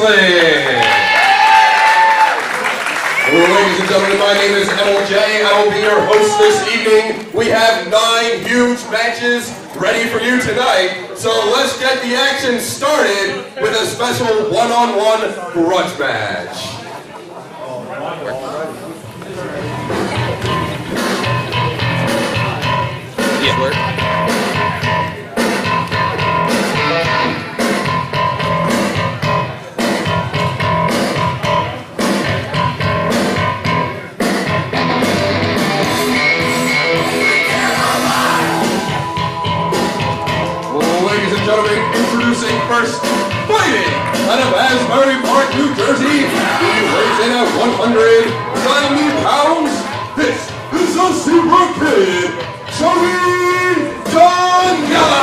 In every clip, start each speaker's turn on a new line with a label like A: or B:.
A: Wrestling. Ladies and gentlemen, my name is MLJ. I will be your host this evening. We have 9 huge matches ready for you tonight. So let's get the action started with a special one-on-one grudge match.
B: Yeah. Work.
A: Introducing first, fighting out of Asbury Park, New Jersey. He weighs in at 190 pounds. This is a Zebra Kid, Janela.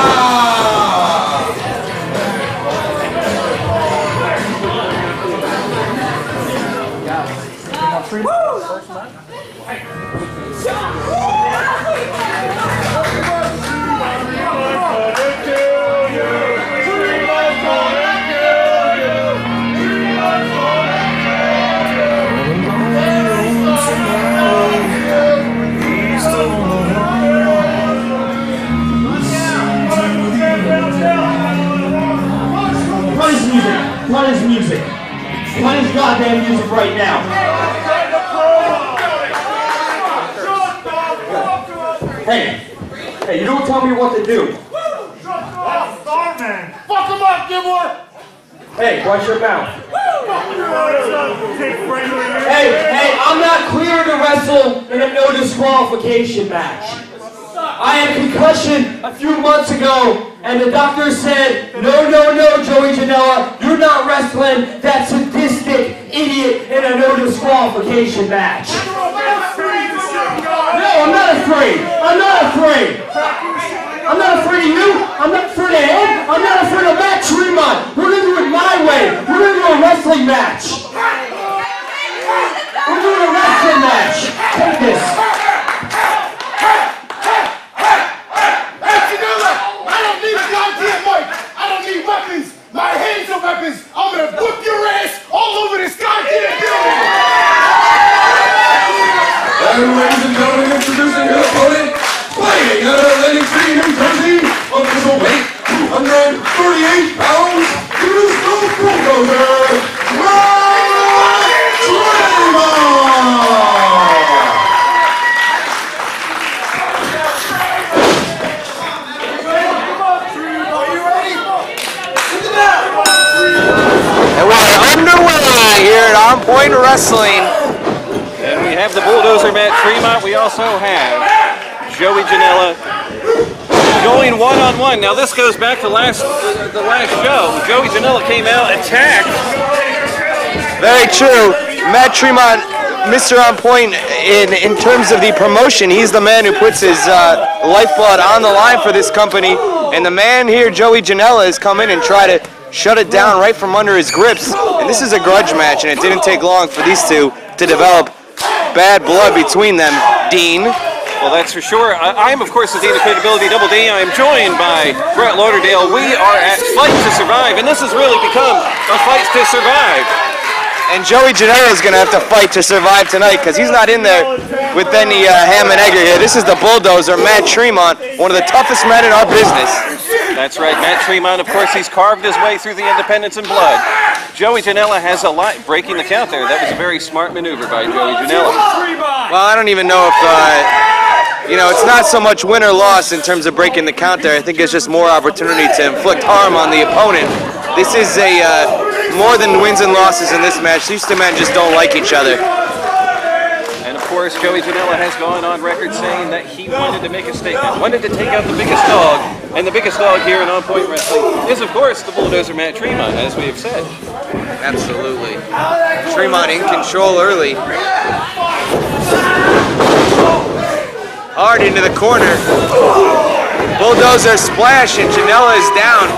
C: Play his music. Play his goddamn music right now. Hey, you don't tell me what to do.
D: Starman! Fuck him up, Gilmore!
C: Hey, watch your mouth. Hey, I'm not clear to wrestle in a no disqualification match. I had a concussion a few months ago, and the doctor said, no, Joey Janela, you're not wrestling that sadistic idiot in a no disqualification match. No, I'm not afraid. I'm not afraid. I'm not afraid of you. I'm not afraid of him. I'm not afraid of Matt Tremont. We're going to do it my way. We're going to do a wrestling match. We're doing a wrestling match. Take this.
D: My hands are weapons! I'm gonna whip your ass all over this goddamn building!
A: And ladies and gentlemen, introducing your opponent, fighting out of Atlantic City, New Jersey, official weight 238 pounds, he is the Bulldozer,
B: And we're underway here at On Point Wrestling. And we have the Bulldozer Matt Tremont. We also have Joey Janela going one-on-one. Now this goes back to the last show. Joey Janela came out, attacked.
E: Very true. Matt Tremont, Mr. On Point in terms of the promotion. He's the man who puts his lifeblood on the line for this company. And the man here, Joey Janela, has come in and tried to shut it down right from under his grips. And this is a grudge match, and it didn't take long for these two to develop bad blood between them. Dean.
B: Well, that's for sure. I'm, of course, the Dean of Credibility, Double D. I'm joined by Brett Lauderdale. We are at Fight to Survive, and this has really become a fight to survive.
E: And Joey Janela is going to have to fight to survive tonight because he's not in there with any ham and egger here. This is the Bulldozer, Matt Tremont, one of the toughest men in our business.
B: That's right, Matt Tremont, of course, he's carved his way through the independents in blood. Joey Janela has a lot, breaking the count there. That was a very smart maneuver by Joey Janela.
E: Well, I don't even know if, it's not so much win or loss in terms of breaking the count there. I think it's just more opportunity to inflict harm on the opponent. This is more than wins and losses in this match. These two men just don't like each other.
B: And of course, Joey Janela has gone on record saying that he wanted to make a statement, wanted to take out the biggest dog, and the biggest dog here in On Point Wrestling is, of course, the Bulldozer Matt Tremont, as we have said.
E: Absolutely. Tremont in control early. Hard into the corner. Bulldozer splash, and Janela is down.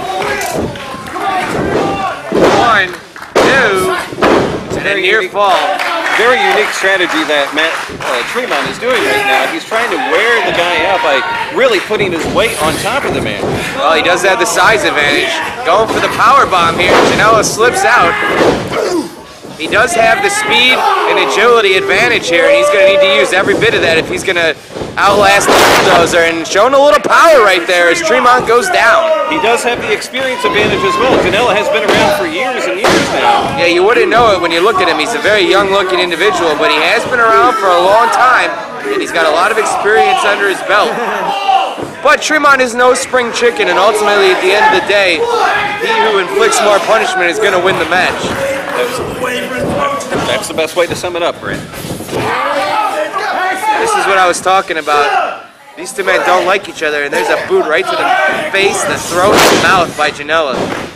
E: 1, 2, and a near fall.
B: very unique strategy that Tremont is doing right now. He's trying to wear the guy out by really putting his weight on top of the man.
E: Well, he does have the size advantage. Going for the power bomb here. Janela slips out. He does have the speed and agility advantage here, and he's going to need to use every bit of that if he's going to outlast the Bulldozer, and showing a little power right there as Tremont goes down.
B: He does have the experience advantage as well. Janela has been around for years and years now.
E: Yeah, you wouldn't know it when you look at him. He's a very young-looking individual, but he has been around for a long time, and he's got a lot of experience under his belt. But Tremont is no spring chicken, and ultimately, at the end of the day, he who inflicts more punishment is going to win the match.
B: That's the best way to sum it up, Brent.
E: This is what I was talking about. These two men don't like each other, and there's a boot right to the face, the throat, and the mouth by Janela.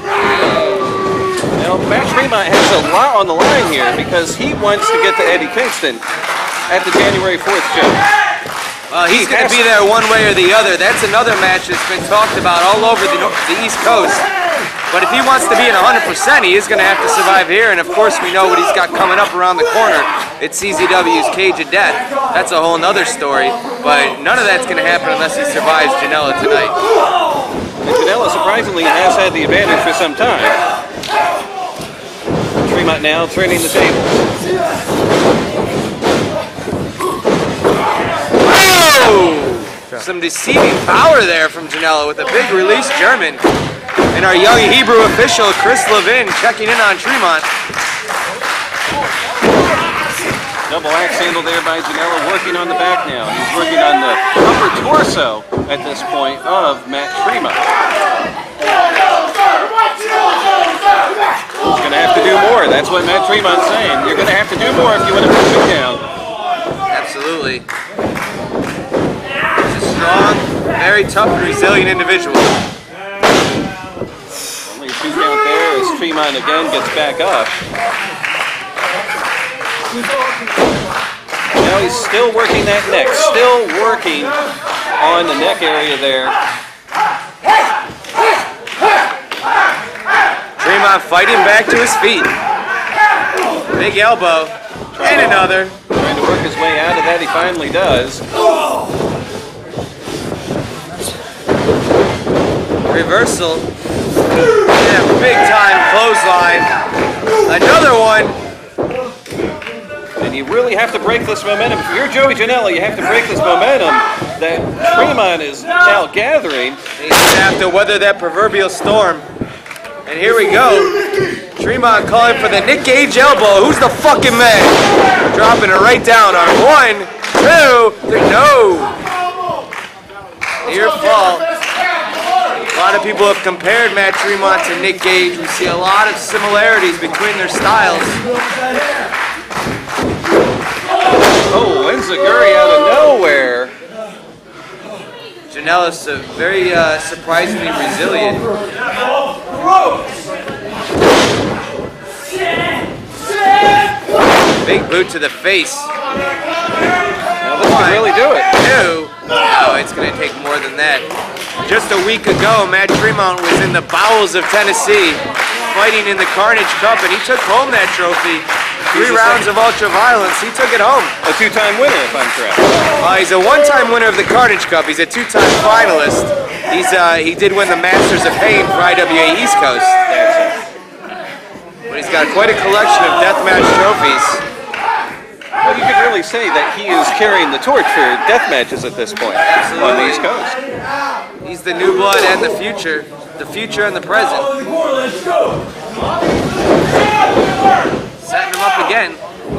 B: Now, Matt Tremont has a lot on the line here because he wants to get to Eddie Kingston at the January 4th show.
E: He's going to be there one way or the other. That's another match that's been talked about all over the East Coast. But if he wants to be at 100%, he is going to have to survive here. And of course, we know what he's got coming up around the corner. It's CZW's Cage of Death. That's a whole nother story. But none of that's going to happen unless he survives Janela tonight.
B: And Janela, surprisingly, has had the advantage for some time. Tremont now turning the tables.
E: Some deceiving power there from Janela with a big release German. And our young Hebrew official, Chris Levin, checking in on Tremont.
B: Double axe handle there by Janela, working on the back now. He's working on the upper torso at this point of Matt Tremont. He's going to have to do more. That's what Matt Tremont's saying. You're going to have to do more if you want to push him down.
E: Absolutely. Strong, very tough and resilient individual.
B: Only 2 count there as Tremont again gets back up. Now he's still working that neck, still working on the neck area there.
E: Tremont fighting back to his feet. Big elbow, and another.
B: Trying to work his way out of that, he finally does.
E: Reversal. Yeah, big time clothesline. Another one.
B: And you really have to break this momentum. If you're Joey Janela, you have to break this momentum that Tremont is now gathering.
E: He's going to have to weather that proverbial storm. And here we go. Tremont calling for the Nick Gage elbow. Who's the fucking man? Dropping it right down on 1, 2, 3. No. Near fall. A lot of people have compared Matt Tremont to Nick Gage. We see a lot of similarities between their styles.
B: Oh, Enziguri out of nowhere.
E: Janela's very surprisingly resilient. Big boot to the face.
B: Now this can really do it.
E: 2. Oh, it's going to take more than that. Just a week ago, Matt Tremont was in the bowels of Tennessee, fighting in the Carnage Cup, and he took home that trophy. 3 rounds of ultra violence, he took it home.
B: A 2-time winner, if I'm correct.
E: He's a 1-time winner of the Carnage Cup. He's a 2-time finalist. He did win the Masters of Pain for IWA East Coast. But he's got quite a collection of deathmatch trophies.
B: Well, you could really say that he is carrying the torch for death matches at this point on the East Coast.
E: He's the new blood and the future and the present. Setting him up again.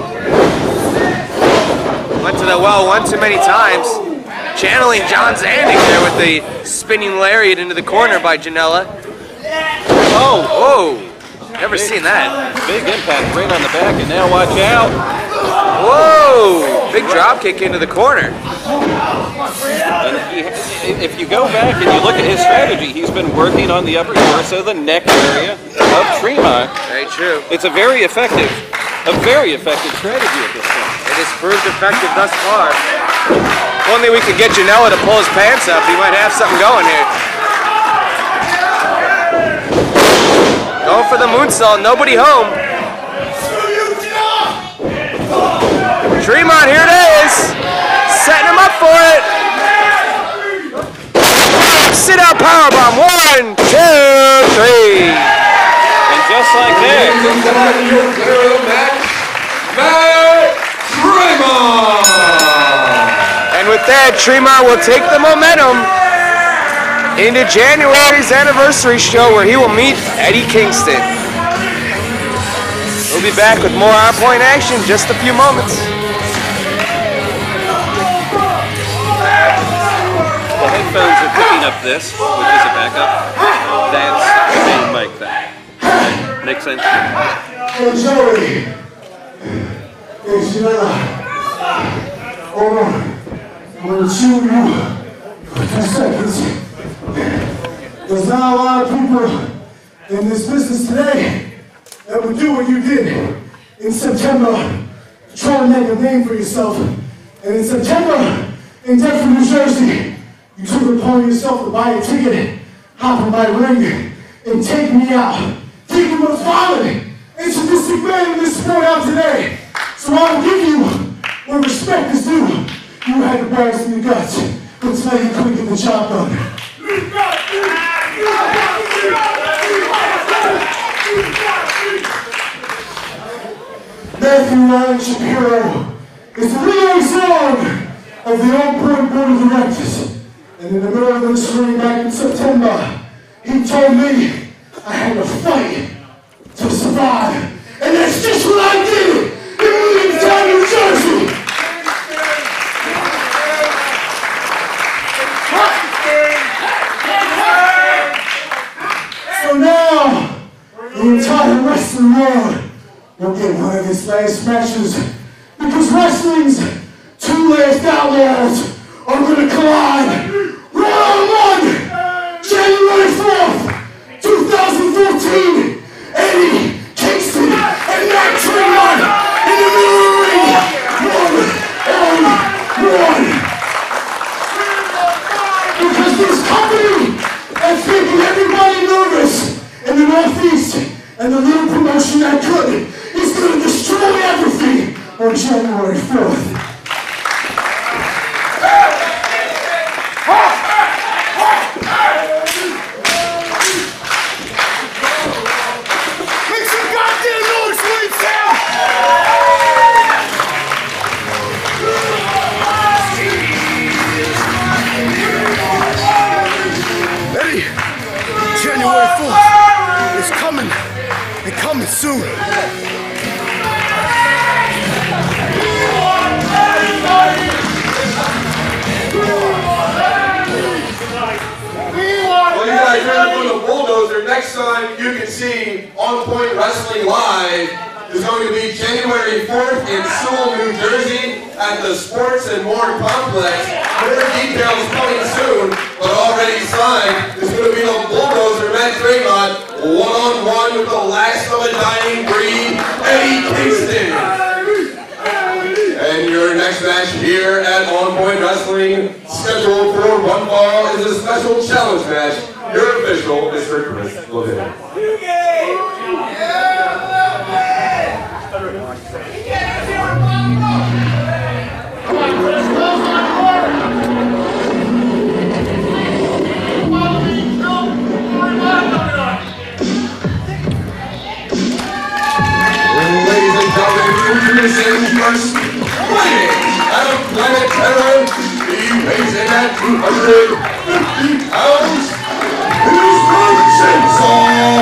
E: Went to the well one too many times. Channeling John Zandig there with the spinning lariat into the corner by Janela. Oh, whoa. Never seen that.
B: Big impact right on the back, and now watch out.
E: Whoa! Big drop kick into the corner.
B: And if you go back and you look at his strategy, he's been working on the upper torso, the neck area of Tremont.
E: Very true.
B: It's a very effective strategy at this point.
E: It has proved effective thus far. If only we could get Janela to pull his pants up, he might have something going here. Going for the moonsault, nobody home. Tremont, here it is. Setting him up for it. Sit out powerbomb. 1, 2, 3.
B: And just like that.
A: Tremont!
E: And with that, Tremont will take the momentum into January's anniversary show where he will meet Eddie Kingston. We'll be back with more on-point action in just a few moments.
B: The headphones are picking up this, which is a backup. That's the main mic thing. Make sense?
D: Hey, Joey. Hey, Janela. Hold on. I'm going to chew you for 2 seconds. There's not a lot of people in this business today that would do what you did in September to try to make a name for yourself. And in September, in Deptford, New Jersey, you took it upon yourself to buy a ticket, hop in my ring, and take me out. Take the most violent and sadistic man in this sport out today. So I will give you what respect is due. You had the brains in your guts, but tonight you couldn't get the job done. Matthew Ryan Shapiro is the leading song of the On Point Board of Directors. And in the middle of this ring back in September, he told me I had to fight to survive. And that's just what I did in Williamstown, New Jersey. So now, the entire wrestling world will get one of his last matches because wrestling's 2 last outlaws are going to collide one-on-one January 4th, 2014. Eddie Kingston and Matt Tremont in the middle of the ring. 1-on-1. Because this company that's making everybody nervous in the Northeast and the little promotion that could is going to destroy everything on January 4th. Make some goddamn noise, Williamstown! Eddie, January 4th is coming and coming soon.
A: Well, you guys heard from the Bulldozer. Next time you can see On Point Wrestling Live is going to be January 4th in Sewell, New Jersey at the Sports and More Complex. More details coming soon, but already signed. It's going to be the Bulldozer, Matt Tremont, one-on-one with the last of a dying breed, Eddie Kingston. And your next match here at On Point Wrestling, scheduled for one fall, is a special challenge match. Your official, Mr. Chris Levin. Ladies and gentlemen, introducing first, fighting out of Planet Terror, he weighs in at 250 pounds. He's the Chainsaw,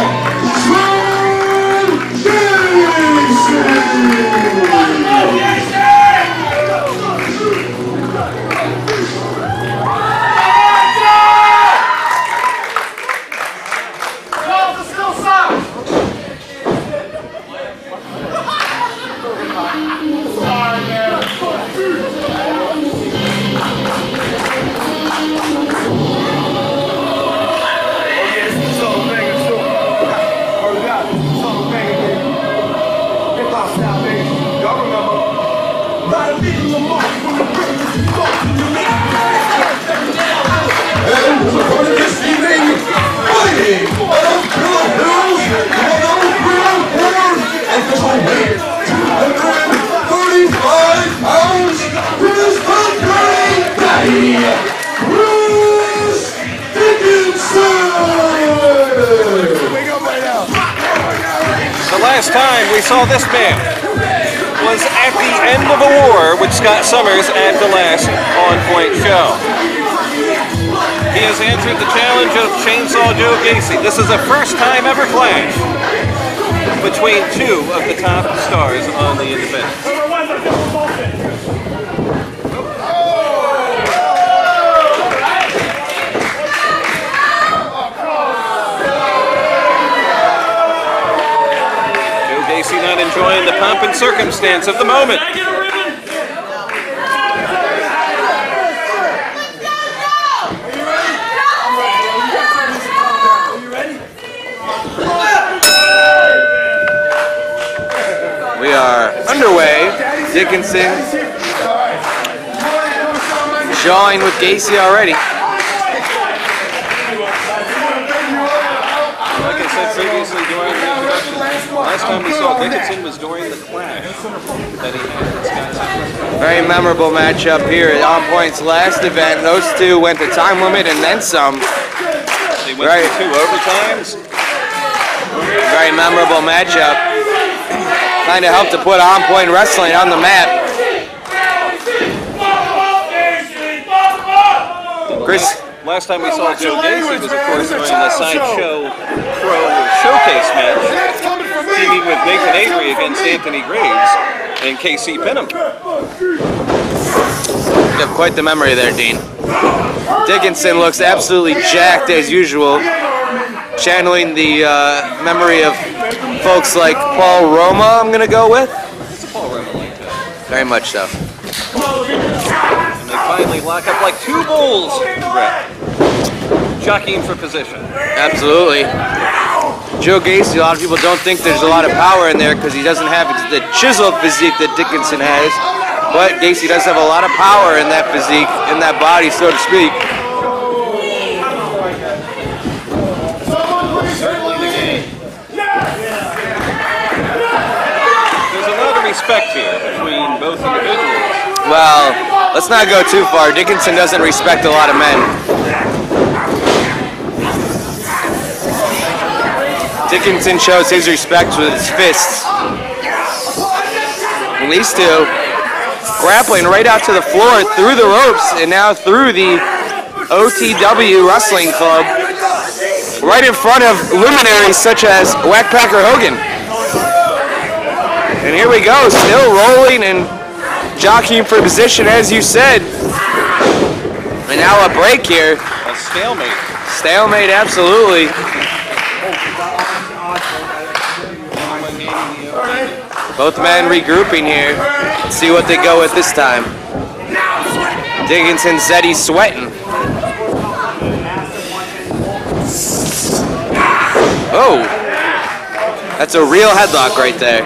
B: last time we saw this man was at the end of a war with Scott Summers at the last On Point show. He has answered the challenge of Chainsaw Joe Gacy. This is a first time ever clash between two of the top stars on the independents. Joe Gacy not enjoying the pomp and circumstance of the moment.
E: We are underway. Dickinson jawing with Gacy already.
B: Like I said previously during the introduction, last time we saw Dickinson was during the clash that he had with Scott Summers.
E: Very memorable matchup here at On Point's last event. Those two went the time limit and then some.
B: They went through 2 overtimes.
E: Very memorable matchup. Kind of helped to put On Point Wrestling on the map. Chris.
B: Last time we saw Joe Gacy was, of course, during the Sideshow Pro Showcase match, teaming with Nathan Avery against Anthony Graves and KC Pinham.
E: You have quite the memory there, Dean. Dickinson looks absolutely jacked as usual, channeling the memory of folks like Paul Roma, I'm going to go with.
B: It's a Paul Roma like that.
E: Very much so.
B: And they finally lock up like 2 bulls. Jockeying for position.
E: Absolutely. Joe Gacy, a lot of people don't think there's a lot of power in there because he doesn't have the chiseled physique that Dickinson has. But Gacy does have a lot of power in that physique, in that body, so to speak.
B: Certainly the game. There's a lot of respect here between both individuals.
E: Well, let's not go too far. Dickinson doesn't respect a lot of men. Dickinson shows his respect with his fists. And these two grappling right out to the floor through the ropes and now through the OTW Wrestling Club, right in front of luminaries such as Whackpacker Hogan. And here we go, still rolling and jockeying for position, as you said. And now a break here.
B: A stalemate.
E: Stalemate, absolutely. Both men regrouping here. Let's see what they go with this time. Dickinson said he's sweating. Oh, that's a real headlock right there.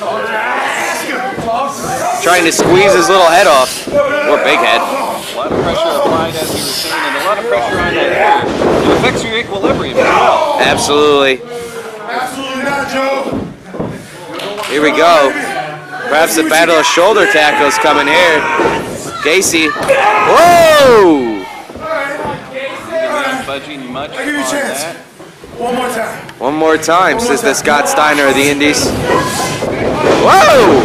E: Trying to squeeze his little head off. Or big head.
B: A lot of pressure applied, as you were saying, and a lot of pressure on that head. It affects your equilibrium as well.
E: Absolutely.
D: Absolutely not, Joe.
E: Here we go. Perhaps the battle of shoulder tackles coming here. Gacy. Whoa!
B: Not budging much on that.
D: One more time.
E: One more time, says the Scott Steiner of the Indies. Whoa!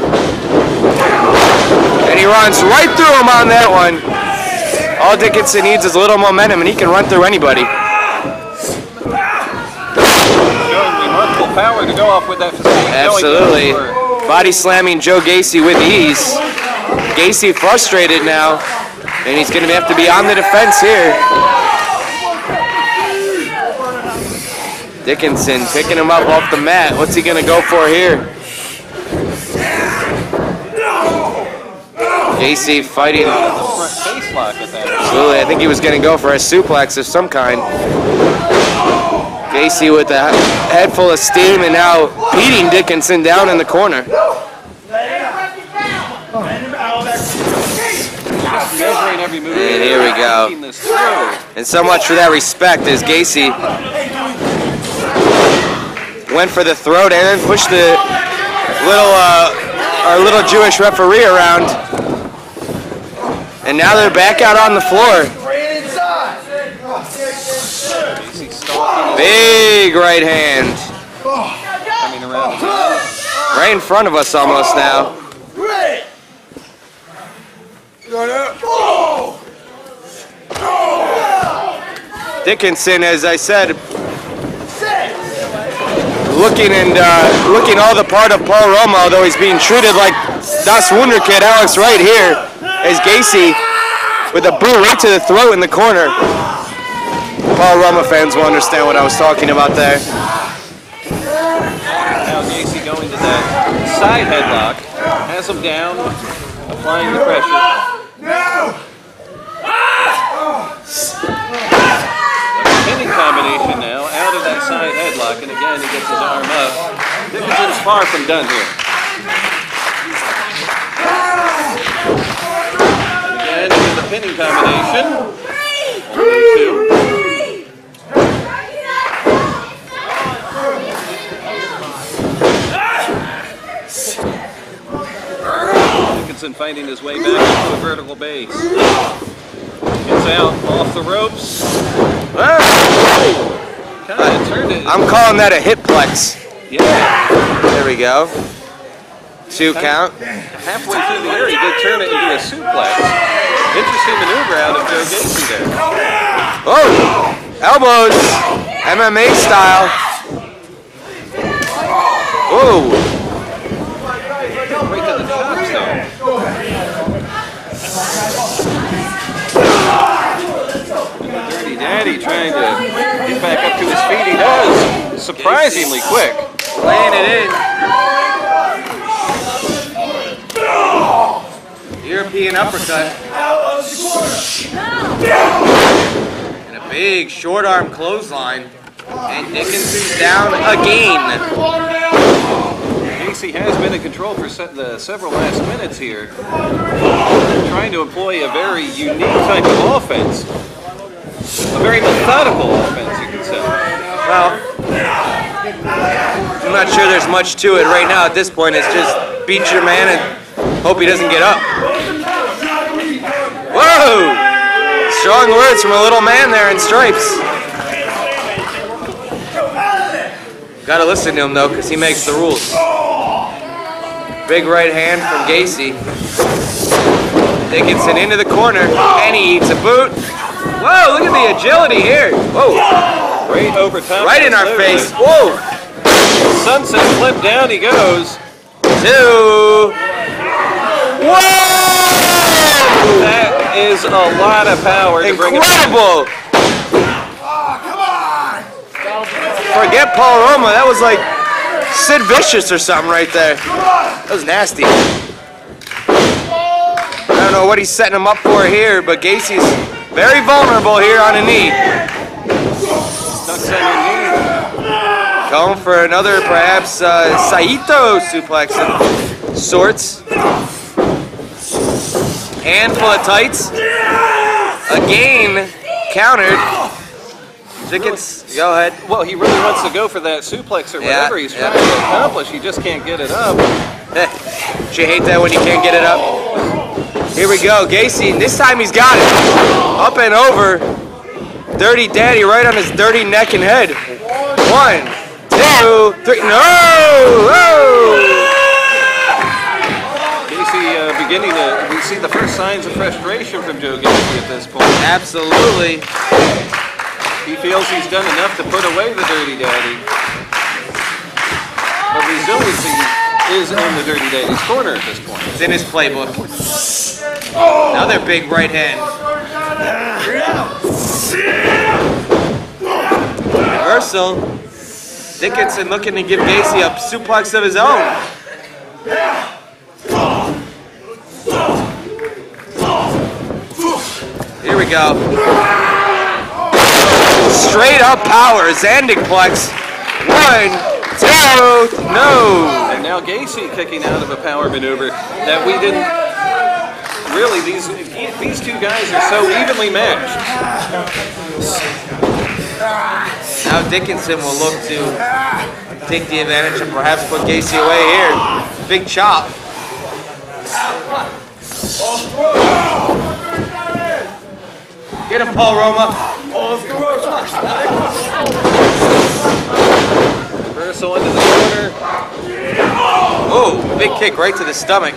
E: And he runs right through him on that one. All Dickinson needs is a little momentum, and he can run through anybody.
B: Showing remarkable power to go off with that physique.
E: Absolutely. Body slamming Joe Gacy with ease. Gacy frustrated now, and he's going to have to be on the defense here. Dickinson picking him up off the mat. What's he going to go for here? Gacy fighting. Absolutely, I think he was going to go for a suplex of some kind. Gacy with a head full of steam and now beating Dickinson down in the corner. And here we go. And so much for that respect as Gacy went for the throat and then pushed the our little Jewish referee around. And now they're back out on the floor. Big right hand.
B: Coming around.
E: Right in front of us almost now. Dickinson, as I said, looking all the part of Paul Roma, although he's being treated like Das Wunderkid Alex right here, as Gacy with a boot right to the throat in the corner. Paul Roma fans will understand what I was talking about there.
B: Now Gacy going to that side headlock, has him down, applying the pressure. Pinning combination now, out of that side headlock, and again he gets his arm up. Dickinson's far from done here. And again, with the pinning combination, only two. Dickinson fighting his way back into a vertical base. Gets out off the ropes. Kind of turned it.
E: I'm calling that a hip plex.
B: Yeah.
E: There we go. 2 count.
B: Halfway through the air, he did turn it into a suplex. Interesting maneuver out of Joe Gacy there.
E: Oh! Elbows! MMA style. Oh!
B: Right to the chops though. Dirty Daddy trying to get back up to his feet. He does. Surprisingly quick.
E: Laying it in. European uppercut. And a big short arm clothesline. And Dickinson's down again.
B: Gacy has been in control for the several last minutes here. Trying to employ a very unique type of offense. A very methodical offense, you could say.
E: Well, I'm not sure there's much to it right now at this point. It's just beat your man and hope he doesn't get up. Whoa! Strong words from a little man there in stripes. Gotta listen to him though, because he makes the rules. Big right hand from Gacy. Dickinson into the corner, and he eats a boot. Whoa, look at the agility here. Whoa.
B: Great over top.
E: Right in our face. Whoa.
B: Sunset flip, down he goes.
E: 2. Whoa!
B: That is a lot of power.
E: Incredible. Forget Paul Roma. That was like Sid Vicious or something right there. That was nasty. I don't know what he's setting him up for here, but Gacy's very vulnerable here on a knee. Going for another, perhaps, Saito suplex of sorts. Handful of tights. Again, countered. Dickens, go ahead.
B: Well, he really wants to go for that suplex or whatever he's trying to accomplish. He just can't get it up.
E: Don't you hate that when you can't get it up? Here we go, Gacy. This time he's got it. Up and over. Dirty Daddy right on his dirty neck and head. 1, 2, 3. No! Whoa!
B: Gacy beginning to, we see the first signs of frustration from Joe Gacy at this point.
E: Absolutely.
B: He feels he's done enough to put away the Dirty Daddy. But resiliency is in the Dirty Daddy's corner at this point.
E: It's in his playbook. Another big right hand. Reversal. Dickinson looking to give Gacy a suplex of his own. Here we go. Straight up power, Zandingplex. 1, 2, no.
B: And now Gacy kicking out of a power maneuver that we didn't really, these two guys are so evenly matched.
E: Now Dickinson will look to take the advantage and perhaps put Gacy away here. Big chop. Get him, Paul Roma.
B: Reversal into the corner. here.
E: Oh, big kick right to the stomach.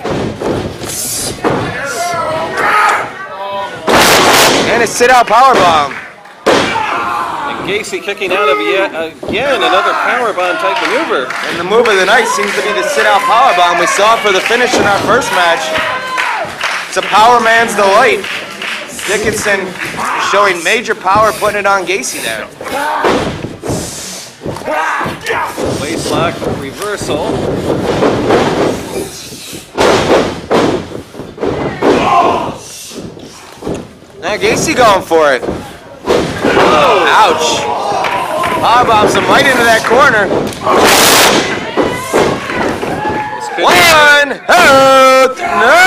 E: And a sit-out powerbomb.
B: And Gacy kicking out of yet again another powerbomb type maneuver.
E: And the move of the night seems to be the sit-out powerbomb. We saw it for the finish in our first match. It's a power man's delight. Dickinson showing major power, putting it on Gacy there.
B: Waist lock reversal.
E: Now Gacy going for it. Oh, ouch. Powerbombs him right into that corner. One, no!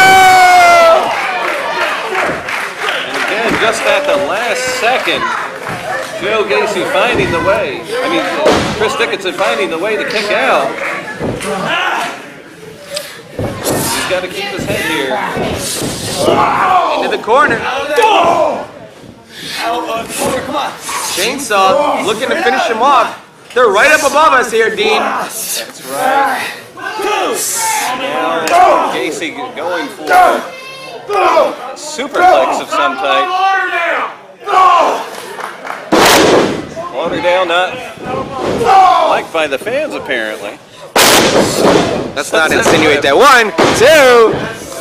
B: And again, just at the last second, Joe Gacy finding the way. Chris Dickinson finding the way to kick out. He's got to keep his head here.
E: Into the corner. Chainsaw looking to finish him off. They're right up above us here, Dean.
B: That's right. Now Gacy going for a superplex of some type. Water down, not liked by the fans apparently.
E: Let's not insinuate that. 1, 2.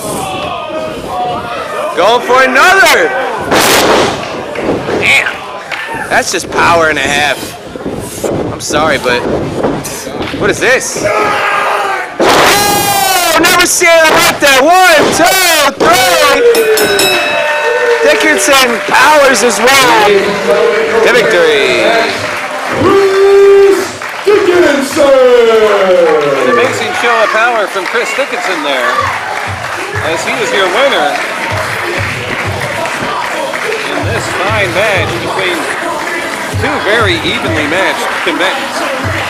E: Going for another. Damn. That's just power and a half. I'm sorry, but what is this? Oh, never seen it like that. 1, 2, 3. Dickinson powers his way to victory.
A: Cruz Dickinson!
B: An amazing show of power from Chris Dickinson there, as he is your winner in this fine match between two very evenly matched combatants.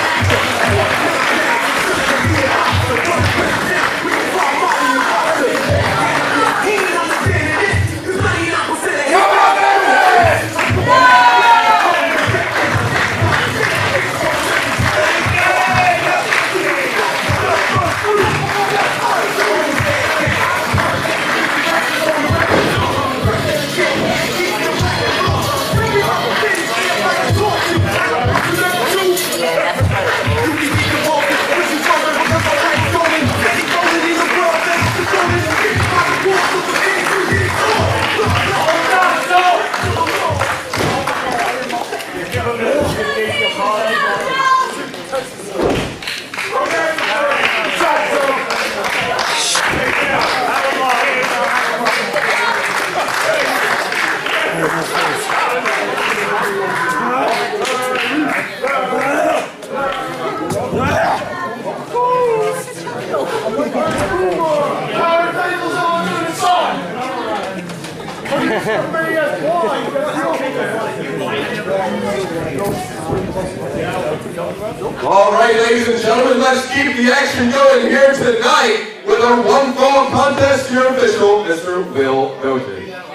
A: All right, ladies and gentlemen, let's keep the action going here tonight with our one-fall contest, your official, Mr. Bulldozer.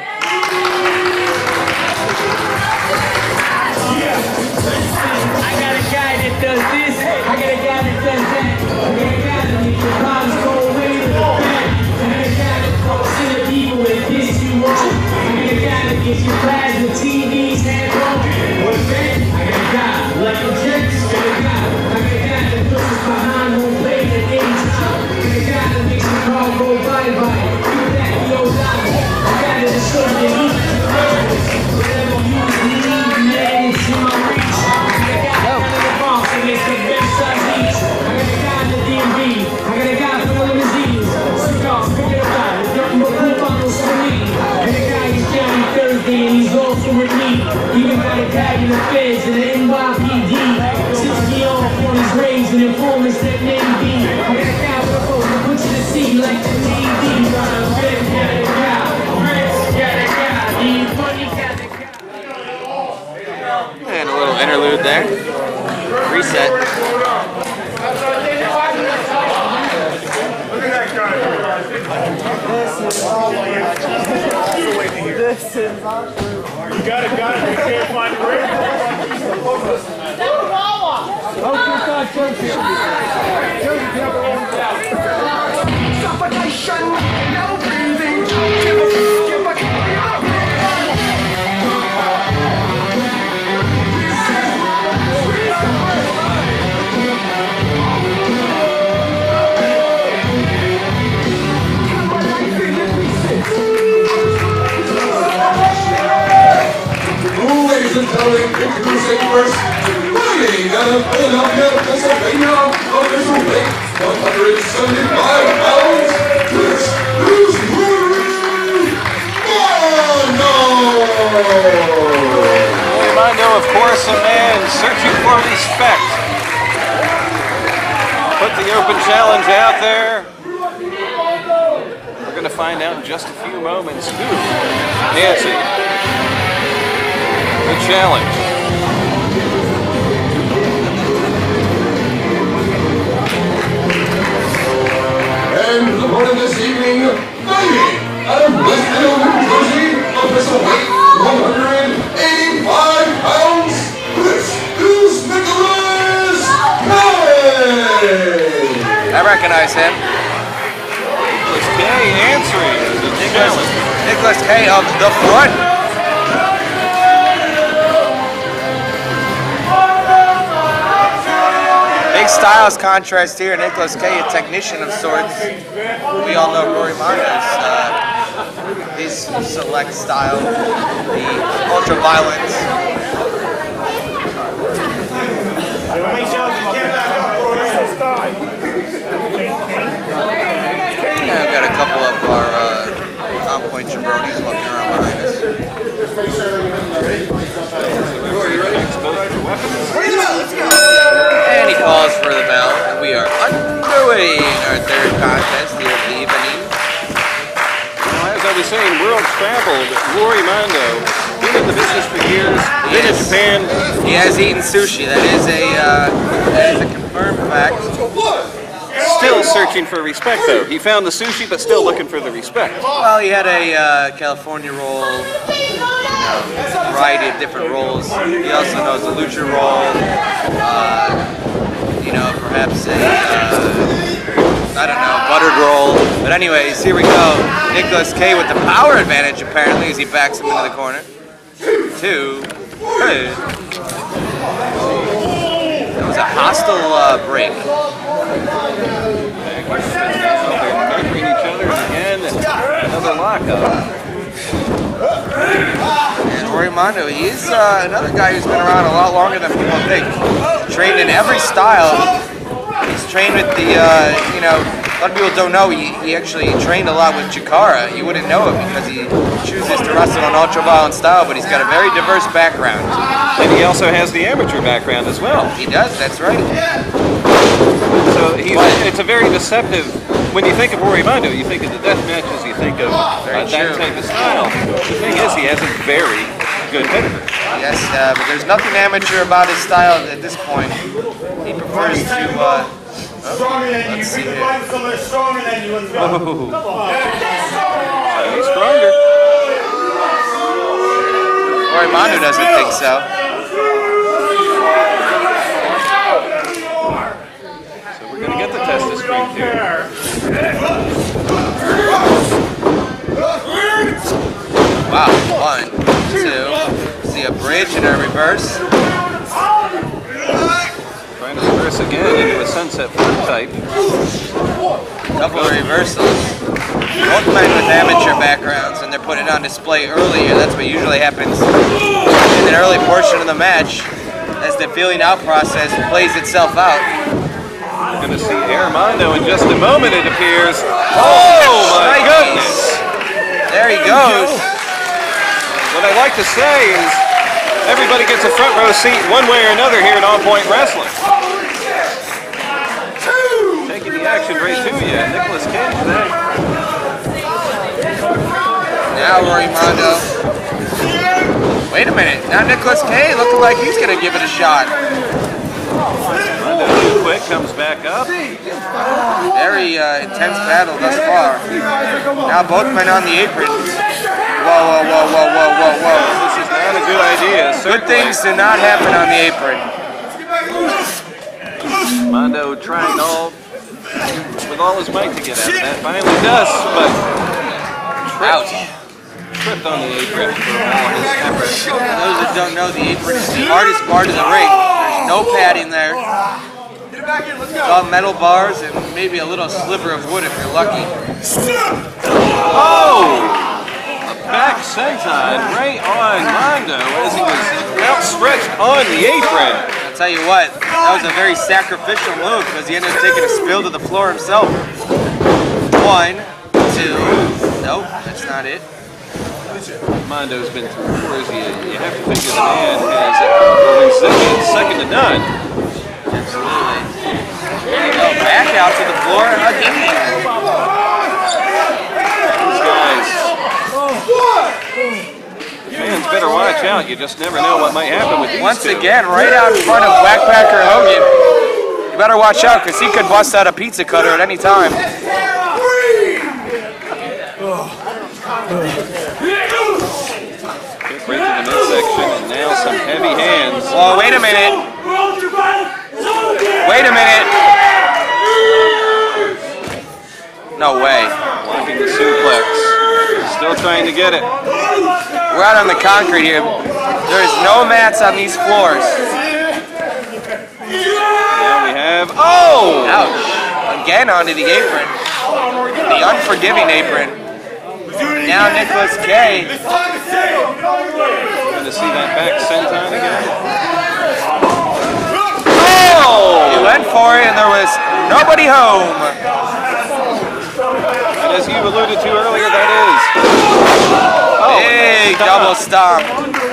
C: I got a guy that does this, I got a guy that does that, I got a guy that makes your problems go away with the back, I got a guy that talks to the people and piss you off, I got a guy that gets you plasma TVs, hands off, what's that? I got a guy like a jerk, I got a guy that puts us behind home plate at any time, I got a guy that makes the car go bye-bye, do that, yo, die, I got it to show you that he's the purpose, whatever you need, man, it's in my reach. It's the best size each. I got a guy in the DMV. I got a guy for the limousines. Cigars, forget about it. Nothing but cool bundles for me. And a guy is down on Thursday and he's also with me. Even got a tag in the feds and the NYPD. 60 off on his rings and informants that name B. I got a guy with a phone that puts you to see like the TV. Got a guy.
E: And a little interlude there. Reset.
F: You got it, you can't find the ring.
A: course, fighting out of Philadelphia, Pennsylvania, official weight 175 pounds, Cruz Mondo!
B: Mondo, of course, a man searching for respect. Put the open challenge out there. We're going to find out in just a few moments who answered the challenge.
A: And the opponent this evening, fighting out of Williamstown, New Jersey, official weight 185 pounds, this is Nicholas Kaye!
E: I recognize him.
B: Kaye answering the challenge.
E: Nicholas Kaye of the front. Big Stylez contrast here. Nicholas Kaye, a technician of sorts. We all know Rory Mondo's his select style, the ultra violence. I've got a couple of our on-point jabronis walking around behind us. And he calls for the bell, and we are underway in our third contest here at the evening.
B: Well, as I was saying, world-traveled Rory Mondo, been in the business for years, been in Japan.
E: He has eaten sushi, that is a confirmed fact.
B: Still searching for respect, though. He found the sushi, but still looking for the respect.
E: Well, he had a California roll, a variety of different rolls. He also knows the lucha roll, perhaps a, I don't know, buttered roll. But anyways, here we go. Nicholas Kaye with the power advantage, apparently, as he backs him into the corner. 2. That was a hostile break.
B: They're peppering each other again. Another lockup.
E: And Rory Mondo, he's another guy who's been around a lot longer than people think. Trained in every style. He's trained with the, a lot of people don't know, he actually trained a lot with Chikara. You wouldn't know it because he chooses to wrestle an ultra-violent style, but he's got a very diverse background.
B: And he also has the amateur background as well.
E: He does, that's right.
B: So it's a very deceptive, when you think of Rory Mondo, you think of the death matches, you think of that type of style. The thing is, he has a very good pedigree.
E: Yes, but there's nothing amateur about his style at this point. He prefers to, let's see here.
B: He's stronger.
E: Rory Mondo doesn't think so.
B: So we're going to get the test of strength here.
E: Wow, 1, 2. See a bridge and a reverse.
B: Trying to reverse again into a sunset flip type.
E: Couple of reversals. Both men with amateur backgrounds, and they're putting it on display earlier. That's what usually happens in an early portion of the match as the feeling out process plays itself out.
B: We're going to see Mondo in just a moment, it appears. Oh my goodness!
E: There he goes.
B: What I like to say is everybody gets a front row seat one way or another here at On Point Wrestling. Taking the action right to you, Nicholas Kaye today.
E: Now Rory Mondo. Wait a minute, now Nicholas Kaye looking like he's going to give it a shot.
B: Mondo too quick, comes back up.
E: Very intense battle thus far. Now both men on the apron. Whoa.
B: This is not a good idea.
E: Good things do not happen on the apron.
B: Mondo trying with all his might to get out of that. Finally does, but tripped on the apron for all his efforts.
E: For those that don't know, the apron is the hardest part of the ring. There's no padding there. It's all metal bars and maybe a little sliver of wood if you're lucky.
B: Oh! A back senton right on Mondo as he was outstretched on the apron.
E: I'll tell you what, that was a very sacrificial move because he ended up taking a spill to the floor himself. 1, 2, nope, that's not it.
B: Mondo's been through wars. You have to figure the man has a resilient second to none.
E: Absolutely. There you go, back out to the floor again.
B: These guys. Fans better watch out. You just never know what might happen with these
E: Once
B: two.
E: again, right out in front of Whackpacker Hogan. You better watch out because he could bust out a pizza cutter at any time.
B: Kick right to the midsection, and now some heavy hands.
E: Oh, wait a minute. Wait a minute. No way.
B: Blocking the suplex. Still trying to get it.
E: We're out on the concrete here. There's no mats on these floors.
B: Now we have, oh!
E: Ouch. Again onto the apron. The unforgiving apron. Now Nicholas Kaye.
B: Going to see that back senton again.
E: Oh! He went for it and there was nobody home.
B: And as you alluded to earlier, that is. Oh,
E: big double stomp.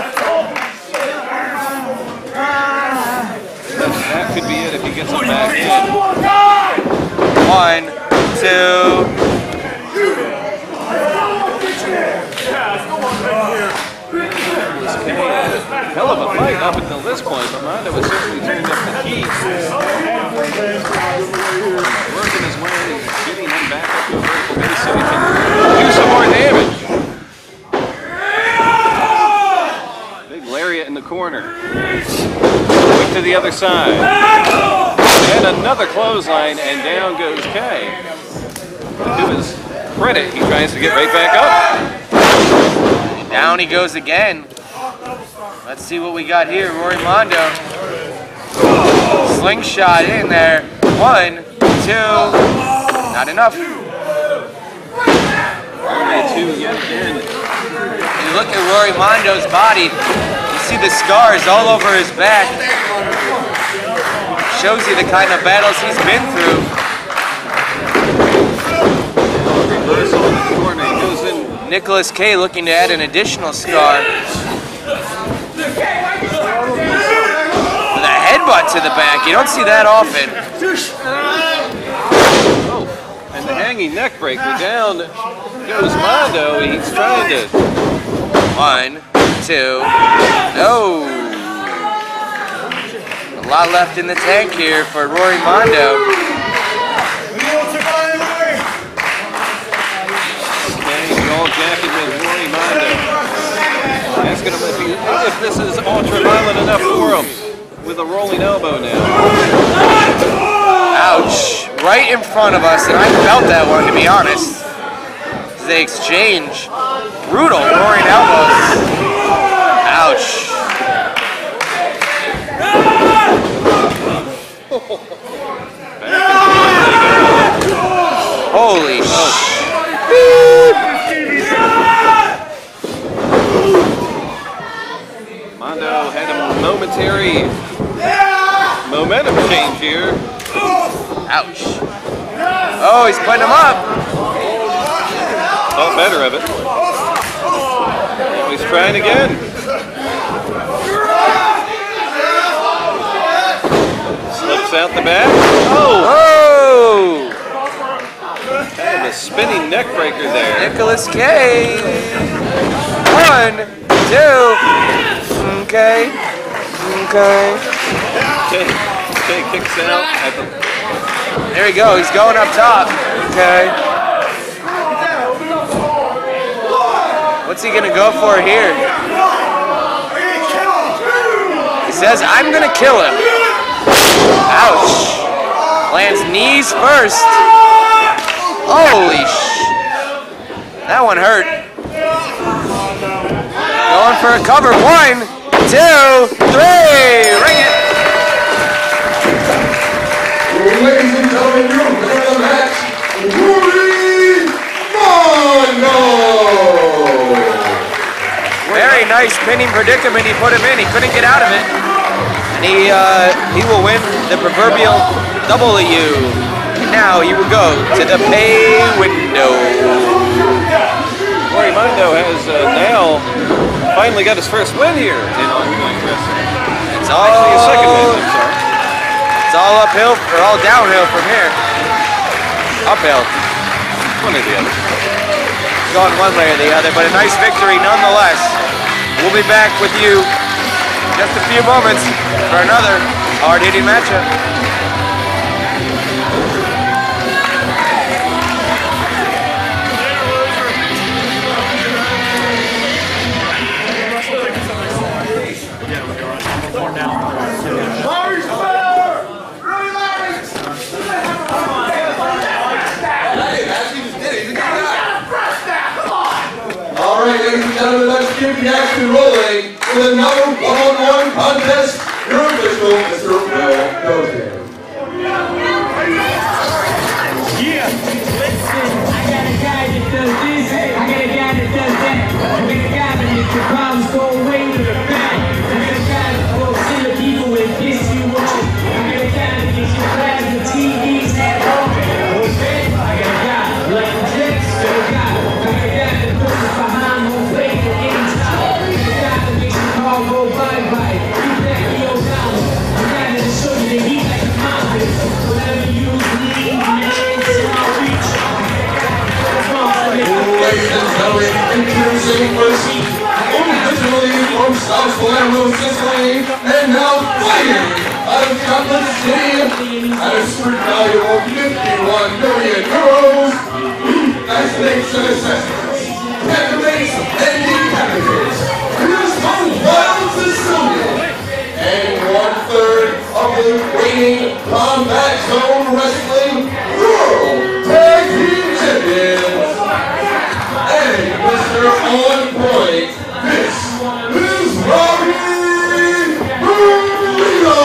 B: That could be it if he gets him back in.
E: 1, 2.
B: Hell of a fight up until this point, but Mondo has certainly turned up the key. Working his way, getting him back up to a vertical base so he can do some more damage. Big lariat in the corner. Quick to the other side. And another clothesline, and down goes Kaye. To his credit, he tries to get right back up.
E: Down he goes again. Let's see what we got here. Rory Mondo. Slingshot in there. 1, 2. Not enough.
B: Only 2 yet again.
E: You look at Rory Mondo's body. You see the scars all over his back. Shows you the kind of battles he's been through.
B: Reversal in the corner. He goes in.
E: Nicholas Kaye looking to add an additional scar. With a headbutt to the back. You don't see that often.
B: Oh, and the hanging neck breaker. Down goes Mondo. He's trying to.
E: 1, 2. No. A lot left in the tank here for Rory Mondo.
B: Gold jacket with Rory Mondo. That's going to be, if this is ultraviolet enough for him, with a rolling elbow now.
E: Ouch. Right in front of us, and I felt that one, to be honest. They exchange brutal roaring elbows. Ouch. Holy shit.
B: Mondo had a momentary momentum change here.
E: Ouch. Oh, he's putting him up.
B: Thought better of it. Now he's trying again. Slips out the back.
E: Oh!
B: Kind of a spinning neck breaker there.
E: Nicholas Kaye. 1, 2. Okay.
B: Kaye kicks out at the.
E: There we go. He's going up top. Okay. What's he gonna go for here? He says, "I'm gonna kill him." Ouch. Lands knees first. Holy sh! That one hurt. Going for a cover. 1, 2, 3. Ring it.
A: Ladies and gentlemen, your winner of the match, Rory Mondo.
E: Very nice. nice pinning predicament he put him in. He couldn't get out of it. And he will win the proverbial W. Now he will go to the pay window.
B: Rory Mondo has now finally got his first win here in on-point wrestling.
E: It's all,
B: actually his second win, I'm sorry.
E: It's all uphill, or all downhill from here. Uphill.
B: One or the other.
E: Going one way or the other, but a nice victory nonetheless. We'll be back with you in just a few moments for another hard-hitting matchup.
A: Alright, ladies and gentlemen, let's keep the action rolling with another one-on-one contest. Your official, Mr. Bulldozer.
C: Yeah, listen, I got a guy that does this, I got a guy that does that. I got a guy that makes your problems go away to the back. I got a guy that will send the people and piss you off. I got a guy that gets your class and TVs at home. Okay, I got a guy like the Jets, I got a guy that puts us behind home plate at any time. I got a guy that makes your car go bye-bye. You back the old down. I got to show you that he's like a mountain. Whatever you need,
A: Ladies and gentlemen, introducing first, originally from South Palermo, Sicily, and now fighting out of Chocolate City at a street value of 51 million euros. As nation assessments, candidates and candidates, here's the wild facility, and 1/3 of the reigning Combat Zone Wrestling World Tag Team Champions. Mr. On Point, this is Robbie Mireno!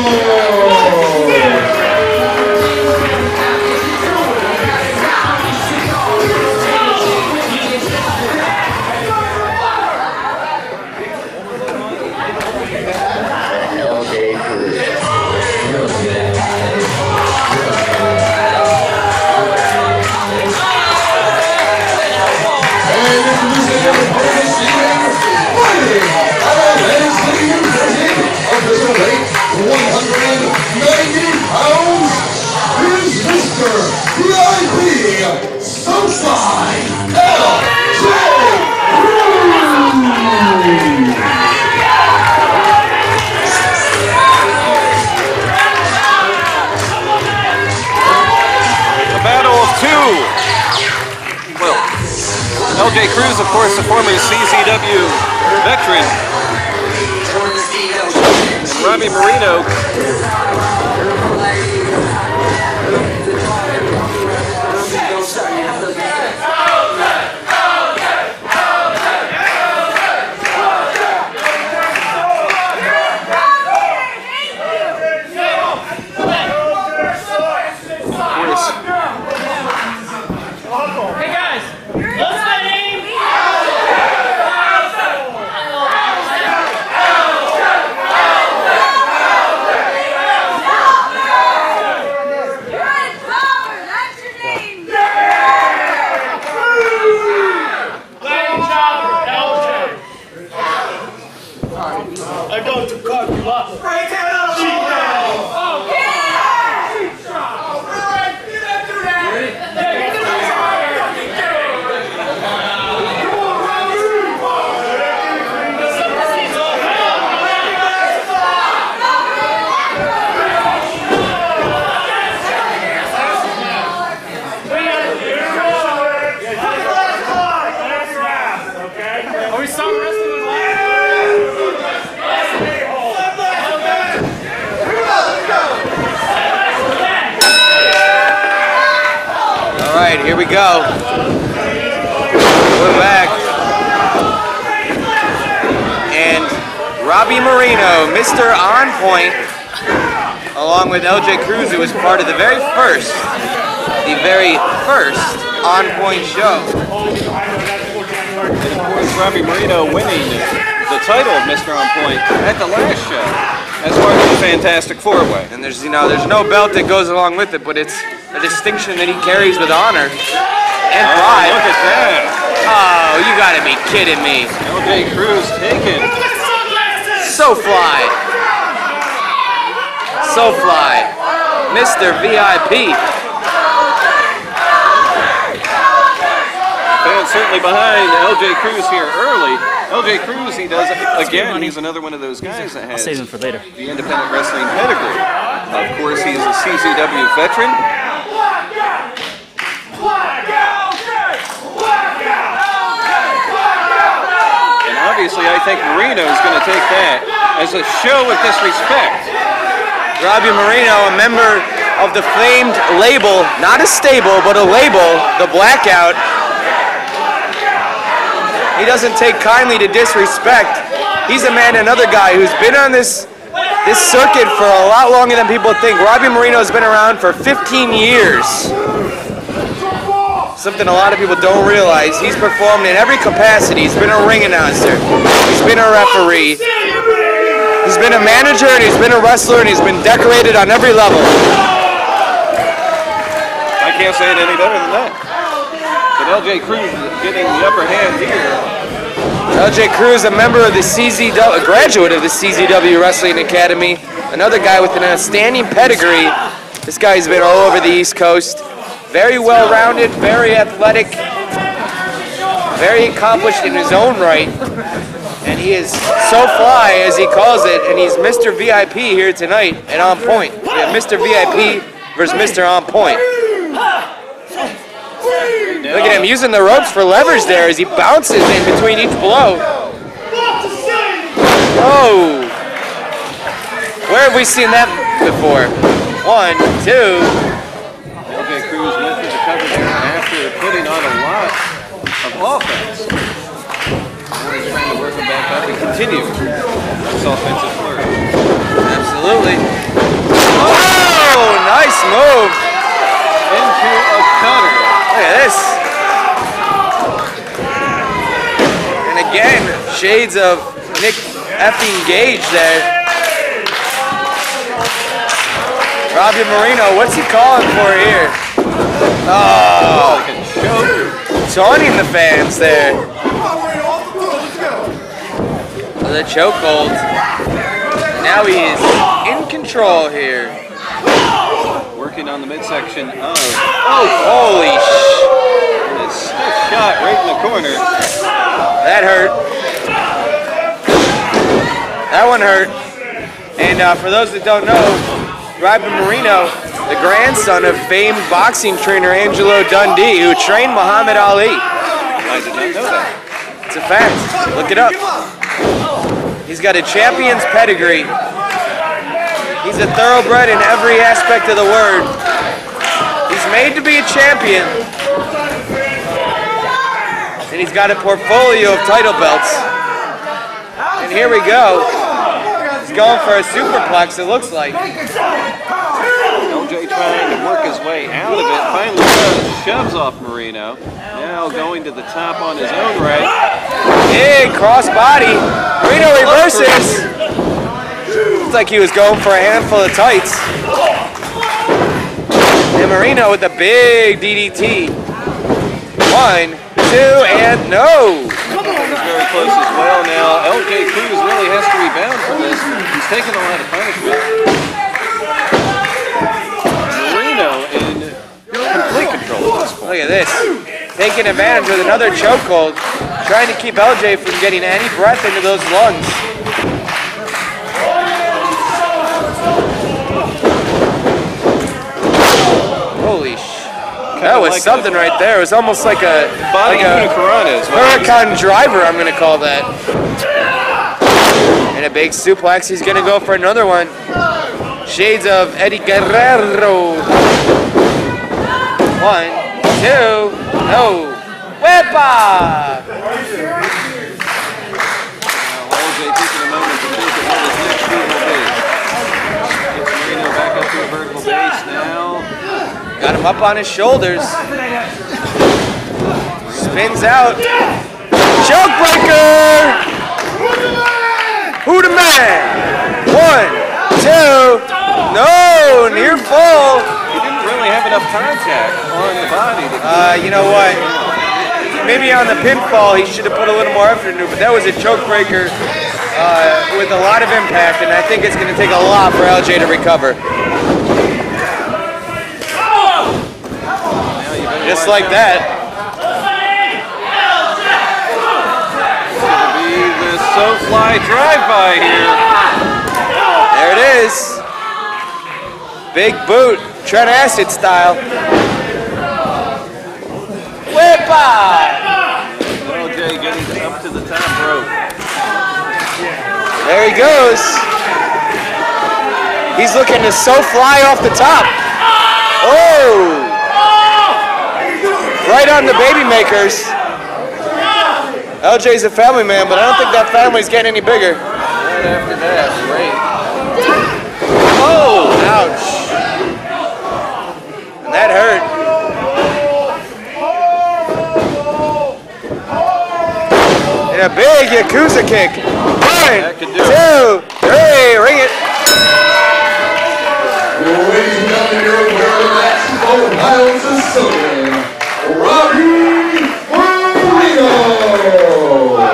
B: LJ Cruz, of course, the former CZW veteran. And Robbie Mireno.
E: Here we go. We're back. And Robbie Mireno, Mr. On Point, along with LJ Cruz, who was part of the very first On Point show.
B: And of course, Robbie Mireno winning the the title of Mr. On Point at the last show as part of the Fantastic Four-Way.
E: And there's no belt that goes along with it, but it's a distinction that he carries with honor and pride.
B: Look at that!
E: Oh, you gotta be kidding me!
B: LJ Cruz taken.
E: So fly, Mr. VIP.
B: Fans certainly behind LJ Cruz here early. LJ Cruz, he does again. He's another one of those guys that has
F: I'll save him for later.
B: The independent wrestling pedigree. Of course, he's a CZW veteran. And obviously, I think Mireno is going to take that as a show of disrespect.
E: Robbie Mireno, a member of the famed label, not a stable, but a label, the Blackout. He doesn't take kindly to disrespect. He's a man, another guy who's been on this circuit for a lot longer than people think. Robbie Mireno's been around for 15 years. Something a lot of people don't realize. He's performed in every capacity. He's been a ring announcer. He's been a referee. He's been a manager, and he's been a wrestler, and he's been decorated on every level.
B: I can't say it any better than that. But LJ Cruz getting the upper hand here.
E: LJ Cruz, a member of the CZW, a graduate of the CZW Wrestling Academy, another guy with an outstanding pedigree. This guy's been all over the East Coast. Very well-rounded, very athletic, very accomplished in his own right. And he is so fly, as he calls it, and he's Mr. VIP here tonight at On Point. We have Mr. VIP versus Mr. On Point. Look at him using the ropes for leverage there as he bounces in between each blow. Oh! Where have we seen that before? 1, 2.
B: LJ Cruz went for the cover there after putting on a lot of offense. He's trying to work him back up and continue this offensive flirt.
E: Absolutely. Oh! Nice move!
B: Into a cutter.
E: Look at this. And again, shades of Nick effing Gage there. Robbie Mireno, what's he calling for here? Oh,
B: Like a choke.
E: taunting the fans there. With a chokehold. Now he is in control here.
B: Working on the midsection of.
E: Oh, holy
B: This shot right in the corner.
E: that hurt. That one hurt. And for those that don't know, Robbie Mireno, the grandson of famed boxing trainer Angelo Dundee, who trained Muhammad Ali.
B: I did not know that.
E: It's a fact. Look it up. He's got a champion's pedigree. He's a thoroughbred in every aspect of the word. He's made to be a champion. And he's got a portfolio of title belts. And here we go. He's going for a superplex, it looks like.
B: LJ trying to work his way out of it. Finally does. Shoves off Mireno. Now going to the top on his own right.
E: Big cross body. Mireno reverses. Looks like he was going for a handful of tights. And Mireno with a big DDT. 1, 2, and no.
B: He's very close as well now. LJ Cruz really has to rebound from this. He's taking a lot of punishment. Mireno in complete control at this point.
E: Look at this. Taking advantage with another chokehold. Trying to keep LJ from getting any breath into those lungs. Holy sh! That was something right there. It was almost like a hurricane driver, I'm going to call that. And a big suplex. He's going to go for another one. Shades of Eddie Guerrero. 1, 2, no. Wepa!
B: LJ taking a moment to think of what his next move will be. Gets Mireno back up to a vertical base now.
E: Got him up on his shoulders. Spins out. Choke breaker! Who the man? 1, 2. No, near fall.
B: He didn't really have enough contact on the body.
E: You know what? Maybe on the pinfall he should have put a little more effort into it, but that was a choke breaker with a lot of impact, and I think it's going to take a lot for LJ to recover. Just like that.
B: It's going to be the SoFly drive-by here.
E: There it is. Big boot, Trent Acid style. Whip-up!
B: LJ getting up to the top rope.
E: There he goes. He's looking to fly off the top. Oh! Right on the baby makers. LJ's a family man, but I don't think that family's getting any bigger.
B: Right after that, great.
E: Oh, ouch. And that hurt. And a big Yakuza kick. 1, 2, 3, ring it.
A: Ladies and gentlemen, here we are in the match, 4 pounds of silver. Robbie Mireno.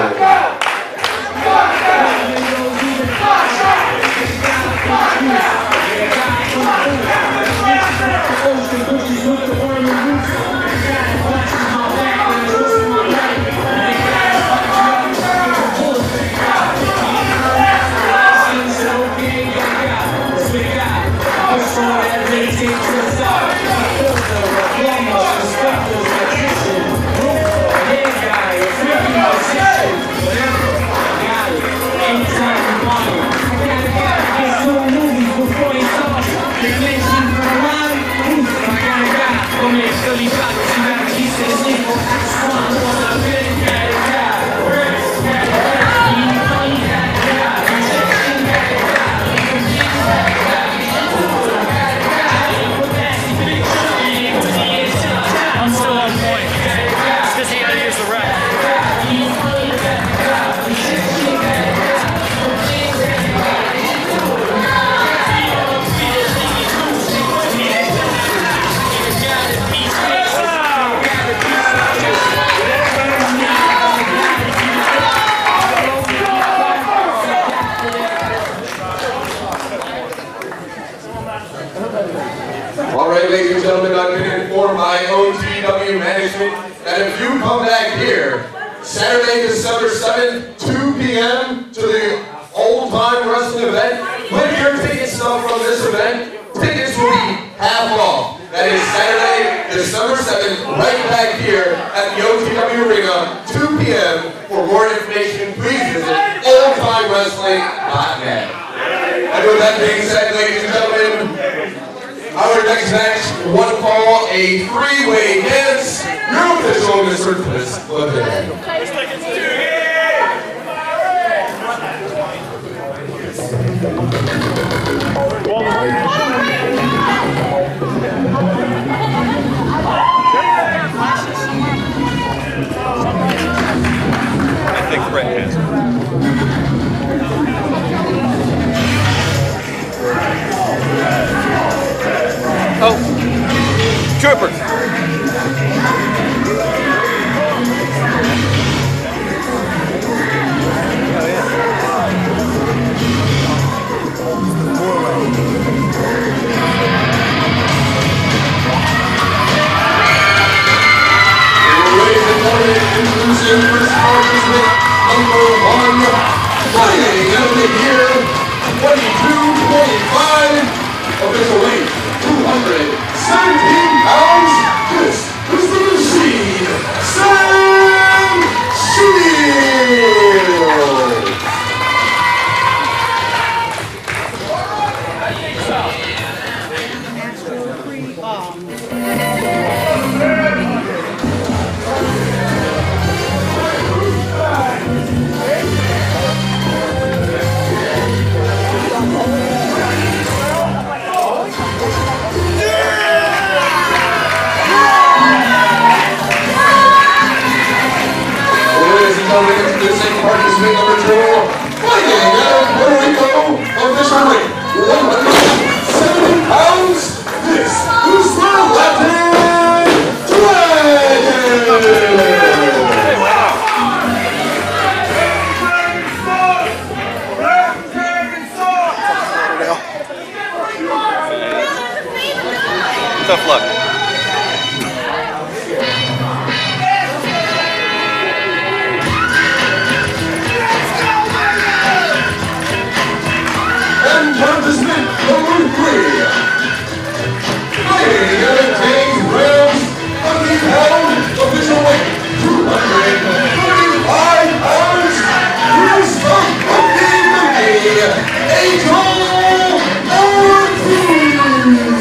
A: Ladies and gentlemen, I've been informed by OTW management that if you come back here Saturday, December 7th, 2 p.m. to the old-time wrestling event, with your ticket stub from this event, tickets will be half off. That is Saturday, December 7th, right back here at the OTW Arena, 2 p.m. For more information, please visit oldtimewrestling.net. And with that being said, ladies and gentlemen, our next match, one call, a three-way dance. Your official, Mr. Chris Levin.
B: I think Brett has it. Oh, Trooper.
A: Introducing first partners with number 1, fighting out of the year 22-25, official weight 217 pounds. This is the machine, Sanchez. Introducing participant number 2, fighting out of
B: Tough luck.
A: And participant number 3. Fighting at a James Rams 30-pound official weight, 235 pounds, Cruz from Pinkie, Ortiz.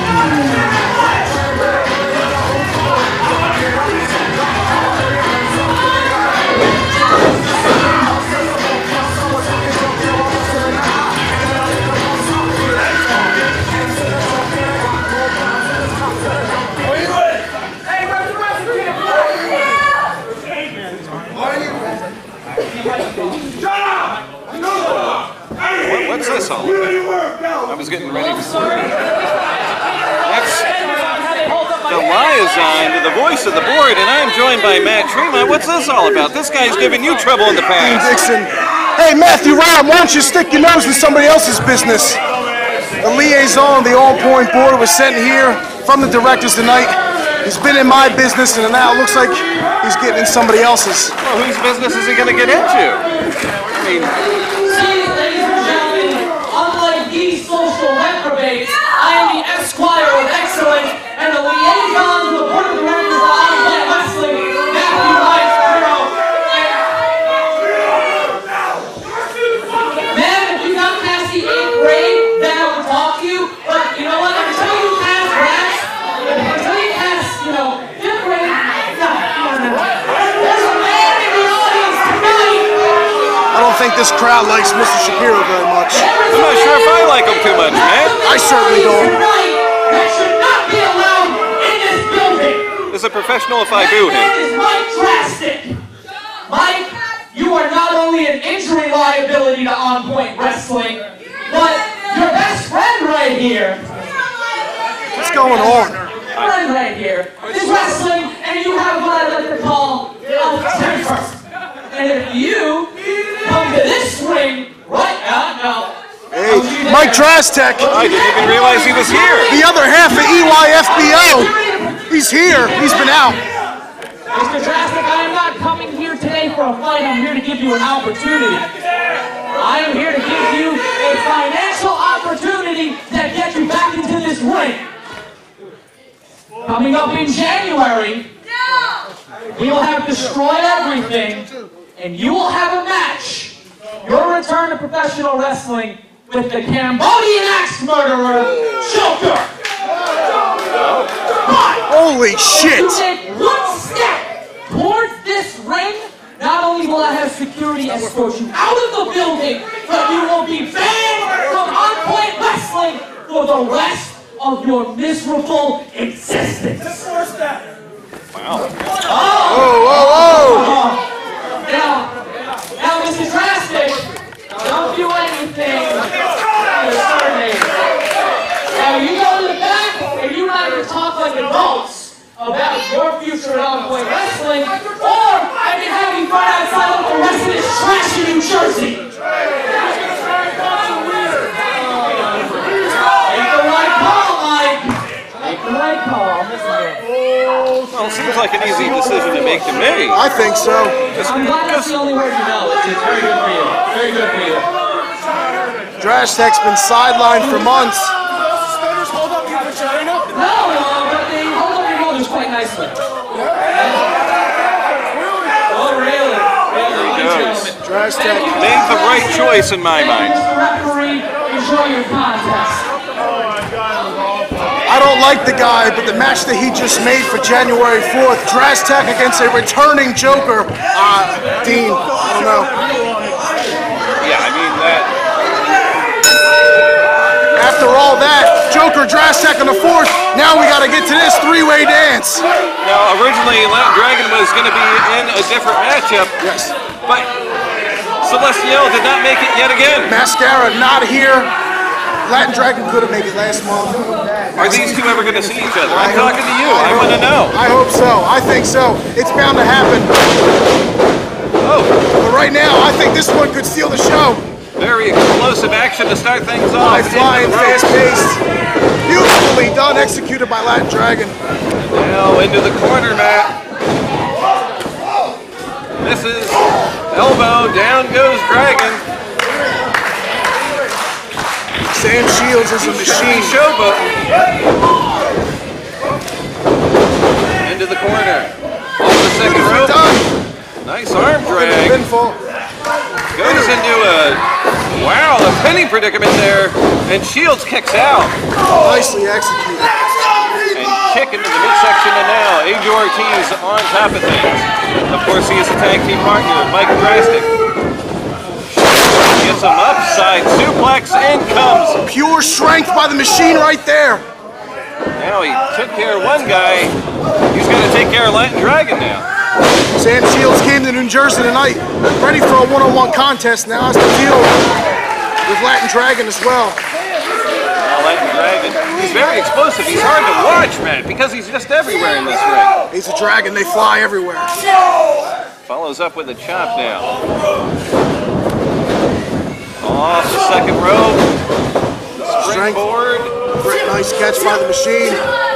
B: What's this all about? I was getting ready to see. That's the liaison to the voice of the board, and I'm joined by Matt Tremont. What's this all about? This guy's given you trouble in the past.
F: Dickinson. Hey, Matthew Rob, why don't you stick your nose in somebody else's business? The liaison, the all-point board was sent here from the directors tonight. He's been in my business, and now it looks like he's getting in somebody else's.
B: Well, whose business is he going to get into? I mean,
C: social reprobates, I am the Esquire of Excellence and the liaison to the Board of Directors of Online Wrestling, Matthew Mireno. Man, if you got past the 8th grade, then I would talk to you, but you know what, until you pass rats, until you pass, 5th grade, no. There's a man in the audience tonight.
F: I don't think this crowd likes Mr. Shapiro very much.
B: I'm not sure if I like him too much, man.
F: I certainly don't.
C: That should not be allowed in this building.
B: Is it professional if I boo him?
C: That is Mike Drastic. Mike, you are not only an injury liability to On Point Wrestling, but your best friend right here.
F: What's going on?
C: Friend right here is wrestling, and you have what I like to call a temper. And if you come to this ring right now,
F: Hey, Mike Drastek.
B: I didn't even realize he was here.
F: The other half of EYFBO. He's here. He's been out.
C: Mr. Drastic, I am not coming here today for a fight. I'm here to give you an opportunity. I am here to give you a financial opportunity that gets you back into this ring. Coming up in January, we will have destroyed everything, and you will have a match. Your return to professional wrestling with the Cambodian axe murderer, Joker. But
F: Holy shit.
C: if you take one step towards this ring, not only will I have security escort you out of the building, but you will be banned from On Point Wrestling for the rest of your miserable existence.
B: Wow.
F: Whoa.
C: Now, Mr. Drastic, don't do anything concerning. Now, you go to the back and you and I can talk like adults about your future at On Point Wrestling, or I can have you fight outside like the rest of this trash in New Jersey. Make the right call, Mike. Make the right call.
B: Well, it seems like an easy decision to make to me.
F: I think so.
C: I'm glad that's the only word you know. It's very good for you. Very good for you.
F: Drastek's been sidelined for months.
C: No, but they hold up your shoulders quite nicely. Oh, really? Really?
F: Drastek
B: Made the right choice in my mind.
C: Mr. Referee, enjoy your contest.
F: I don't like the guy, but the match that he just made for January 4th, Drastek against a returning Joker. Dean, I don't know.
B: Yeah, I mean that.
F: After all that, Joker, Drastek on the 4th, now we gotta get to this three-way dance.
B: Now, originally, Latin Dragon was going to be in a different matchup.
F: Yes.
B: But Celestial did not make it yet again.
F: Mascara not here. Latin Dragon could have made it last month.
B: Are these two ever going to see each other? I'm talking to you. I want to know.
F: I hope so. I think so. It's bound to happen.
B: Oh.
F: But right now, I think this one could steal the show.
B: Very explosive action to start things off.
F: High flying, fast paced. Beautifully done, executed by Latin Dragon.
B: Now into the corner, Matt. Misses. Elbow. Down goes Dragon.
F: Sam Shields is a machine.
B: Showboating. Into the corner. Off the second rope. Nice arm drag. Goes into a penny predicament there, and Shields kicks out.
F: Nicely executed.
B: And kick into the midsection, and now AJ Ortiz on top of things. Of course, he is a tag team partner, Mike Drastic. Gets him upside suplex, in comes.
F: Pure strength by the machine right there.
B: Now he took care of one guy. He's going to take care of Latin Dragon now.
F: Sam Shields came to New Jersey tonight, ready for a one-on-one contest. Now has to deal with Latin Dragon as well.
B: Now Latin Dragon, he's very explosive. He's hard to watch, man, because he's just everywhere in this ring.
F: He's a dragon. They fly everywhere.
B: Follows up with a chop now. Off the second rope. Springboard.
F: Nice catch by the machine.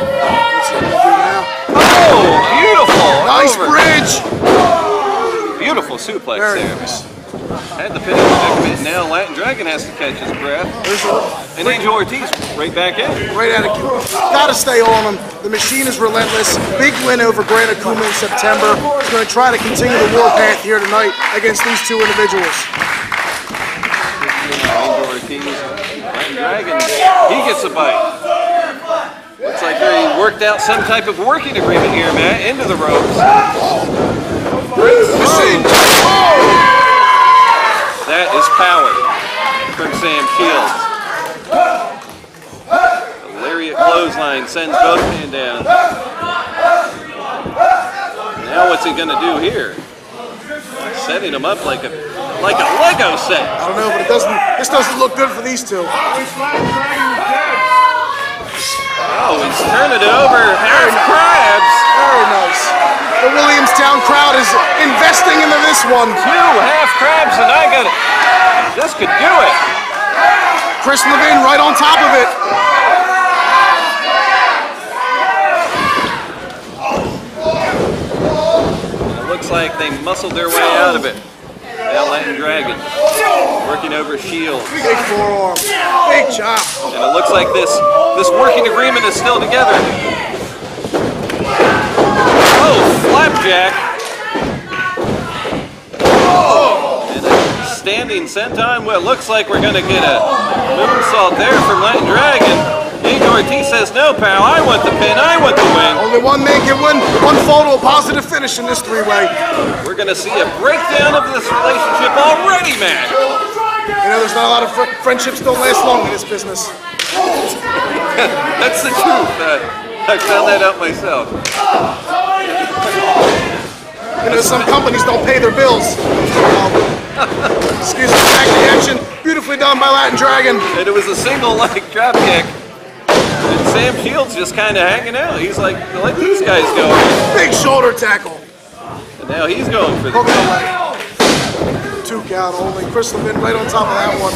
B: Oh, beautiful!
F: Nice
B: Over.
F: bridge.
B: Beautiful suplex
F: Very
B: there.
F: nice.
B: Had the pin in the now Latin Dragon has to catch his breath. And AJ Ortiz right back in.
F: Right at it. Gotta stay on him. The machine is relentless. Big win over Grant Akuma in September. He's going to try to continue the warpath here tonight against these two individuals.
B: AJ Ortiz, Latin Dragon, he gets a bite. Looks like they worked out some type of working agreement here, Matt, into the ropes.
F: Machine.
B: That is power from Sam Shields. The lariat clothesline sends both men down. Now what's he gonna do here? Setting him up like a Lego set.
F: I don't know, but this doesn't look good for these two.
B: Oh, he's turning it over. Half crabs.
F: Very nice. The Williamstown crowd is investing into this one.
B: 2 half crabs, and I got it. This could do it.
F: Chris Levine right on top of it.
B: It looks like they muscled their way out of it. Now Latin Dragon working over Shields.
F: Big forearm. Big chop.
B: And it looks like this working agreement is still together. Oh, flapjack. And a standing senton. Well, it looks like we're going to get a moonsault there from Latin Dragon. AJ Ortiz says, no, pal, I want the pin, I want the win.
F: Only one man can win. One fall to a positive finish in this three-way.
B: We're going to see a breakdown of this relationship already, man.
F: You know, there's not a lot of friendships don't last long in this business.
B: That's the truth. I found that out myself.
F: You know, some companies don't pay their bills. Excuse me, back reaction. Beautifully done by Latin Dragon.
B: And it was a single leg drop kick. And Sam Shields just kind of hanging out. He's like, let these guys go.
F: Big shoulder tackle.
B: And now he's going for the
F: Hook the leg. 2 count only. Chris Levine right on top of that one.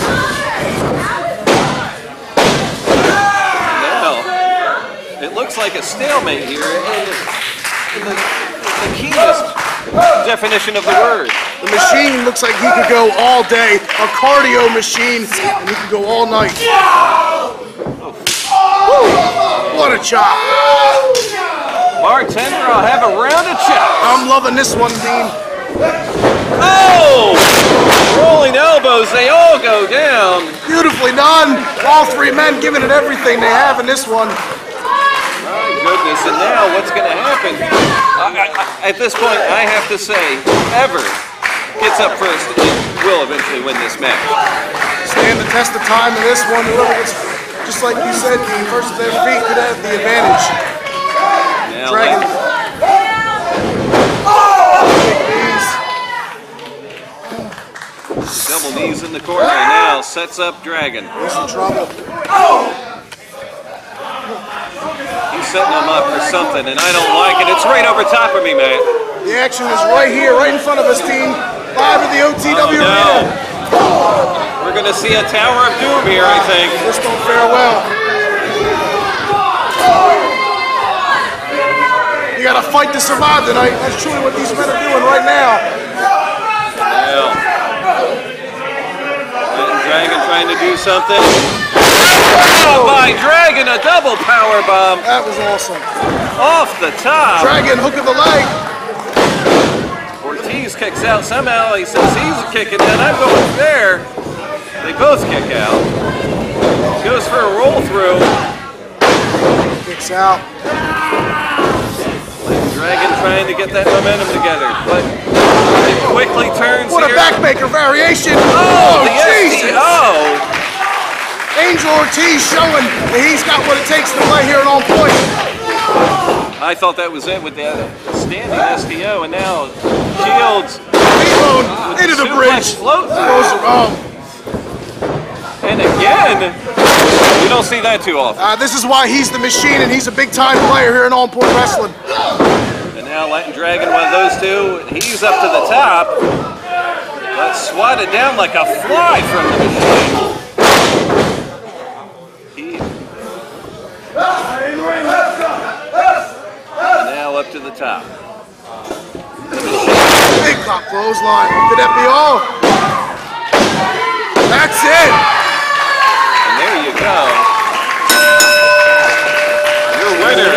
B: Now, it looks like a stalemate here. And the keenest definition of the word.
F: The machine looks like he could go all day. A cardio machine, and he could go all night. Woo, what a chop.
B: Bartender, I'll have a round of chops.
F: I'm loving this one, Dean.
B: Oh! Rolling elbows, they all go down.
F: Beautifully done. All 3 men giving it everything they have in this one.
B: My goodness, and now what's going to happen? At this point, I have to say, whoever gets up first will eventually win this match.
F: Stand the test of time in this one. Whoever gets, just like you said, first of their feet could have the advantage.
B: Now,
F: Dragon.
B: double knees in the corner now, sets up Dragon.
F: He's in trouble.
B: He's setting him up for something, and I don't like it. It's right over top of me, man.
F: The action is right here, right in front of us, team. Live at the OTW Arena.
B: We're going to see a Tower of Doom here, I think.
F: This don't fare well. fight to survive tonight. That's truly what these men are doing right now.
B: Dragon trying to do something. Oh, by Dragon, a double power bomb.
F: That was awesome.
B: Off the top.
F: Dragon, hook of the leg.
B: Ortiz kicks out somehow. He says he's kicking, and I'm going there. They both kick out. Goes for a roll through.
F: Kicks out.
B: Dragon trying to get that momentum together, but it quickly turns
F: What
B: here.
F: a backmaker variation.
B: Oh, the
F: Jesus.
B: SDO.
F: Angel Ortiz showing that he's got what it takes to play here at On Point.
B: I thought that was it with the standing SDO, and now Shields
F: into the bridge.
B: Float
F: Goes wrong.
B: And again, you don't see that too often.
F: This is why he's the machine, and he's a big-time player here in On Point Wrestling.
B: And now Latin Dragon, one of those two, he's up to the top. But swatted down like a fly from the machine. Now up to the top.
F: Big clock clothesline. Could that be all? That's it.
B: And there you go. Your winner,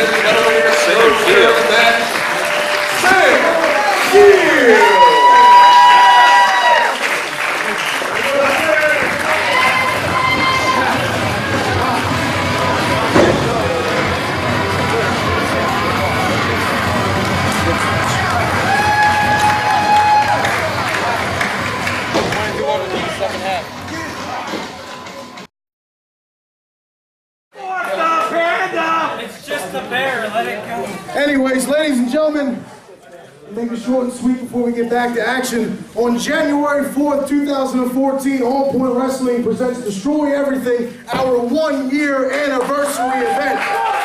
B: Sanchez.
F: Anyways, ladies and gentlemen, make it short and sweet before we get back to action. On January 4th, 2014, On Point Wrestling presents Destroy Everything, our 1-year anniversary event.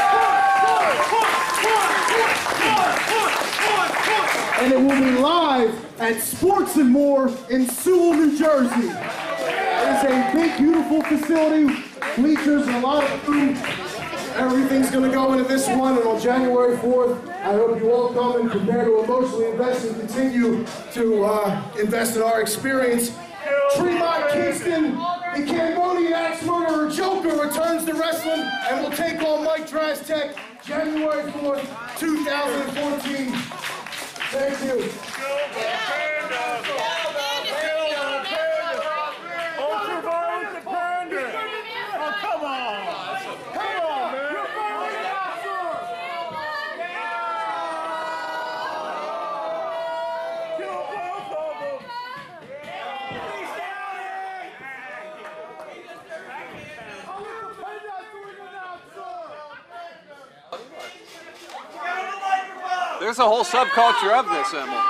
F: And it will be live at Sports and More in Sewell, New Jersey. It is a big, beautiful facility, bleachers and a lot of food. Everything's going to go into this one, and on January 4th, I hope you all come and prepare to emotionally invest and continue to invest in our experience. Tremont, Kingston, the Cambodian axe murderer Joker returns to wrestling and will take on Mike Drastek January 4th, 2014. Thank you.
B: There's a whole subculture of this, Emil.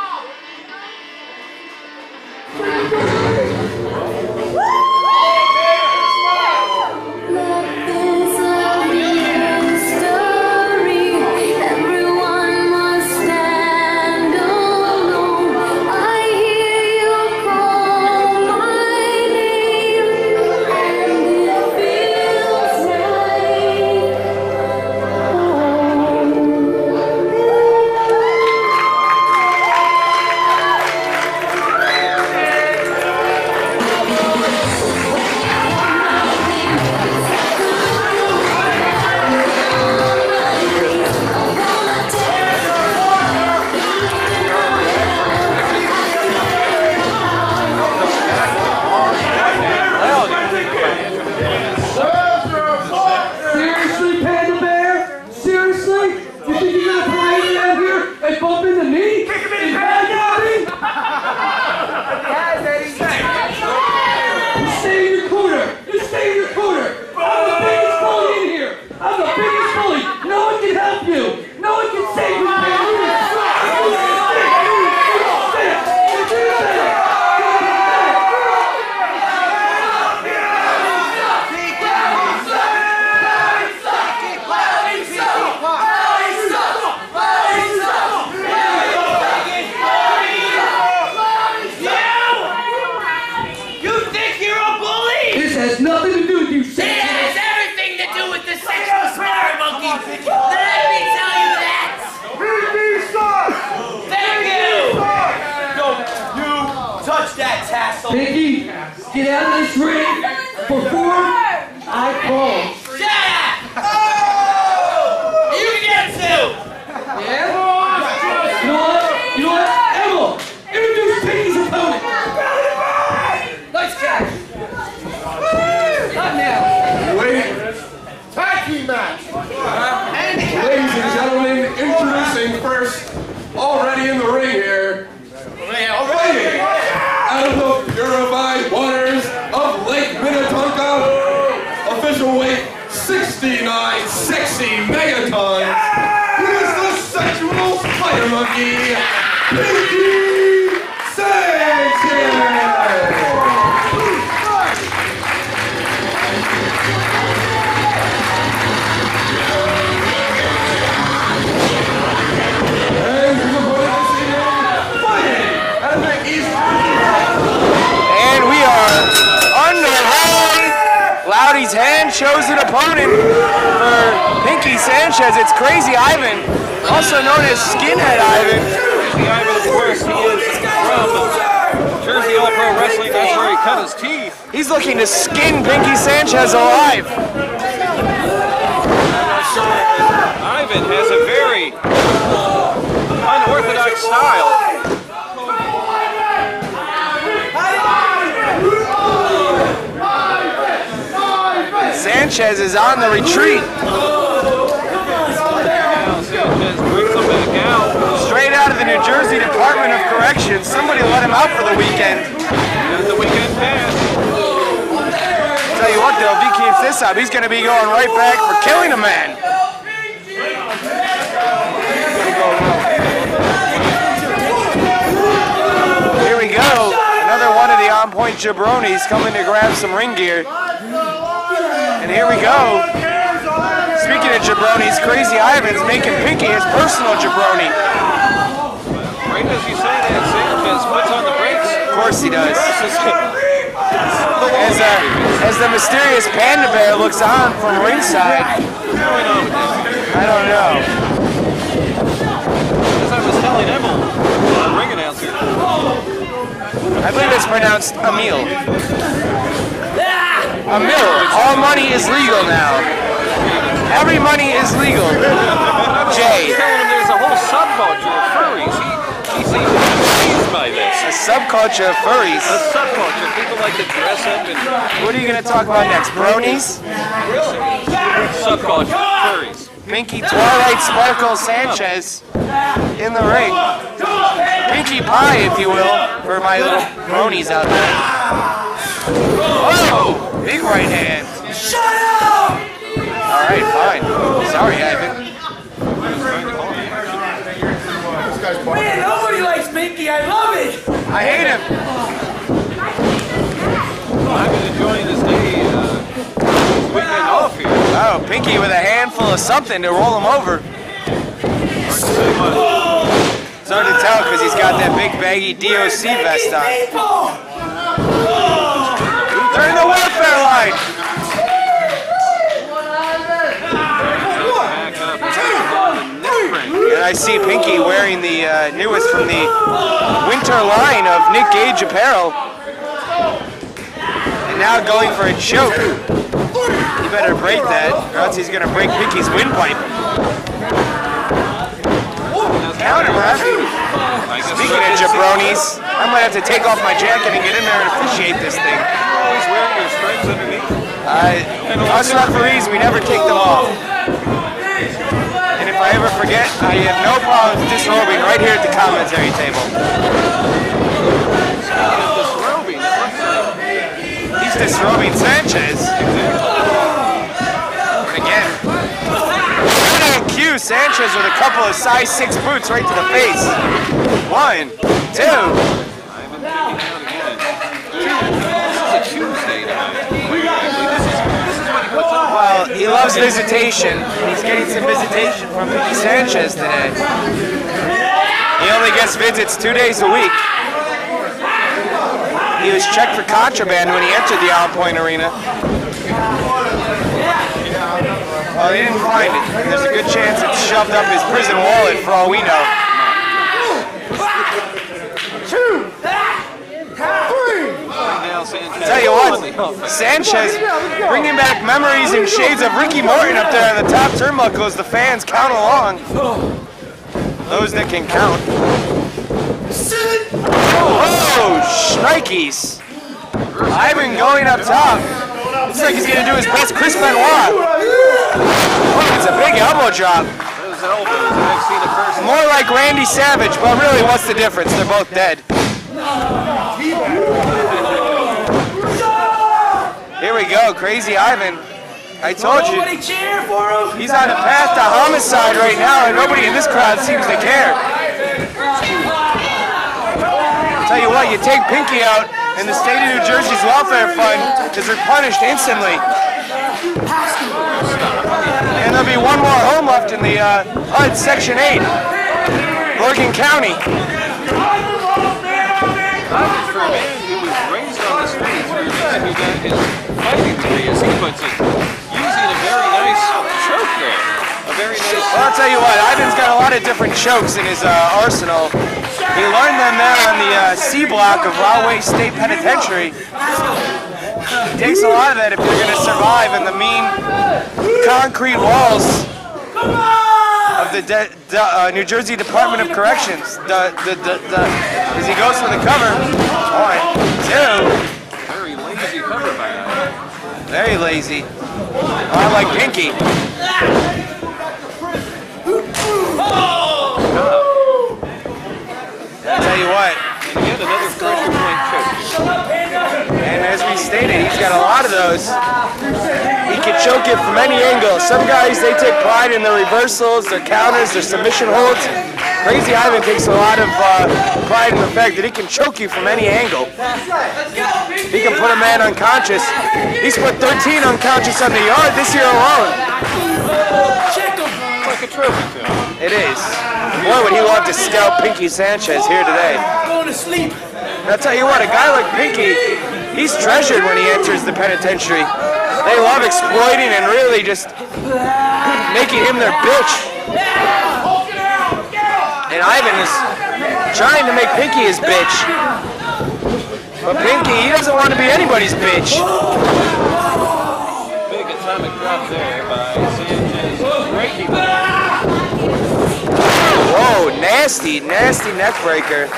C: get out of this ring before I call.
G: Shut up! Oh! You get it too!
C: Yeah? You know what? Emma, introduce Pinkie's opponent. Nice catch. Not now.
A: Wait.
D: Tag team match.
A: Ladies and gentlemen, introducing first, already in the ring here, fighting out of the purified waters of Lake Minnetonka, official weight 69 sexy megatons, who is the sexual spider monkey, Pinkie Sanchez!
E: And we are underway. Loudy's hand chosen opponent for Pinkie Sanchez. It's Crazy Ivan, also known as Skinhead Ivan.
B: Crazy Ivan, of course, he is from Jersey All Pro Wrestling. That's where he cut his teeth.
E: He's looking to skin Pinkie Sanchez alive.
B: Ivan has a very unorthodox style.
E: Sanchez is on the retreat.
B: Sanchez brings him back out.
E: Straight out of the New Jersey Department of Corrections. Somebody let him out for the weekend.
B: Got the weekend pass.
E: Tell you what though, if he keeps this up, he's going to be going right back for killing a man. Here we go. Another one of the on-point jabronis coming to grab some ring gear. And here we go. Speaking of jabronis, Crazy Ivan's making Pinkie his personal jabroni.
B: Right as you say that, Sanchez puts on the brakes.
E: Of course he does. As the mysterious panda bear looks on from ringside. I don't know.
B: As I was telling Emil, the ring announcer.
E: I believe it's pronounced Emil. Emil, all money is legal now. Every money is legal. Jay.
B: He's telling him there's a whole subculture of furries. He seems amazed by this.
E: A subculture of furries.
B: A subculture. People like to dress up and...
E: What are you going to talk about next? Bronies?
B: Subculture of furries.
E: Pinkie Twilight Sparkle Sanchez in the ring. Pinkie Pie, if you will, for my little bronies out there. Whoa! Big right hand.
G: Shut up!
E: Alright, fine. Sorry, Ivan.
G: Man, nobody likes Pinkie. I love it.
E: I hate him.
B: I'm enjoying this day, weekend off here.
E: Oh, Pinkie with a handful of something to roll him over. It's hard to tell because he's got that big baggy DOC vest on. They're in the welfare line. And I see Pinkie wearing the newest from the winter line of Nick Gage apparel. And now going for a choke. You better break that, or else he's going to break Pinkie's windpipe. Counter, ref. Speaking of jabronis, I might have to take off my jacket and get in there and officiate this thing.
B: Always wearing your stripes underneath.
E: Us referees, we never take them off. And if I ever forget, I have no problem disrobing right here at the commentary table. He's disrobing Sanchez. And again, cue Sanchez with a couple of size 6 boots right to the face. 1, 2. Well, he loves visitation. He's getting some visitation from Pinkie Sanchez today. He only gets visits 2 days a week. He was checked for contraband when he entered the On Point Arena. Well, he didn't find it. There's a good chance it's shoved up his prison wallet for all we know. 2, 3. Tell you what, Sanchez bringing back memories and shades of Ricky Morton up there on the top turnbuckles. The fans count along. Those that can count. Oh, shnikes. Ivan going up top. Looks like he's going to do his best Chris Benoit. Oh, it's a big elbow drop.
B: Those elbows, I've seen a person.
E: More like Randy Savage, but really, what's the difference? They're both dead. Here we go, Crazy Ivan. I told you. He's on a path to homicide right now, and nobody in this crowd seems to care. Tell you what, you take Pinkie out, and the state of New Jersey's welfare fund is replenished instantly. And there'll be one more home left in the HUD Section 8, Bergen County.
B: For a man who was raised on the streets, for a man who got his fighting degree, as he puts it, using a very nice choke there. A very nice.
E: Well, I'll tell you what, Ivan's got a lot of different chokes in his arsenal. He learned them there on the C block of Rahway State Penitentiary. It takes a lot of that if you're going to survive in the mean concrete walls of the New Jersey Department of Corrections. As he goes for the cover. 1, 2.
B: Very lazy cover by that.
E: Very lazy. I like Pinkie. I'll tell you what.
B: And again, another pressure point choke.
E: And as we stated, he's got a lot of those. He can choke it from any angle. Some guys, they take pride in their reversals, their counters, their submission holds. Crazy Ivan takes a lot of pride in the fact that he can choke you from any angle. He can put a man unconscious. He's put 13 unconscious on the yard this year alone.
B: Like a trophy to him.
E: It is. Boy, would he love to scout Pinkie Sanchez here today. And I'll tell you what, a guy like Pinkie, he's treasured when he enters the penitentiary. They love exploiting and really just making him their bitch. And Ivan is trying to make Pinkie his bitch. But Pinkie, he doesn't want to be anybody's bitch.
B: Big atomic drop there by Sanchez. Breaking.
E: Whoa, nasty, nasty neck breaker.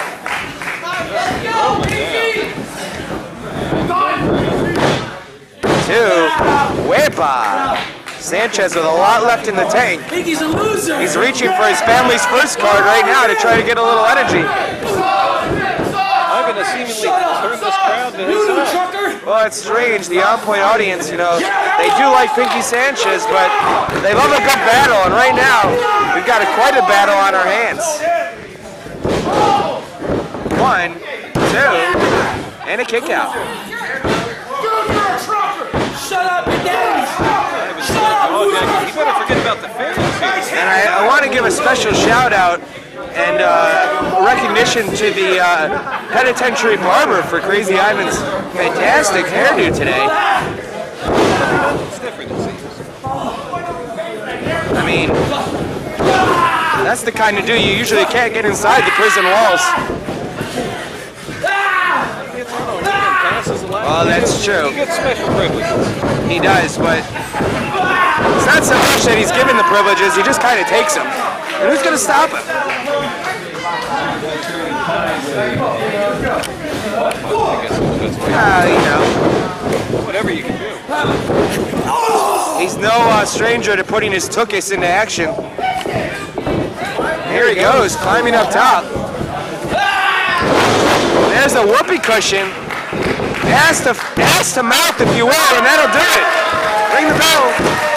E: Two, Wepa. Sanchez with a lot left in the tank.
G: Pinkie's a loser.
E: He's reaching for his family's first card right now to try to get a little energy.
B: Ivan has seemingly turned this crowd to his side.
E: Well, it's strange. The on-point audience, you know, they do like Pinkie Sanchez, but they love a good battle. And right now, we've got quite a battle on our hands. 1, 2, and a kick out.
G: Shut up, Daddy.
B: You better forget about the fans here.
E: And I want to give a special shout out and recognition to the penitentiary barber for Crazy Ivan's fantastic hairdo today.
B: It's different, it seems.
E: I mean, that's the kind of do you usually can't get inside the prison walls. Well, that's true.
B: He gets special privileges.
E: He does, but it's not so much that he's given the privileges, he just kind of takes them. And who's going to stop him? You know.
B: Whatever you can do.
E: He's no stranger to putting his tuchus into action. Here he goes, climbing up top. There's a whoopee cushion. Ass to mouth, if you will, and that'll do it. Ring the bell.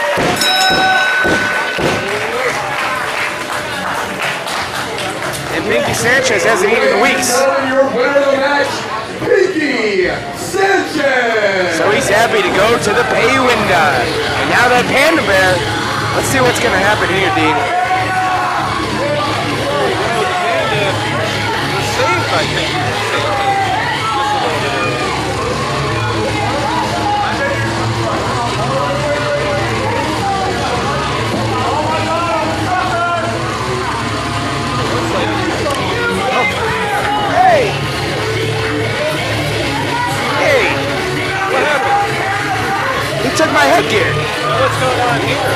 E: And Pinkie Sanchez hasn't eaten in weeks.
A: Your winner of the match, Pinkie Sanchez.
E: So he's happy to go to the pay window. And now that Panda Bear, let's see what's going to happen here, Dean.
B: The Panda was saved by Pinkie Sanchez. Just a little bit earlier.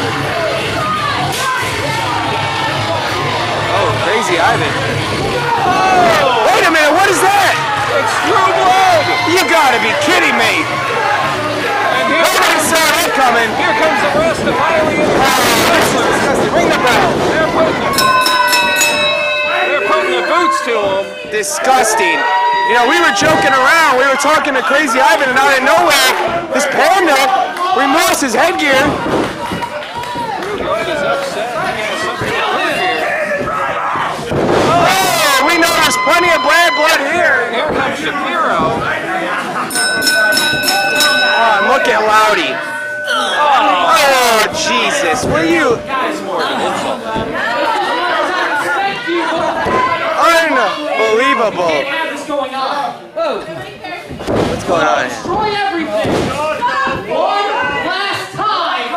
E: Oh, crazy Ivan. Oh, wait a minute, what is that?
B: It's True Blood!
E: You gotta be kidding me!
B: And here
E: Nobody saw that coming.
B: Here comes the rest of Highly
E: Disgusting. Ring the bell.
B: They're putting the boots to him.
E: Disgusting. You know, we were joking around. We were talking to Crazy Ivan, and out of nowhere, this panda removes his headgear.
B: True Blood is upset. He has something to prove here.
E: Oh, we know there's plenty of bad blood here.
B: Here comes Shapiro.
E: Oh, and look at Loudy. Oh, Jesus. Were you... Unbelievable. What's going on?
C: Destroy everything. One last time.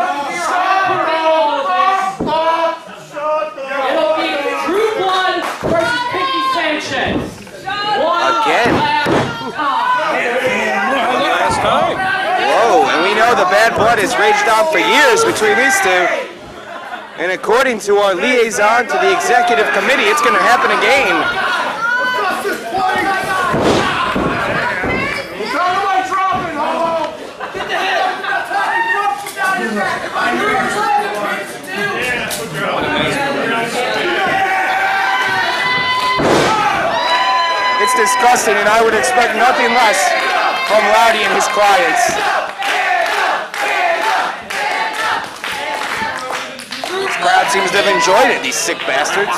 C: It'll be True Blood versus Pinkie Sanchez.
E: Again?
B: Last time.
E: Whoa, and we know the bad blood has raged on for years between these two. And according to our liaison to the executive committee, it's going to happen again. It's disgusting, and I would expect nothing less from Loudy and his clients. This crowd seems to have enjoyed it, these sick bastards.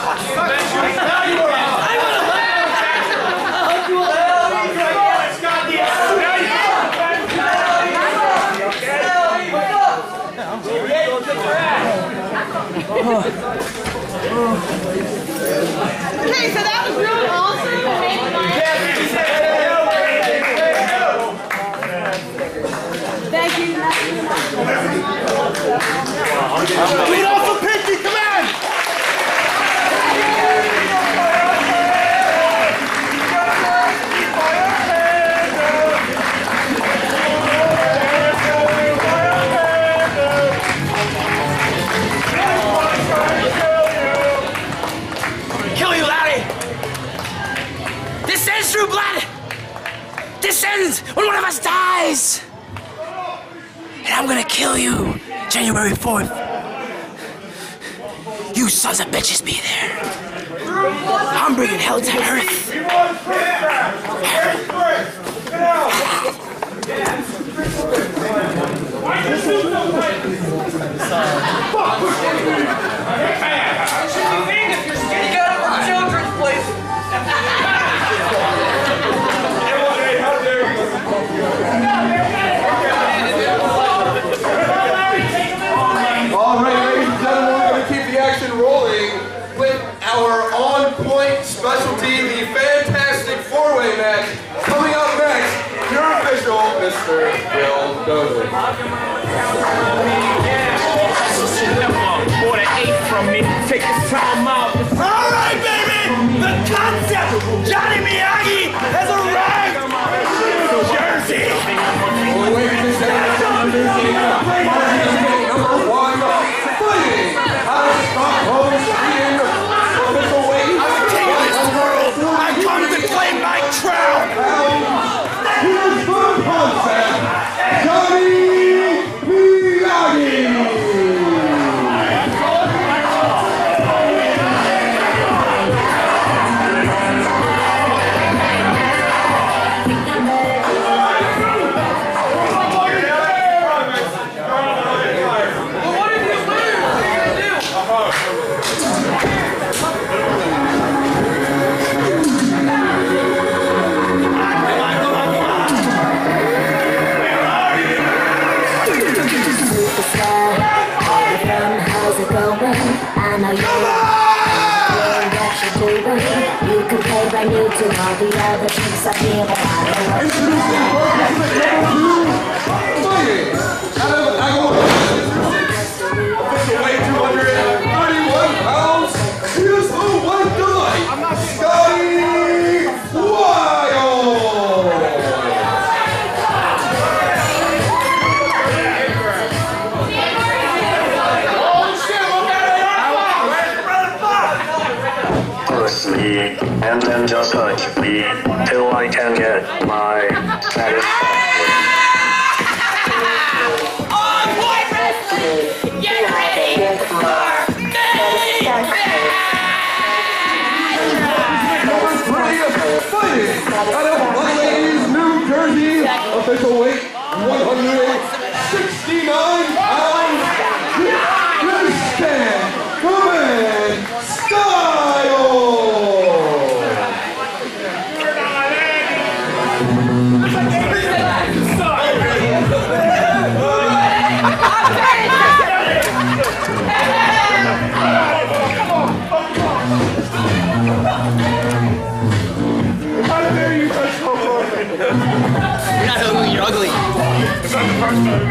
G: Okay, so that was really awesome. Thank you.
F: Do it all for Pinkie, come on!
H: Kill you, Loudy! This ends, True Blood! This ends when one of us dies! And I'm gonna kill you January 4th. You sons of bitches be there. I'm bringing hell to earth.
G: Children's place.
A: All right, ladies and gentlemen, we're going to keep the action rolling with our on-point specialty, the fantastic four-way match. Coming up next, your official, Mr. Bulldozer.
I: Order 8 from me. Take this time out. All right, baby. The concept, Johnny Miyagi, has arrived. Jersey.
A: Number 1, fighting out of Stockholm, Sweden. Official weight.
I: I'm taking this world. I come to claim my crown.
A: Here's the concept, Johnny Miyagi.
J: You can play brand new to all the other things I feel about.
A: Official weight 231 pounds. Here's the white delight, Scotty Wild.
K: and then just punch me till I can get my satisfaction.
H: On point wrestling! Get ready for
A: Fighting out of Ladies, New Jersey, official weight 169 pounds. This stand, command,
H: You're not ugly, you're ugly.
I: Is that the first time?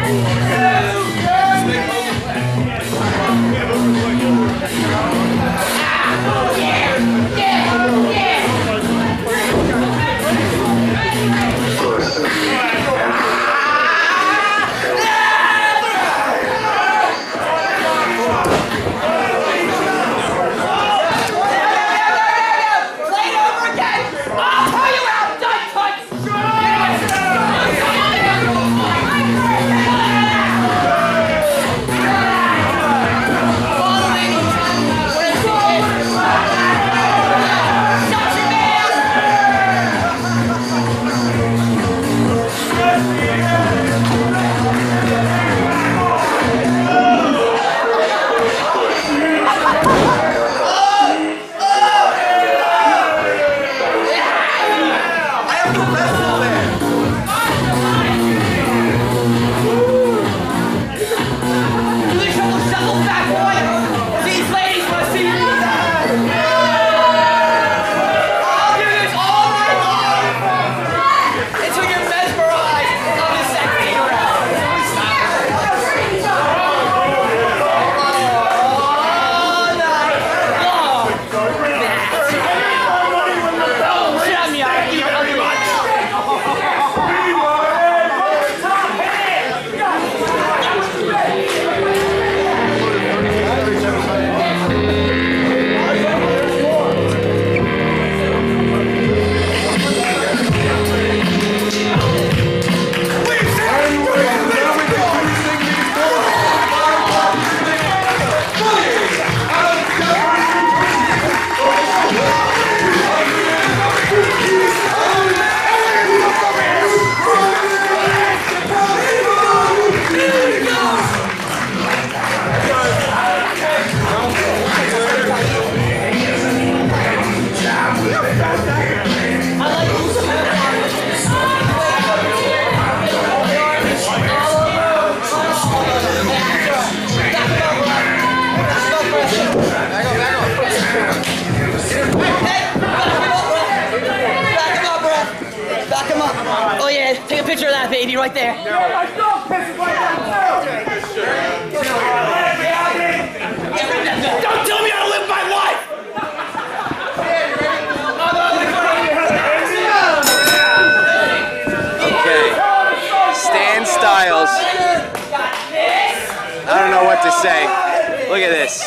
H: Take a picture of that baby right there.
I: Yo, my dog pisses like that too! Don't tell me how to live my life!
E: Okay. Stan Stylez. I don't know what to say. Look at this.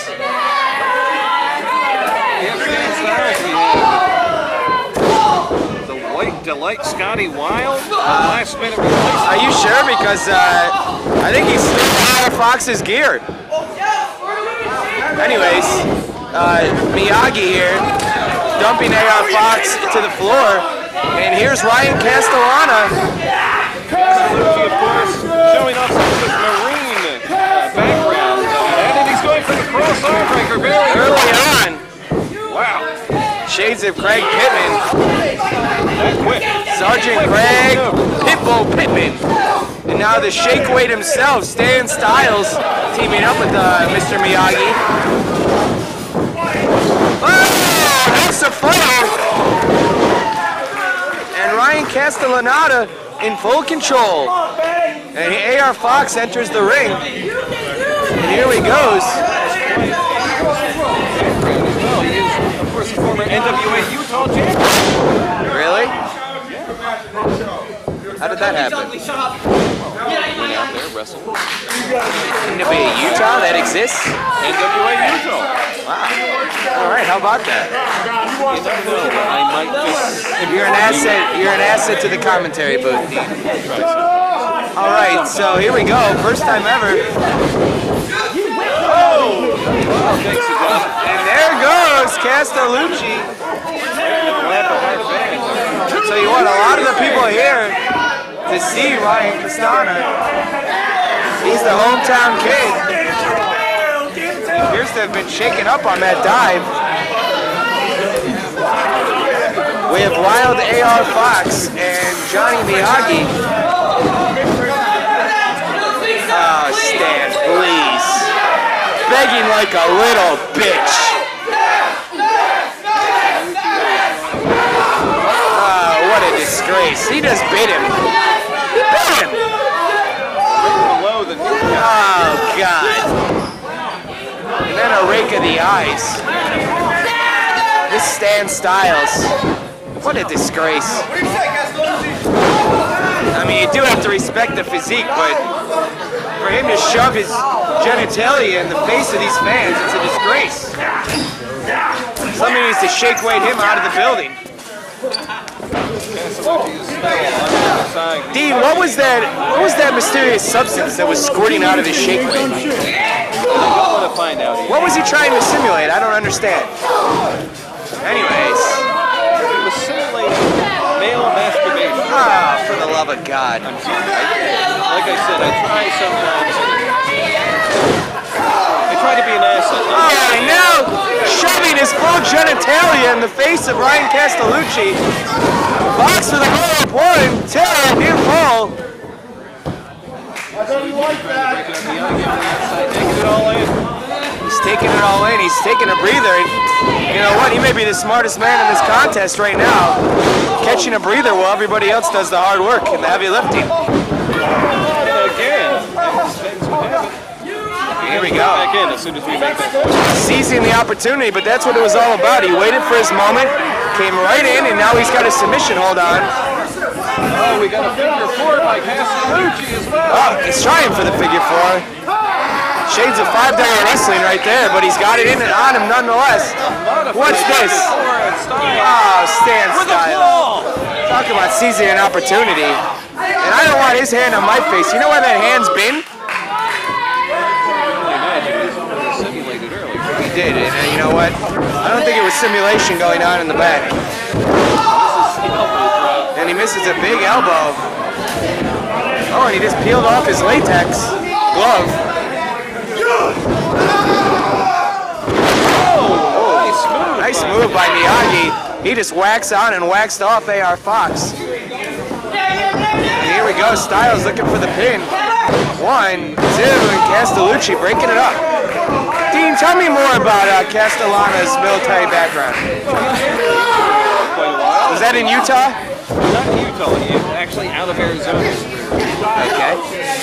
B: Delight Scotty Wild. Last minute replacement.
E: Are you sure? Because I think he's still out of Fox's gear. Anyways, Miyagi here, dumping AR Fox to the floor. And here's Ryan Castellucci.
B: Castellucci, of course, showing off some of his Marine background. And then he's going for the cross arm breaker very
E: early on.
B: Wow.
E: Shades of Craig Pittman. Sergeant Craig Pitbull Pittman. And now the shake weight himself, Stan Stylez, teaming up with Mr. Miyagi. Oh, that's a photo. And Ryan Castellucci in full control. And AR Fox enters the ring. And here he goes.
B: Of course, the former NWA Utah champion.
E: Really? How did that happen?
H: Shut up.
B: Out there, wrestle.
E: NWA Utah, that exists?
B: NWA Utah.
E: Wow. All right, how about that? You're an asset to the commentary booth, Dean. All right, so here we go. First time ever. Oh! And there goes Castellucci. I'll tell you what, a lot of the people here to see Ryan Castana. He's the hometown kid. He appears to have been shaken up on that dive. We have Wild AR Fox and Johnny Miyagi. Oh, Stan, please. Begging like a little bitch. Oh, what a disgrace. He just bit him. Bit him! Oh, God. And then a rake of the eyes. This Stan Stylez. What a disgrace. I mean, you do have to respect the physique, but for him to shove his genitalia in the face of these fans, it's a disgrace. Somebody needs to shake weight him out of the building. Dean, what was that mysterious substance that was squirting out of his shake weight? What was he trying to simulate? I don't understand. Anyways.
B: It was simulating male masturbation.
E: Ah, for the love of God.
B: Like I said, I try sometimes. I try to be an asset.
E: Oh, now shoving his full genitalia in the face of Ryan Castellucci. Fox with a roll-up one, Taylor near fall.
I: I know you like that.
B: Taking it all in.
E: He's taking it all in. He's taking a breather. You know what? He may be the smartest man in this contest right now. Catching a breather while everybody else does the hard work and the heavy lifting.
B: Again.
E: Here we go.
B: Back in as soon as we make that point.
E: Seizing the opportunity, but that's what it was all about. He waited for his moment, came right in, and now he's got a submission hold on.
B: Oh, we got a figure four by Castellucci as well.
E: Oh, he's trying for the figure four. Shades of $5 wrestling right there, but he's got it in and on him nonetheless. What's this? Oh, Stan Stylez. Talk about seizing an opportunity. And I don't want his hand on my face. You know where that hand's been? He did, and you know what? I don't think it was simulation going on in the back. And he misses a big elbow. Oh, and he just peeled off his latex glove. Oh, nice move by Miyagi. He just waxed on and waxed off AR Fox. And here we go, Stylez looking for the pin. 1, 2, and Castellucci breaking it up. Dean, tell me more about Castellana's military background. Was that in Utah?
B: Not in Utah, he's actually out of Arizona.
E: Okay.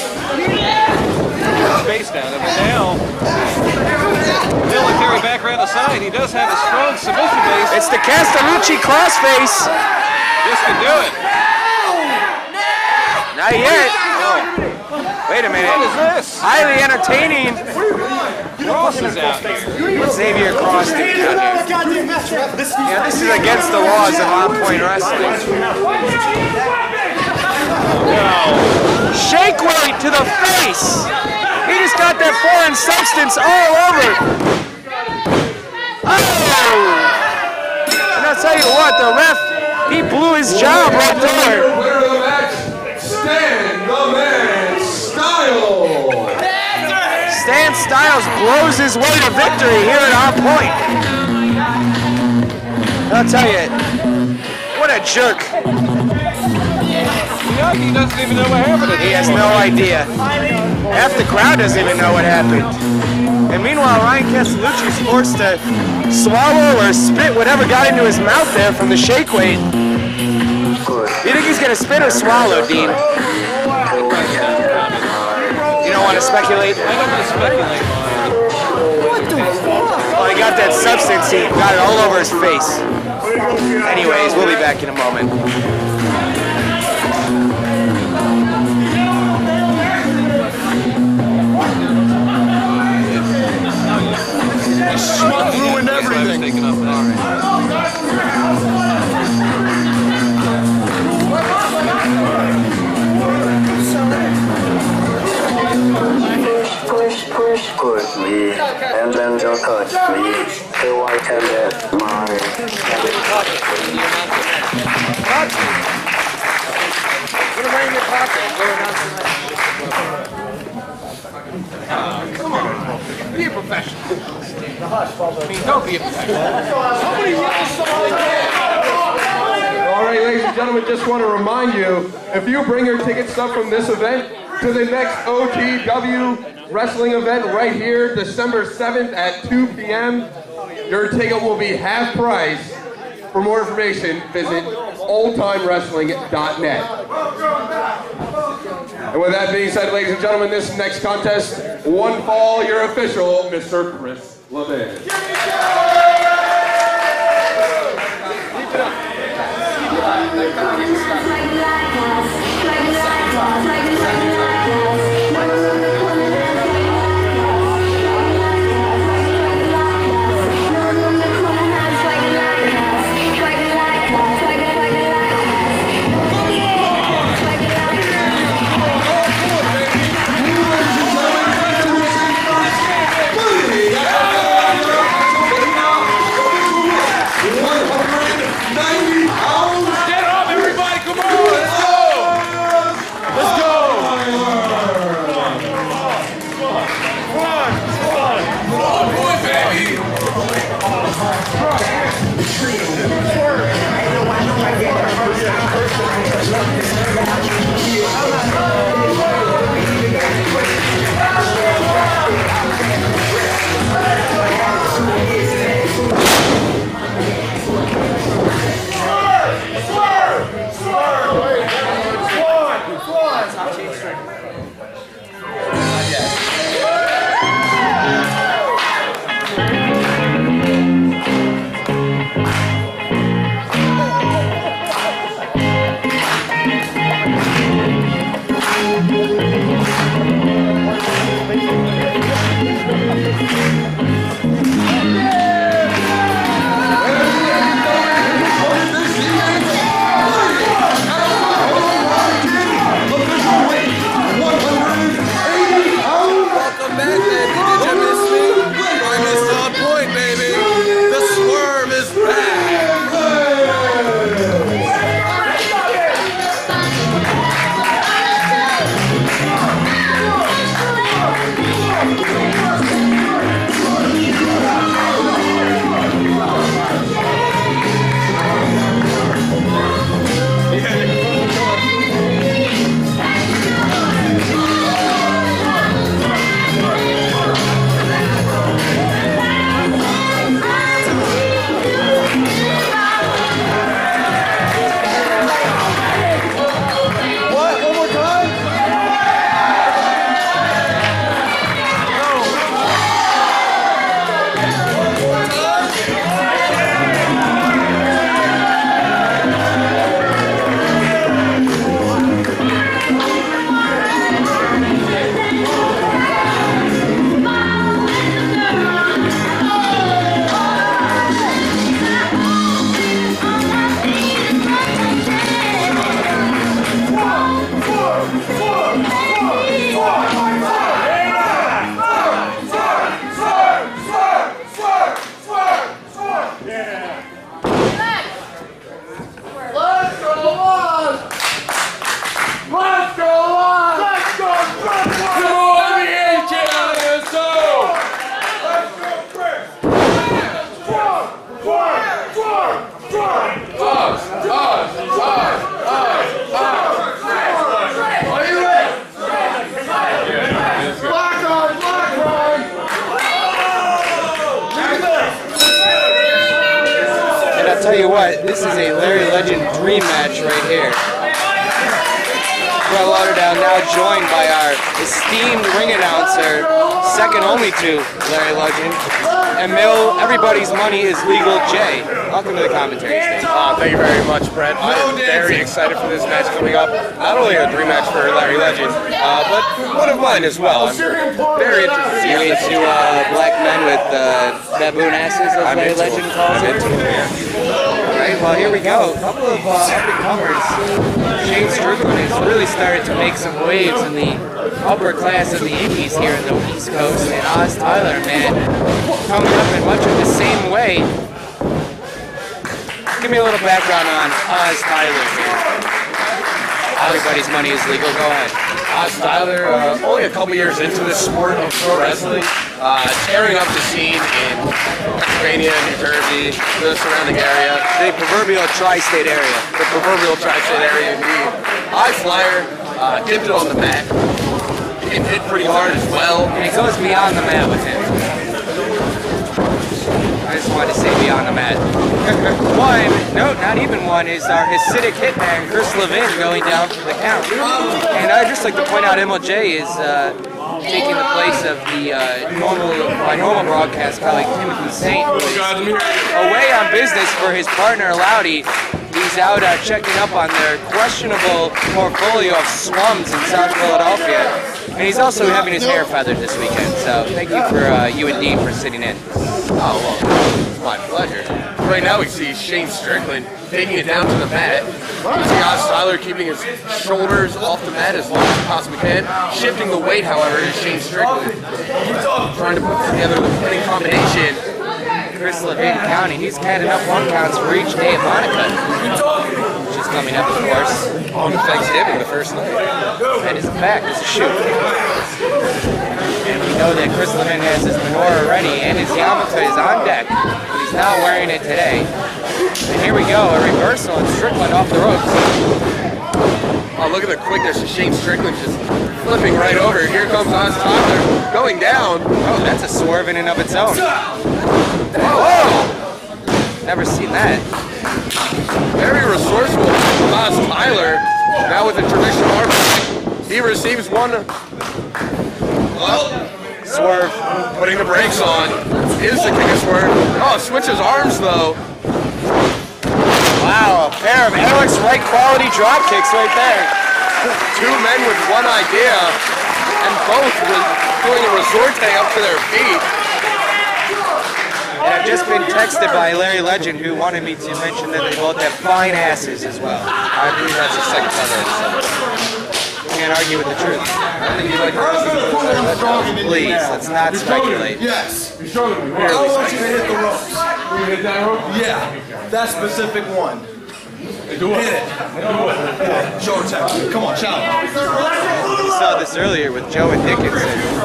B: Based down of it now. Military background aside, he does have a strong submission base.
E: It's the Castellucci crossface.
B: This can do it.
E: Not yet.
B: Oh.
E: Wait a minute.
B: What is this?
E: Highly entertaining.
B: Cross is out here.
E: Xavier Cross did it out here. Yeah, this is against the laws of on-point wrestling.
B: Wow.
E: Shake weight to the face. He just got that foreign substance all over. Oh! And I'll tell you what, the ref, he blew his job right there.
A: Winner of the match, Stan the Man Stylez.
E: Stan Stylez blows his way to victory here at On Point. I'll tell you, what a jerk.
B: Miyagi doesn't even know what happened.
E: He has no idea. Half the crowd doesn't even know what happened. And meanwhile, Ryan Castellucci is forced to swallow or spit whatever got into his mouth there from the shake weight. You think he's going to spit or swallow, Dean? You don't want to speculate?
B: I don't want to speculate.
E: What the fuck? Well, he got that substance, he got it all over his face. Anyways, we'll be back in a moment.
F: Ruined everything.
K: and then just touch me till I can get my...
G: Put it right in your pocket. Come on. Be a professional. I mean, don't be a professional. Somebody yell something.
A: All right, ladies and gentlemen, just want to remind you, if you bring your ticket stub from this event to the next OTW wrestling event right here, December 7th at 2 p.m., your ticket will be half price. For more information, visit oldtimewrestling.net. And with that being said, ladies and gentlemen, this next contest, one fall, your official, Mr. Chris Levin.
E: Tell you what, this is a Larry Legend dream match right here. Well Lauderdale now joined by our esteemed ring announcer, second only to Larry Legend, and Mill, everybody's money is legal Jay. Welcome to the commentary stage.
L: Thank you very much, Brett. I'm very excited for this match coming up. Not only a dream match for Larry Legend, but one of mine as well. I'm very interested to see
E: you two black men with baboon asses, as Larry Legend calls it. Alright, well here we go. A couple of up-and-comers. Strickland has really started to make some waves in the
H: upper class of the Indies here in the East Coast, and Oz Tyler, man, coming up in much of the same way. Give me a little background on Oz Tyler here. Everybody's money is legal. Go ahead.
L: Oz Tyler, only a couple years into this sport of pro wrestling, tearing up the scene in Pennsylvania, New Jersey, the surrounding area.
E: The proverbial tri-state area.
L: The proverbial tri-state area, indeed. High flyer, dipped it on the mat. He can hit pretty hard as well.
H: And it goes beyond the mat with him. I just wanted to say beyond the mat. One, no, not even one, is our Hasidic hitman, Chris Levin, going down for the count. And I'd just like to point out MLJ is taking the place of the normal broadcast colleague Timothy Saint, who is away on business for his partner Loudy. He's out checking up on their questionable portfolio of slums in South Philadelphia. And he's also having his hair feathered this weekend. So thank you for you and Dean for sitting in.
L: Oh, well, it's my pleasure. Right now we see Shane Strickland taking it down to the mat. We see Oz Tyler keeping his shoulders off the mat as long as he possibly can. Shifting the weight, however, is Shane Strickland. Trying to put together the winning combination.
H: Chris Levin counting. He's had enough 1 counts for each day of Hanukkah, which is coming up, of course.
L: On Thanksgiving, the first night.
H: That is a fact. It's a shoot. And we know that Chris Levin has his menorah ready and his yarmulke is on deck. He's not wearing it today. And here we go, a reversal and Strickland off the ropes.
L: Oh, look at the quickness of Shane Strickland just flipping right over. Here comes Oz Tyler going down.
H: Oh, that's a swerve in and of its own. Whoa! Never seen that.
L: Very resourceful from Oz Tyler. Now with the traditional arm, he receives one.
H: Swerve.
L: Putting the brakes on. Is the king of swerve. Oh, switches arms though.
E: Wow, a pair of Alex Wright quality drop kicks right there.
L: Two men with one idea, and both doing a resorte up to their feet.
H: And I've just been texted by Larry Legend, who wanted me to mention that they both have fine asses as well.
L: I believe that's the second time I've said it.
H: Can't argue with the truth.
L: I think you like her.
H: Please, let's not speculate.
M: Yes. I want you to hit the ropes.
G: You hit that rope?
M: Yeah, that specific one.
G: Do it.
M: Hit it. Show attack. Come on, challenge.
H: We saw this earlier with Joe and Dickinson.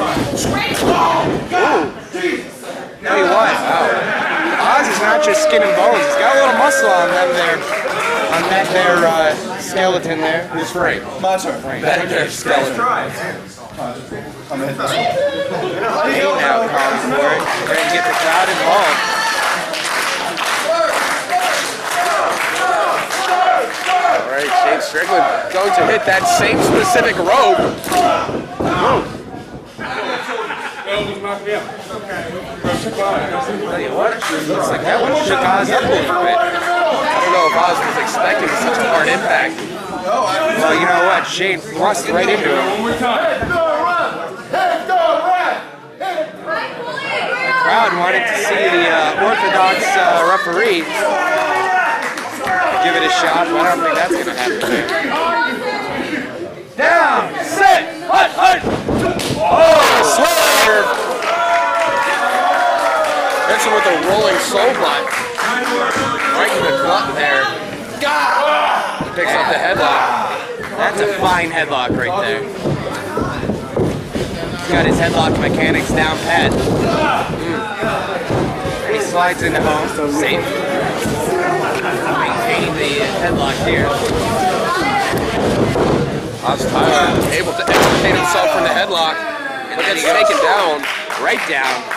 H: Ooh. No, he won. Wow. Oz is not just skin and bones. He's got a little muscle on them there. On that there skeleton there.
L: Who's free?
M: My turn.
L: That there skeleton.
M: I'm gonna hit this one.
H: Kaye now calling for it. Ready to get the crowd involved.
L: All right, Shane Strickland going to hit that same specific rope.
H: Tell you what, looks like that one shook Oz up a little bit.
L: I don't know if Oz was expecting such a hard impact.
H: Well, you know what? Shane thrust right into him. The crowd wanted to see the Orthodox referee give it a shot, but I don't think that's going to happen there. Down, set, hut. Oh, swerve.
L: Hits him with a rolling soul butt. Right in the gut there. Picks up the headlock.
H: That's a fine headlock right there. He's got his headlock mechanics down pat. He slides into home, safe. Maintaining the headlock here.
L: Oz Tyler able to extricate himself from the headlock and gets taken down.
H: Right down.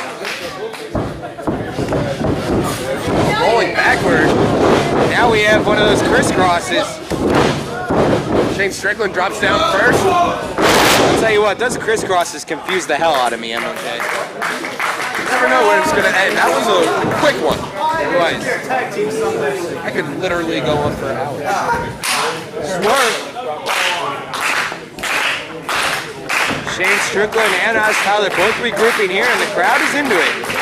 L: Rolling backward.
H: Now we have one of those crisscrosses.
L: Shane Strickland drops down first.
H: I'll tell you what, those crisscrosses confuse the hell out of me, MLJ.
L: You never know where it's going to end. That was a quick one.
H: It was.
L: I could literally go on for hours.
H: Swerve. Shane Strickland and Oz Tyler both regrouping here, and the crowd is into it.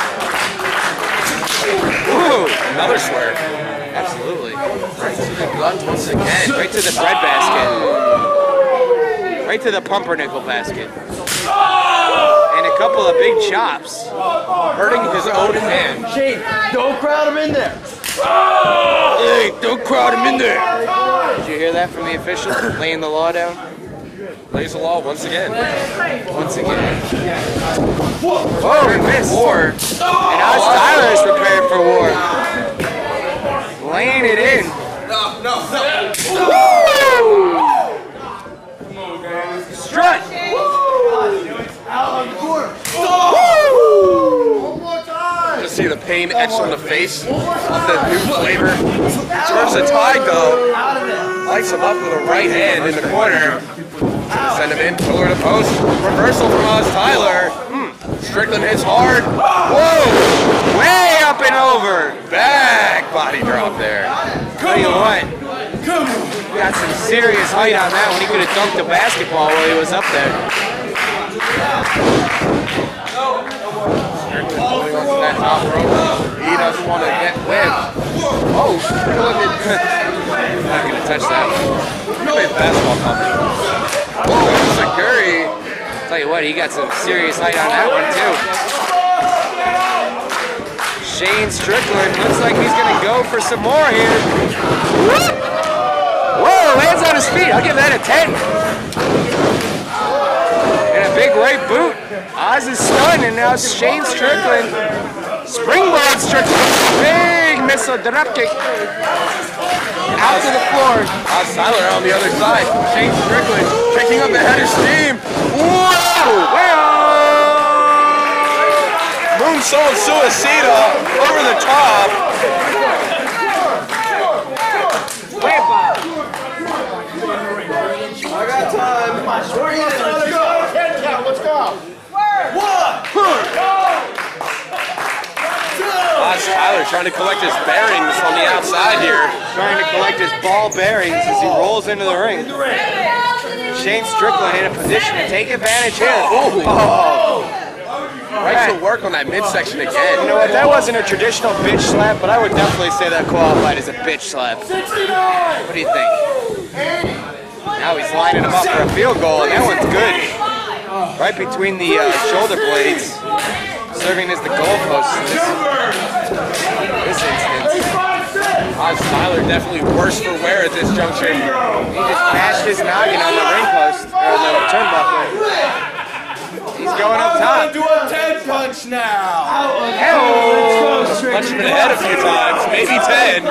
H: Ooh,
L: another swerve.
H: Absolutely.
L: Right to the gut once again.
H: Right to the bread basket. right to the pumpernickel basket. And a couple of big chops,
L: hurting his own hand.
I: Shane, don't crowd him in there.
H: Hey, don't crowd him in there. Did you hear that from the officials laying the law down?
L: Lays the law once again.
H: Once again. Whoa, he missed. War. And now Stylez is prepared for war. Laying it in.
A: No.
H: Strut.
L: Just see the pain etched on the face of the new flavor. Swerves a tie though. Lights him up with a right hand in the corner. Send him in, pillar to post. Reversal from Oz Tyler. Strickland hits hard. Whoa!
H: Way up and over.
L: Back body drop there.
H: Tell you what. Got some serious height on that one. He could have dunked the basketball while he was up there.
L: Going onto that top rope. He doesn't want to get whipped. Oh, Strickland. Not going to touch that one. Really a basketball company. Oh, Security.
H: Tell you what, he got some serious height on that one too. Shane Strickland looks like he's going to go for some more here. Whoa, lands on his feet. I'll give that a 10. And a big right boot. Oz is stunned, and now Shane Strickland. Springboard Strickland. Big missile drop kick. Out to the floor.
L: Oz Tyler on the other side. Shane Strickland picking up the head of steam. Whoa!
E: Moonsault suicida over the top.
I: I got time. Let's go. 10 count. Let's go. 1.
L: Oz Tyler trying to collect his bearings on the outside here.
H: Trying to collect his ball bearings as he rolls into the ring. Shane Strickland in a position to take advantage here.
L: Right to work on that midsection again.
H: You know what, that wasn't a traditional bitch slap, but I would definitely say that qualified as a bitch slap. What do you think? Now he's lining him up for a field goal, and that one's good. Right between the shoulder blades, serving as the goalpost in this instance.
L: Oz Tyler definitely worse for wear at this juncture.
H: He just bashed his noggin on the ring post, or the turnbuckle. He's going up top.
I: Do a 10 punch now.
L: Punching in the head a few times, maybe 10.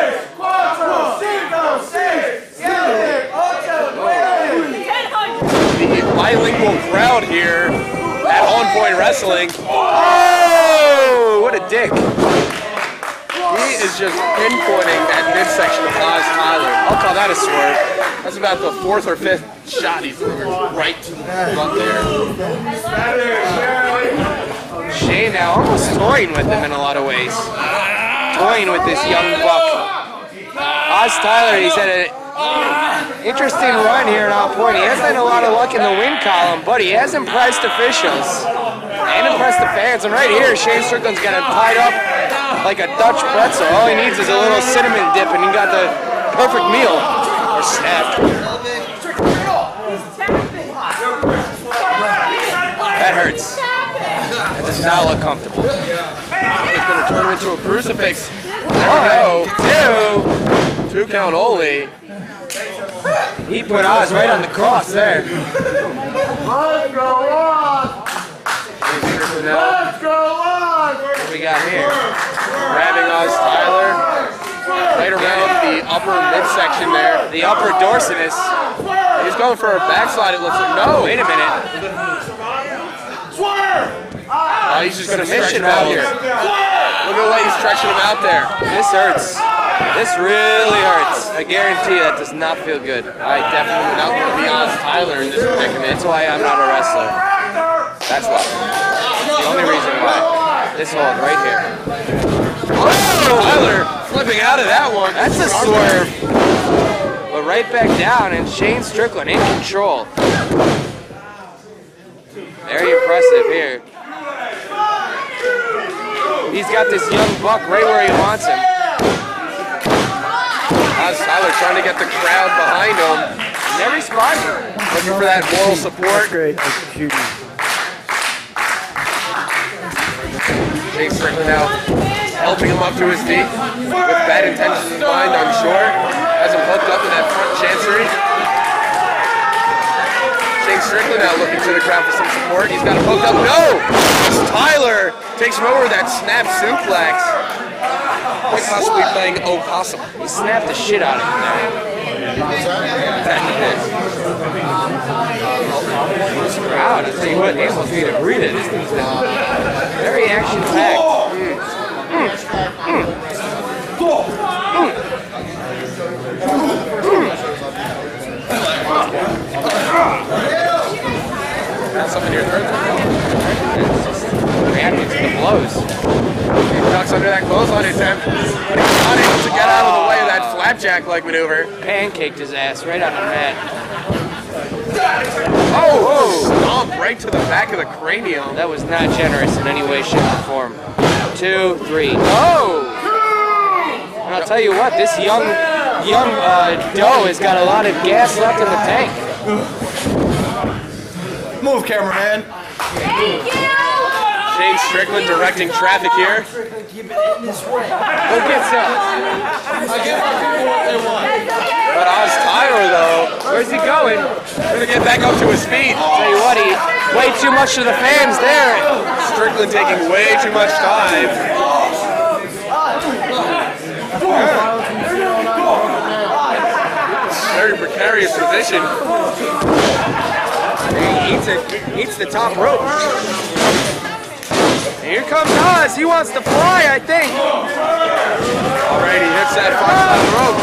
L: The bilingual crowd here at On Point Wrestling.
H: Oh, what a dick.
L: He is just pinpointing that midsection of Oz Tyler. I'll call that a swerve. That's about the 4th or 5th shot he's throwing right to the front there.
H: Shane now almost toying with him in a lot of ways. Toying with this young buck. Oz Tyler, he's had an interesting run here at On Point. He hasn't had a lot of luck in the win column, but he has impressed officials and impressed the fans. And right here, Shane Strickland's got him tied up like a Dutch pretzel. All he needs is a little cinnamon dip, and he got the perfect meal. Or snack. That hurts. That does not look comfortable.
L: He's going to turn him into a crucifix. There we go. 2 count only.
H: He put Oz right on the cross there.
I: Let's go on. Let's go on.
H: What do we got here?
L: Grabbing Oz Tyler. Right around the upper midsection there.
H: The upper dorsitus.
L: He's going for a backslide, it looks like. No!
H: Wait a minute.
L: He's just going to stretch him out here. Look at the way he's stretching him out there.
H: This hurts. This really hurts. I guarantee you that does not feel good.
L: I definitely don't want to be Oz Tyler in this predicament.
H: That's why I'm not a wrestler.
L: That's why.
H: The only reason why. This hold right here.
L: Oh, Tyler flipping out of that one.
H: That's a swerve. But right back down, and Shane Strickland in control. Very impressive here. He's got this young buck right where he wants him.
L: Oz Tyler trying to get the crowd behind him.
H: They're responding.
L: Looking for that moral support.
C: Great.
L: Jake Strickland now helping him up to his feet with bad intentions in mind, I'm sure. Has him hooked up in that front chancery. Jake Strickland now looking to the crowd for some support. He's got him hooked up. No! Tyler takes him over with that snap suplex. Quite possibly playing Opossum.
H: He snapped the shit out of him there. This crowd, I'll tell you what, they almost need to breathe it. This thing's been very action-packed.
L: That's something in your throat.
H: It's just reacting to the blows.
L: He ducks under that clothesline attempt. Not able to get out of the way of that flapjack-like maneuver.
H: Pancaked his ass right on the mat.
L: Oh! Stomp right to the back of the cranium.
H: That was not generous in any way, shape, or form. 2, 3. Oh! And I'll tell you what, this young doe has got a lot of gas left in the tank.
M: Move, cameraman.
L: Shane Strickland directing traffic here.
H: Go get some.
L: But Oz Tyler, though,
H: where's he going?
L: Gonna get back up to his feet.
H: I'll tell you what, he way too much to the fans there.
L: Strickland taking way too much time. Very precarious position.
H: He eats the top rope. Here comes Oz. He wants to fly, I think.
L: Alright, he hits that front rope.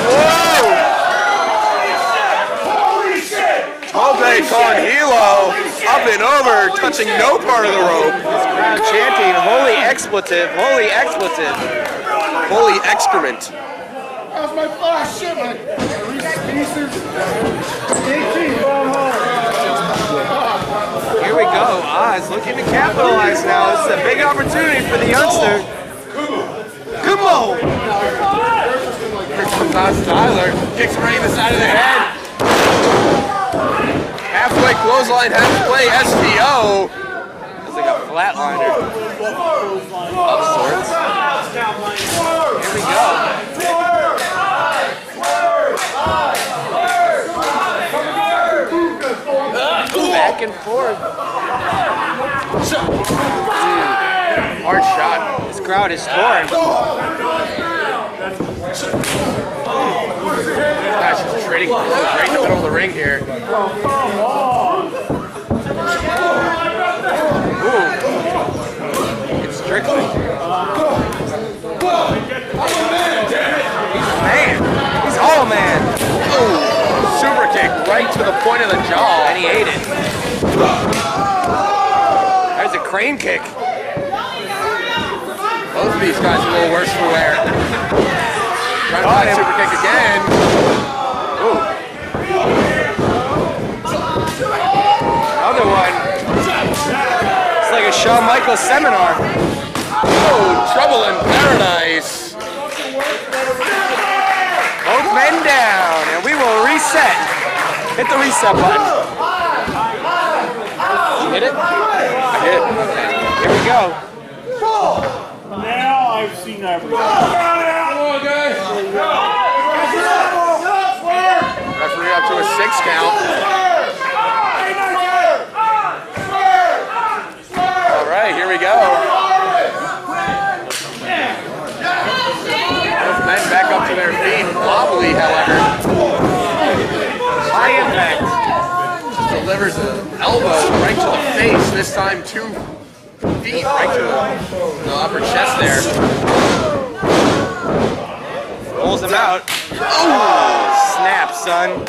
L: Whoa! Tope con hilo, up and over, touching no part of the rope.
H: This crowd chanting, holy expletive, holy expletive.
L: Holy excrement.
D: That's my flash shit, man.
H: Here we go. Oz looking to capitalize now. This is a big opportunity for the youngster. Come on!
L: Here comes Oz Tyler. Kicks right in the side of the head. Halfway clothesline, halfway SPO.
H: It's like a flatliner. Of sorts. Here we go. Back and forth.
L: Hard shot.
H: This crowd is torn.
L: Gosh, he's trading blows right in the middle of the ring here. Ooh. It's Strickland.
H: He's a man. He's all man.
L: Ooh. Super kick right to the point of the jaw.
H: And he ate it. There's a crane kick.
L: Both of these guys are a little worse for wear. Trying to find super kick again. Ooh.
H: Another one. It's like a Shawn Michaels seminar.
L: Oh, trouble in paradise.
H: Both men down, and we will reset. Hit the reset button. Did you hit it?
L: I hit.
H: Okay. Here we go.
I: Now I've seen everything. Come on, guys.
L: Referee up to a 6 count. All right, here we go. Both men back up to their feet. Wobbly, however.
H: High impact.
L: Delivers an elbow right to the face. This time 2 feet right to the upper chest there.
H: Pulls him out.
L: Oh!
H: Snap, son.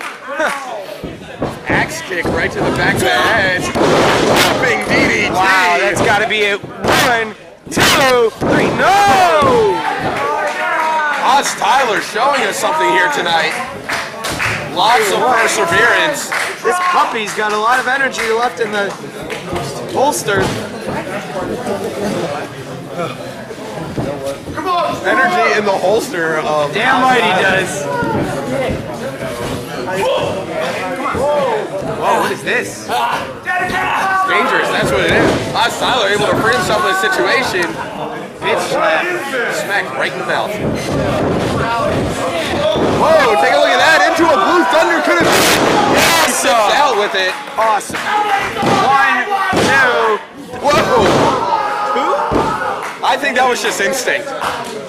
L: Axe kick right to the back of the head. Jumping DDT.
H: Wow, that's got to be it. 1, 2, 3. No!
L: Oz Tyler showing us something here tonight. Lots of perseverance.
H: This puppy's got a lot of energy left in the holster.
L: Come on! Energy in the holster of...
H: Damn right he does. Whoa, what is this?
L: It's dangerous, that's what it is. Stylez able to free himself in a situation.
H: Bitch slap.
L: Smack right in the mouth. Whoa, take a look at that. Into a blue thunder. Could have he sits out with it.
H: Awesome. 1, 2.
L: Whoa. I think that was just instinct. 2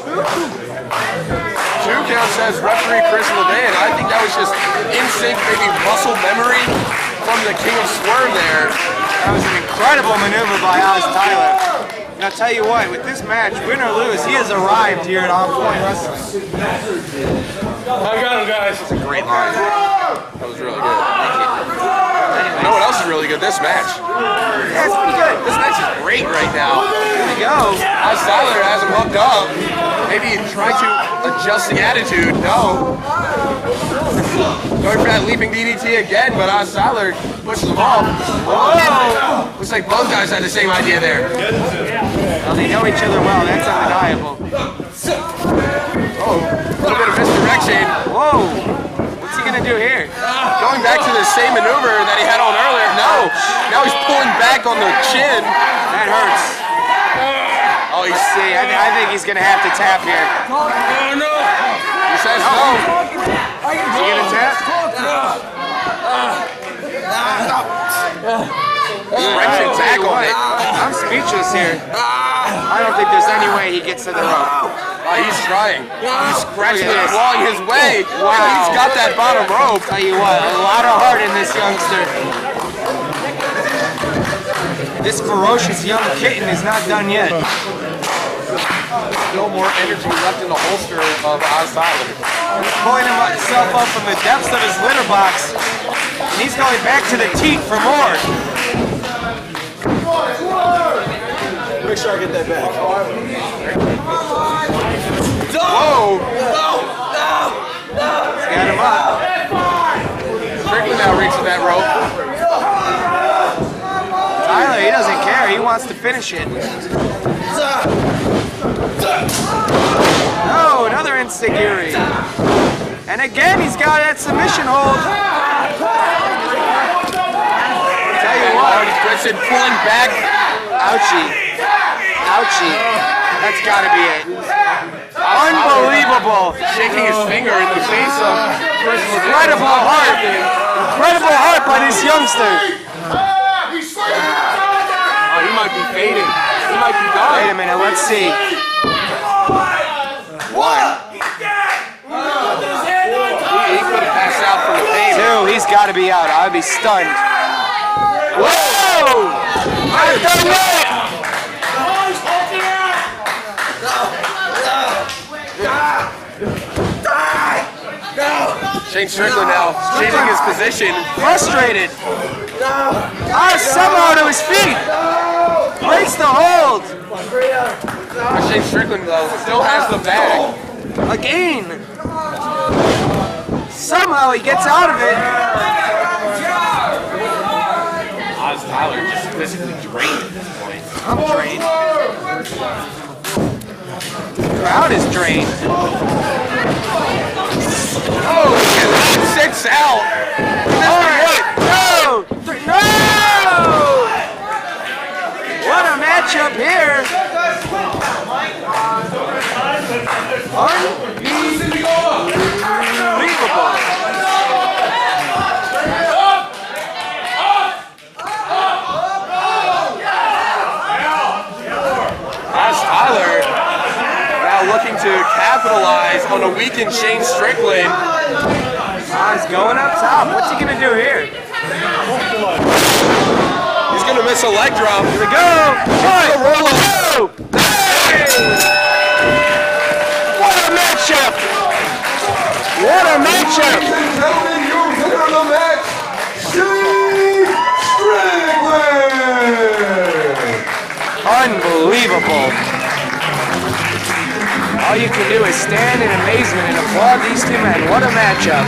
L: count says referee Chris Levin. I think that was just instinct, maybe muscle memory from the King of Swerve there.
E: That was an incredible maneuver by Stylez. And I'll tell you what, with this match, win or lose, he has arrived here at On Point Wrestling.
L: I got him, guys. That's a great line. That was really good. Thank you. You know what else is really good? This match.
E: Yeah, it's pretty good.
L: This match is great right now.
E: Here we go.
L: Stylez has him hooked up. Maybe try to adjust the attitude. No. Going for that leaping DDT again, but Stylez pushes him off. Whoa! Looks like both guys had the same idea there.
E: Well, they know each other well. That's undeniable.
L: Oh, a little bit of misdirection.
E: Whoa! What's he gonna do here?
L: Going back to the same maneuver that he had on earlier. No, now he's pulling back on the chin.
E: That hurts.
L: Oh, you
E: see, I think he's gonna have to tap here.
L: Oh no! He says no.
E: Is he gonna tap?
L: Wrenching back on it.
E: I'm speechless here. I don't think there's any way he gets to the rope.
L: He's trying. He's scratching and clawing his way.
E: Wow.
L: He's got that bottom rope.
E: Tell you what, a lot of heart in this youngster. This ferocious young kitten is not done yet.
L: Still more energy left in the holster of Stylez.
E: He's pulling himself up from the depths of his litter box. And he's going back to the teat for more.
M: Make sure I get that back.
L: Whoa!
E: He's got him up.
L: Strickland now reaching that rope.
E: Tyler, he doesn't care. He wants to finish it. No, another insecurity. And again, he's got that submission hold. Tell you what.
L: Dickinson pulling back.
E: Ouchie. Ouchie. That's got to be it. Unbelievable.
L: Shaking his finger in the face of
E: incredible heart. Incredible heart by this youngster.
L: Oh, he might be fading. He might be gone.
E: Wait a minute, let's see. 1.
L: He could have passed out from the pain.
E: 2, he's got to be out. I would be stunned. Whoa! I've done it!
L: Shane Strickland now changing his position.
E: Frustrated. Somehow to his feet. Breaks the hold.
L: Shane Strickland though still has the bag.
E: Again. Somehow he gets out of it.
L: Stylez just physically drained at this point.
E: I'm drained. The crowd is drained.
L: Oh, sits out.
E: No! No! What a matchup here. Unbelievable.
L: Stylez now looking to capitalize on a weakened Shane Strickland.
E: He's going up top. What's he going to do here?
L: He's going to miss a leg drop.
E: Here we go.
L: Roll up.
E: Hey. What a matchup. What a matchup.
A: Gentlemen, your winner of the match, Shane Strickland.
E: Unbelievable. All you can do is stand in amazement and applaud these two men. What a matchup.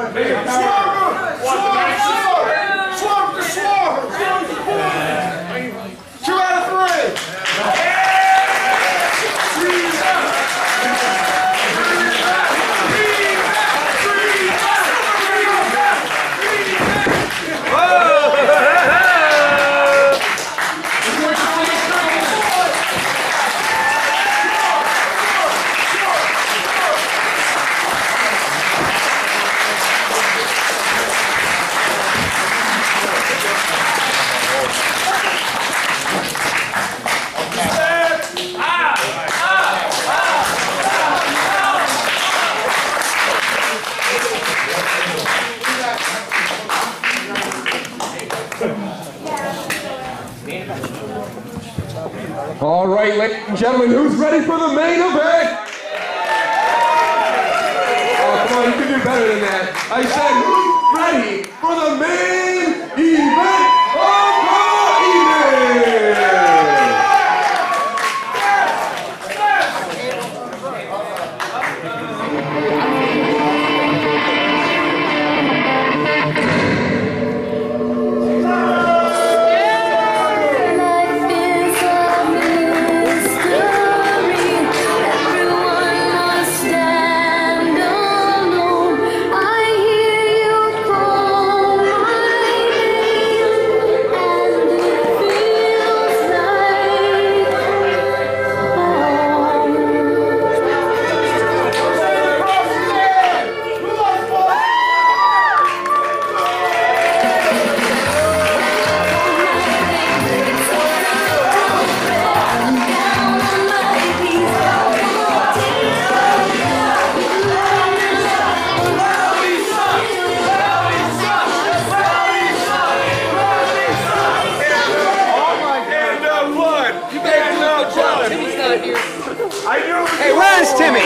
A: All right, ladies and gentlemen, who's ready for the main event? Oh, come on, you can do better than that. I said, who's ready for the main event of the
E: Hey, where's Timmy?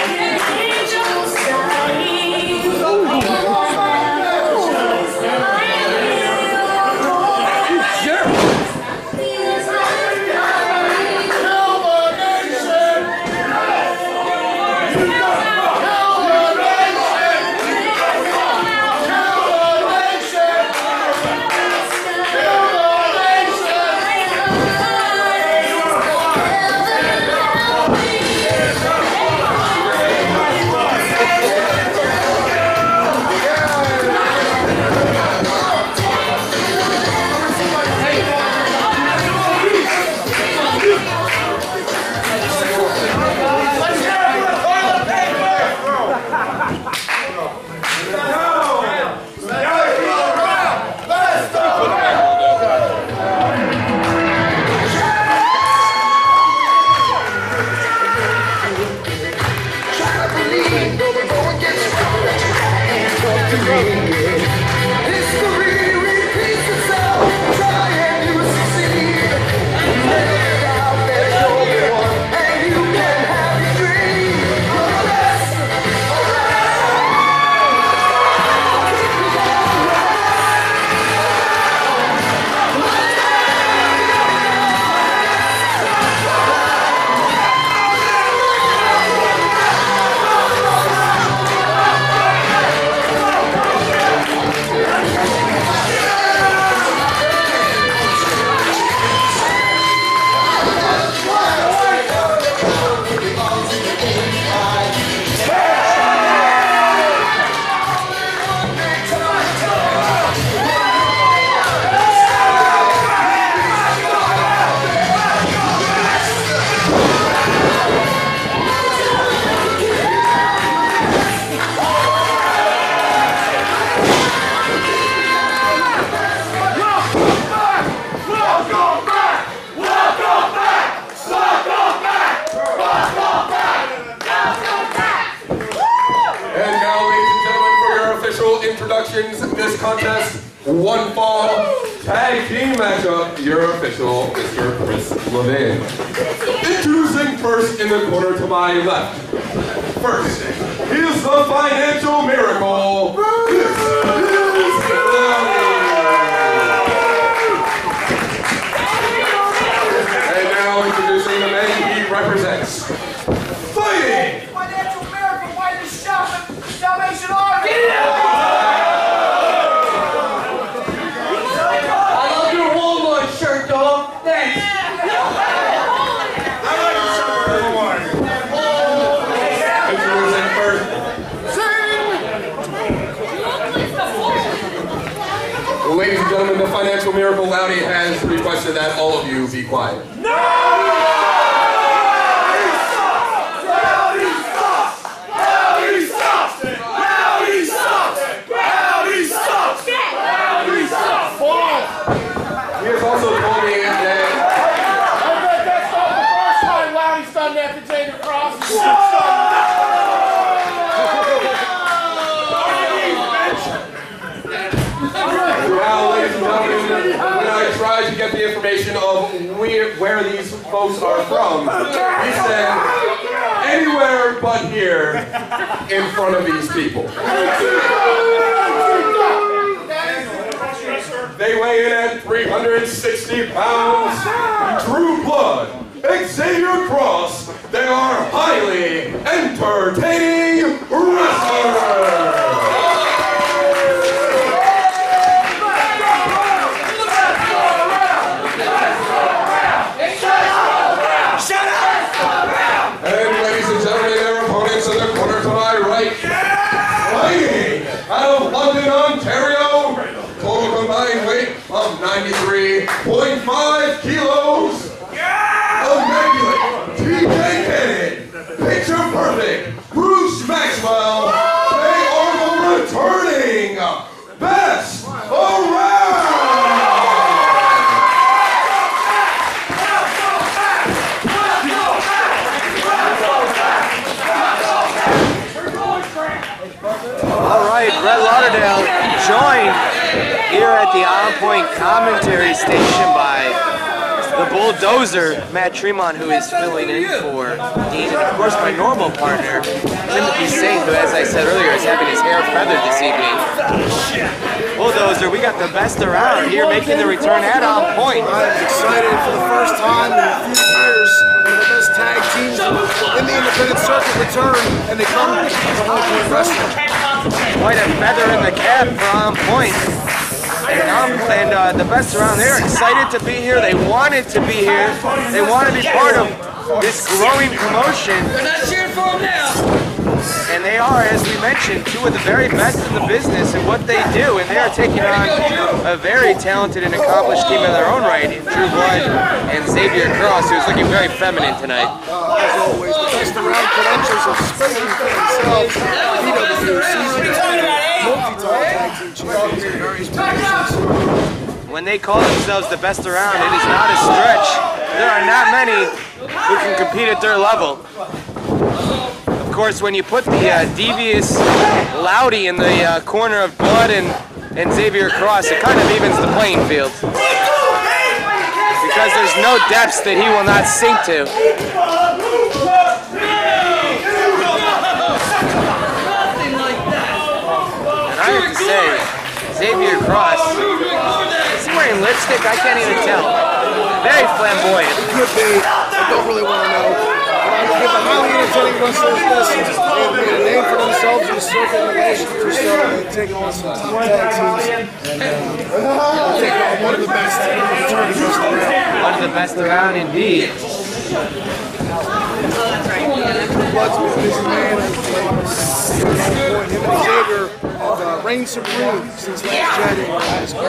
A: This contest, one fall tag team matchup, your official, Mr. Chris Levin. Introducing first in the corner to my left. First, he is the financial miracle. And now introducing the man he represents. Fighting!
I: Financial miracle, why you Salvation Army!
A: Ladies and gentlemen, the financial miracle Loudy has requested that all of you be quiet. He has also told me that
I: I bet that's not the first time Loudy's done that to David Cross.
A: Well, ladies and gentlemen, when I tried to get the information of where these folks are from, he said, anywhere but here in front of these people. They weigh in at 360 pounds. True blood, Xavier Cross. They are highly entertaining wrestlers. And ladies and gentlemen, their opponents in the corner to my right, fighting out of London, Ontario, total combined weight of 93.5 kilos. Immaculate, TJ Cannon, picture perfect, Bruce Maxwell. They are the returning best around.
E: All right, Brett Lauderdale joined here at the On Point commentary station by the Bulldozer, Matt Tremont, who is filling in for Dean, and of course my normal partner, Timothy Saint, who, as I said earlier, is having his hair feathered this evening. Bulldozer, we got the best around here making the return at On Point.
F: I'm excited for the first time in a few years. One of the best tag teams in the independent circuit return, and they come to On Point Wrestling.
E: Quite a feather in the cap for On Point. And the best around, they're excited to be here. They wanted to be here. They want to be part of this growing promotion.
I: They're not cheering for him now.
E: And they are, as we mentioned, two of the very best in the business in what they do. And they are taking on a very talented and accomplished team in their own right, True Blood and Xavier Cross, who's looking very feminine tonight.
F: As always, the best around credentials are spoken for themselves. PW season multi-time tag team champions in various positions.
E: When they call themselves the best around, it is not a stretch. There are not many who can compete at their level. Of course, when you put the devious Loudy in the corner of Blood and Xavier Cross, it kind of evens the playing field. Because there's no depths that he will not sink to. And I have to say, Xavier Cross, is he wearing lipstick? I can't even tell. Very flamboyant.
F: Could be. I don't really want to know. With the highly entertaining wrestlers, they have made a name for themselves in the circuit in the last year or so. They've taken on some top tag teams and taken on one of the best returning wrestlers.
E: One of the best around, indeed.
F: Blood's been a busy man. Him and Xavier have reigned supreme since last January.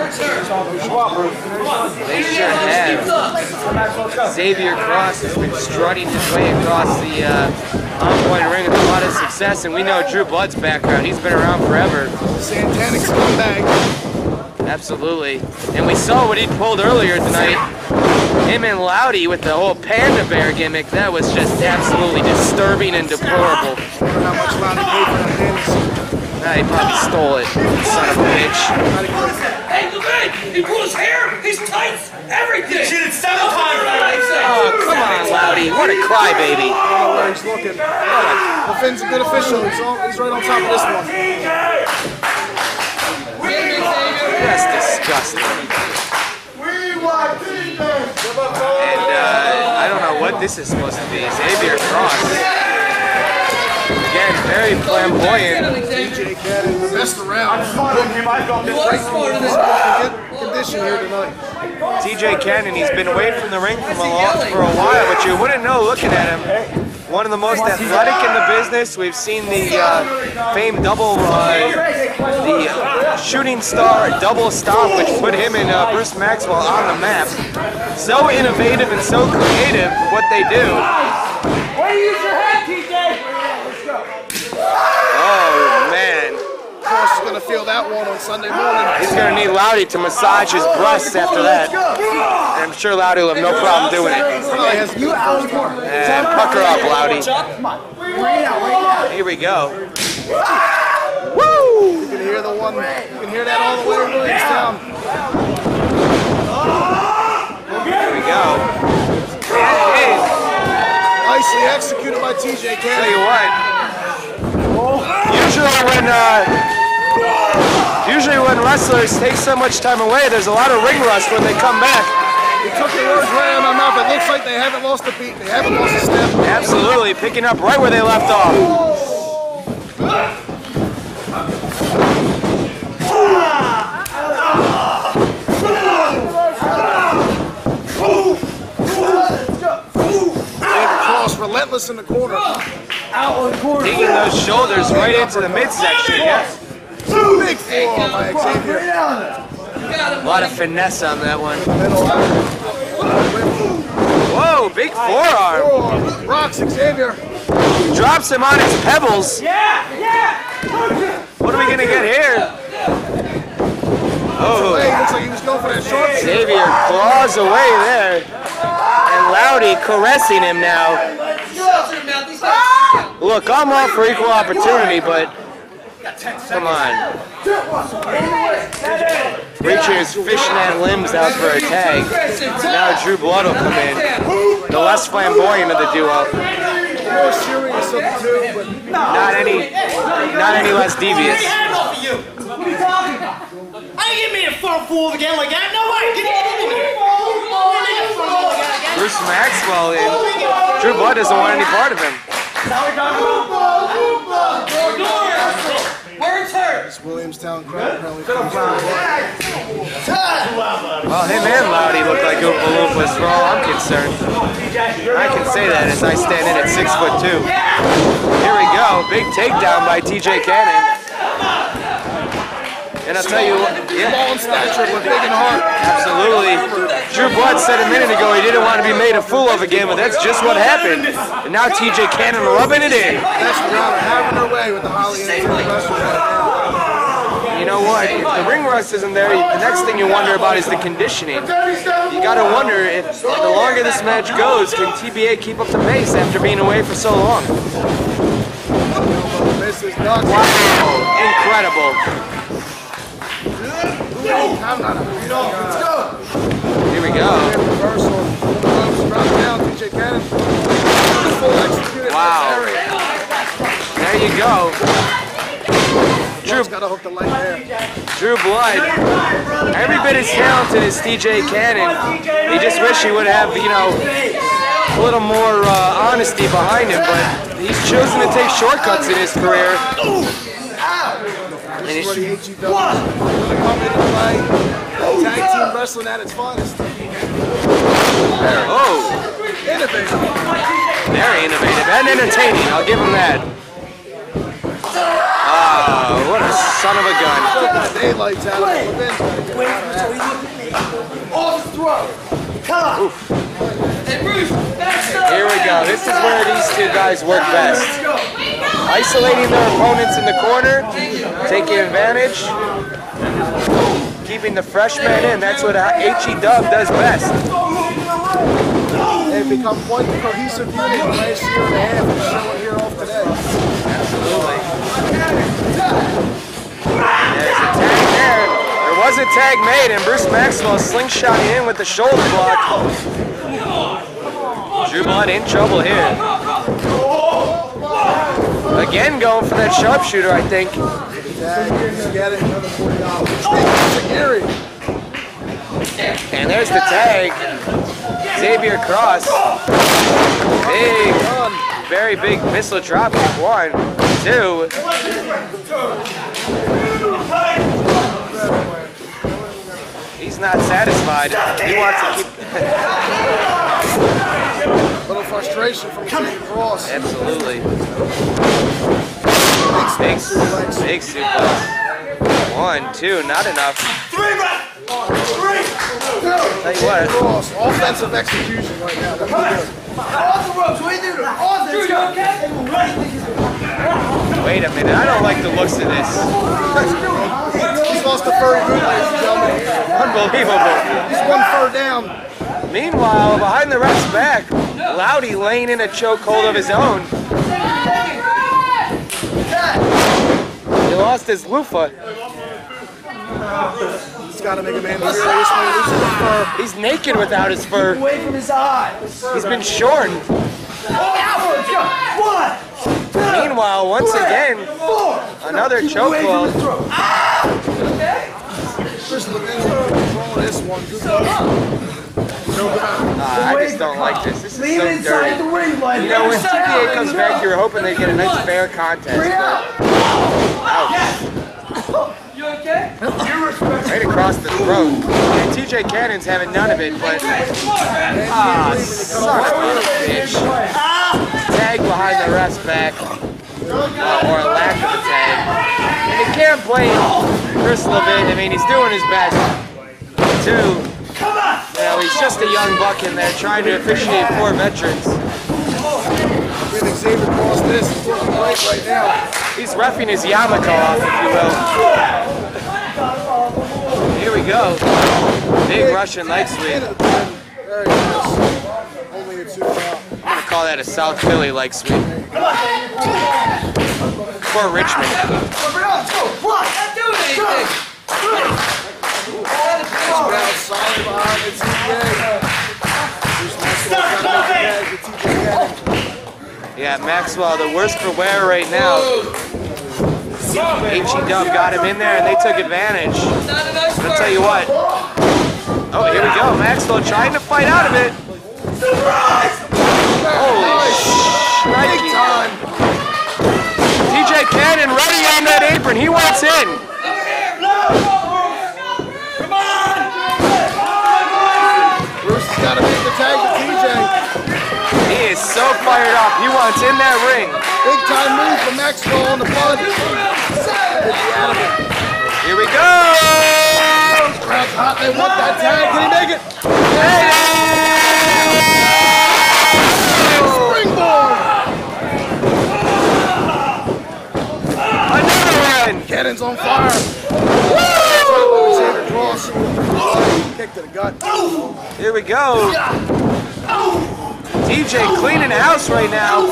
E: They sure have. Xavier Cross has been strutting his way across the On Point ring with a lot of success, and we know Drew Blood's background. He's been around forever.
F: Santanic's come back.
E: Absolutely. And we saw what he pulled earlier tonight. Him and Loudy with the whole panda bear gimmick. That was just absolutely disturbing and deplorable.
F: I wonder how much Loudy paid for that panda suit.
E: He probably stole it, son of a bitch.
I: Hey, Levin! He pulled his hair, his tights, everything! She did 7 times!
E: Oh, come on, Loudy. What a crybaby.
F: I don't know where he's looking. Levin's a good official. He's right on top of this one.
E: That's disgusting. And I don't know what this is supposed to be. Xavier Cross. Again, very flamboyant.
F: TJ Cannon, the best around. I'm smarter than him. I felt this condition here tonight.
E: TJ Cannon, he's been away from the ring for a while, but you wouldn't know looking at him. One of the most athletic in the business. We've seen the famed double the shooting star double stomp, which put him and Bruce Maxwell on the map. So innovative and so creative with what they do.
I: Way to use your head, TJ! Let's go.
E: Oh, man.
F: Of course, he's going to feel that one on Sunday morning.
E: He's going to need Loudy to massage his breasts after that. And I'm sure Loudy will have no problem doing it. And pucker up, Loudy. Here we go. Woo!
F: You can hear the one. You can hear that all the way to Williamstown.
E: Here we go.
F: Nicely executed by TJ Cannon.
E: Tell you what. Usually when wrestlers take so much time away, there's a lot of ring rust when they come back.
F: You took the words right out of my mouth. It looks like they haven't lost a beat. They haven't lost a step.
E: Absolutely, picking up right where they left off.
F: Cross, relentless in the corner.
E: Digging those shoulders right into the midsection. Yes.
F: Big forearm by Xavier.
E: A lot of finesse on that one. Whoa, big forearm.
F: Rocks Xavier.
E: Drops him on his pebbles. What are we gonna get here? Oh,
F: looks like he was going for that short.
E: Xavier claws away there. And Loudy caressing him now. Look, I'm all for equal opportunity, but come on. Reacher's fishnet limbs out for a tag. Now Drew Blood will come in. The less flamboyant of the duo.
F: More serious of the two, but
E: not any less devious.
I: I ain't get me a front fool again like that. No way.
E: Bruce Maxwell in. Drew Blood doesn't want any part of him.
I: Where's her?
F: This Williamstown crowd probably.
E: Well, him and Loudy look like Oompa Loompas for all I'm concerned. I can say that as I stand in at 6'2". Here we go. Big takedown by TJ Cannon. And I'll tell you what,
F: Small in stature, but big in heart.
E: Absolutely. Drew Blood said a minute ago he didn't want to be made a fool of again, but that's just what happened. And now TJ Cannon rubbing it in.
F: That's round having her way with the highly entertaining wrestlers right now.
E: You know what? If the ring rust isn't there, the next thing you wonder about is the conditioning. You got to wonder if the longer this match goes, can TBA keep up the pace after being away for so long? Wow! Incredible. Here we go. Wow. There you go. Drew Blood, every bit as talented as TJ Cannon. He just wish he would have, you know, a little more honesty behind him, but he's chosen to take shortcuts in his career.
F: This is what HE does. Tag team wrestling at its finest.
E: Oh!
F: Innovative.
E: Very innovative and entertaining, I'll give him that. Oh, what a son of a gun.
F: Daylights out of
I: Off the throat. Come on.
E: Here we go. This is where these two guys work best. Isolating their opponents in the corner, taking advantage, keeping the freshmen in. That's what HE Dub does best.
F: They've become quite the cohesive unit in the last year and a half and showing here off today.
E: Absolutely. There's a tag there. There was a tag made, and Bruce Maxwell slingshotting in with the shoulder block. Drew Blood in trouble here. Again going for that sharpshooter, I think. And there's the tag. Xavier Cross. Big, very big missile drop kick. 1, 2. He's not satisfied. He wants to keep.
F: A little frustration from Xavier Cross.
E: Absolutely. Big suplex. 1, 2, not enough.
I: 3,
E: Tell you what.
F: Offensive execution right now. That's good.
E: Wait a minute, I don't like the looks of this.
F: He's lost the furry boot, ladies and gentlemen.
E: Unbelievable.
F: He's 1 fur down.
E: Meanwhile, behind the ref's back, Loudy laying in a chokehold of his own. He lost his loofah.
F: He's got to make a man serious when he loses his fur.
E: He's naked without his fur.
I: away from his eyes.
E: He's been shorn. Meanwhile, once again, another chokehold. I just don't like this. This is so dirty. You know, when TPA comes back, you're hoping they get a nice fair contest. Ouch.
I: You okay?
E: Right across the throat. And TJ Cannon's having none of it, but son of a bitch. Tag behind the ref's back. Or a lack of a tag. And you can't blame Chris Levin. I mean, he's doing his best. Two. Well, he's just a young buck in there trying to officiate 4 veterans.
F: I think Xavier lost this. He's looking great right now.
E: He's reffing his yarmulke off, if you will. Here we go. Big Russian leg sweep.
F: Very nice. Only a 2 count.
E: I'm going to call that a South Philly leg sweep. For Richmond. Yeah, Maxwell, the worst for wear right now. HE-Dub got him in there and they took advantage. I'll tell you what. Oh, here we go. Maxwell trying to fight out of it. Holy shit. TJ Cannon ready on that apron. He wants in.
F: Bruce has got to make the tag to TJ.
E: He is so fired up. He wants in that ring.
F: Big time move from Maxwell on the blood.
E: Here we go.
F: Crowd's hot. They want that tag. Can he make it? Springboard.
E: Another one.
F: Cannon's on fire. Xavier cross. Kick to the gut.
E: Here we go. DJ cleaning house right now.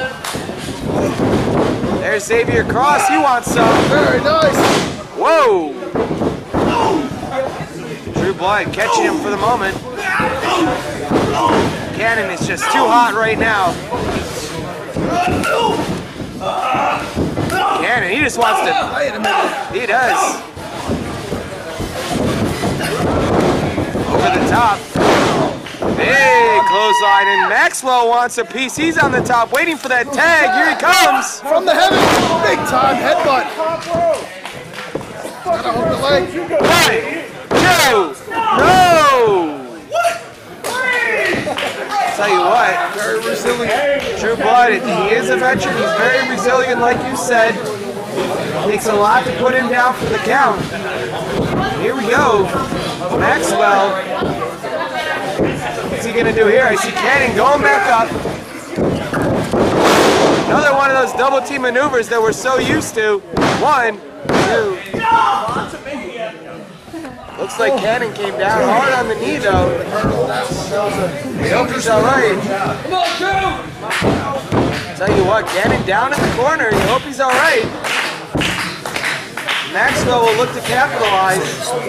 E: There's Xavier Cross. He wants some.
F: Very nice.
E: Whoa. True Blood catching him for the moment. Cannon is just too hot right now. Cannon, he just wants to.
F: Wait a minute.
E: He does. Over the top. Big clothesline, and Maxwell wants a piece. He's on the top, waiting for that tag. Here he comes.
F: From the heavens, big time headbutt. Gotta hold the leg.
E: 1, 2, no! Tell you what,
F: Very resilient.
E: True Blood, he is a veteran. He's very resilient, like you said. Takes a lot to put him down for the count. Here we go. Maxwell. What's he gonna do here? I see Cannon going back up. Another one of those double team maneuvers that we're so used to. 1, 2. Looks like Cannon came down hard on the knee though. I hope he's alright. Tell you what, Cannon down in the corner. I hope he's alright. Maxwell will look to capitalize.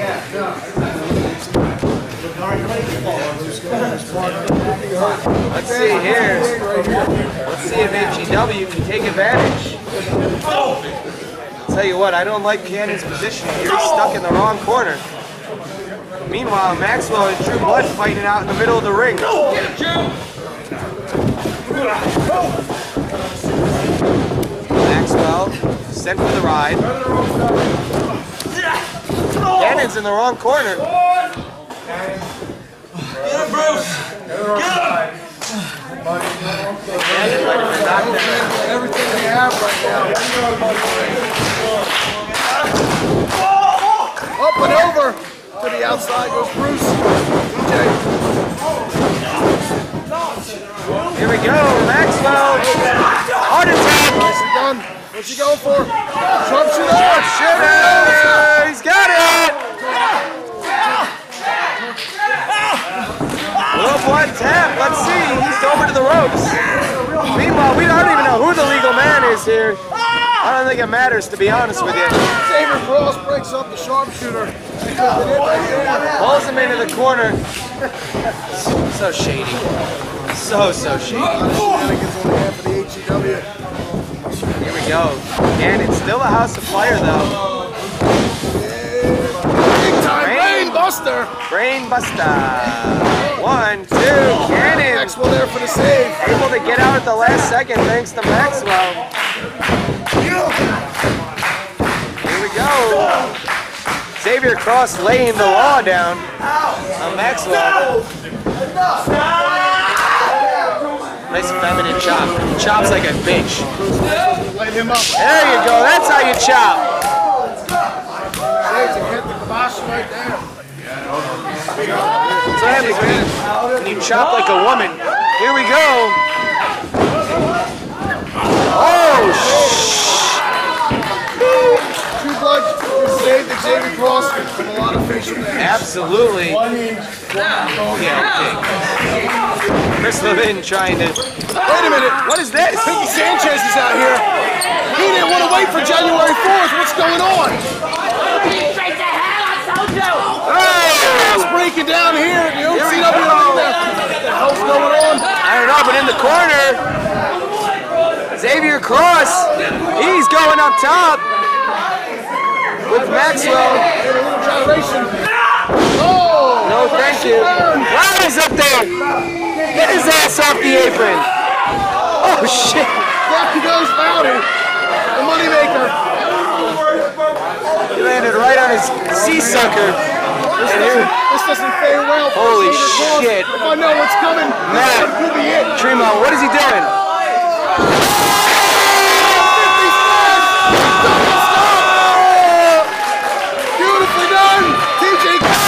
E: Let's see here. Let's see if HEW can take advantage. Tell you what, I don't like Cannon's position here. He's stuck in the wrong corner. Meanwhile, Maxwell and True Blood fighting out in the middle of the ring. Maxwell sent for the ride. Cannon's in the wrong corner.
I: Get him, Bruce! Get him!
F: Everything they have right now. outside goes Bruce. DJ.
E: Here we go, Maxwell. Heart attack.
F: Nicely done. What's he going for? Sharpshooter.
E: Sharpshooter. He's got it. Little one tap. Let's see. He's over to the ropes. Meanwhile, we don't even know who the legal man is here. I don't think it matters, to be honest with you.
F: Xavier Cross breaks up the sharpshooter.
E: Pulls him into the corner. So shady. So shady. Here we go. Cannon, still a house of fire, though.
F: Big time brain buster.
E: Brain buster. 1, 2, Cannon.
F: Maxwell there for the save.
E: Able to get out at the last second thanks to Maxwell. Here we go. Xavier Cross laying the law down on Maxwell. Nice feminine chop. Chops like a bitch.
F: Light him up.
E: There you go. That's how you chop.
F: Hit the kibosh right there.
E: So when you chop like a woman. Here we go. Oh,
F: True Blood saved Xavier Cross from a lot of facial damage.
E: absolutely. Chris Levin trying to...
F: Wait a minute.
E: What is this?
F: Pinkie Sanchez is out here. He didn't want to wait for January 4th. What's going on? It's breaking down here at the OTW Arena. What the hell's going on?
E: I don't know, but in the corner, Xavier Cross, he's going up top with Maxwell.
F: Oh!
E: No, thank you. Robbie's up there. Get his ass off the apron. Oh, shit.
F: There he goes, Rowdy, the moneymaker.
E: He landed right on his sea sucker.
F: This doesn't fare well.
E: Holy shit.
F: If I know what's coming,
E: Matt,
F: this could be it.
E: Tremont, what is he doing?
F: Beautifully done. TJ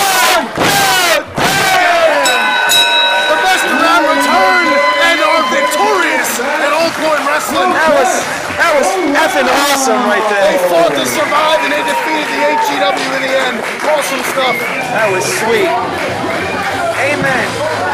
F: the best around return and are victorious at All Point Wrestling.
E: That was effing awesome right there.
F: They fought to survive and they defeated the HGW in the end. Awesome stuff.
E: That was sweet. Amen.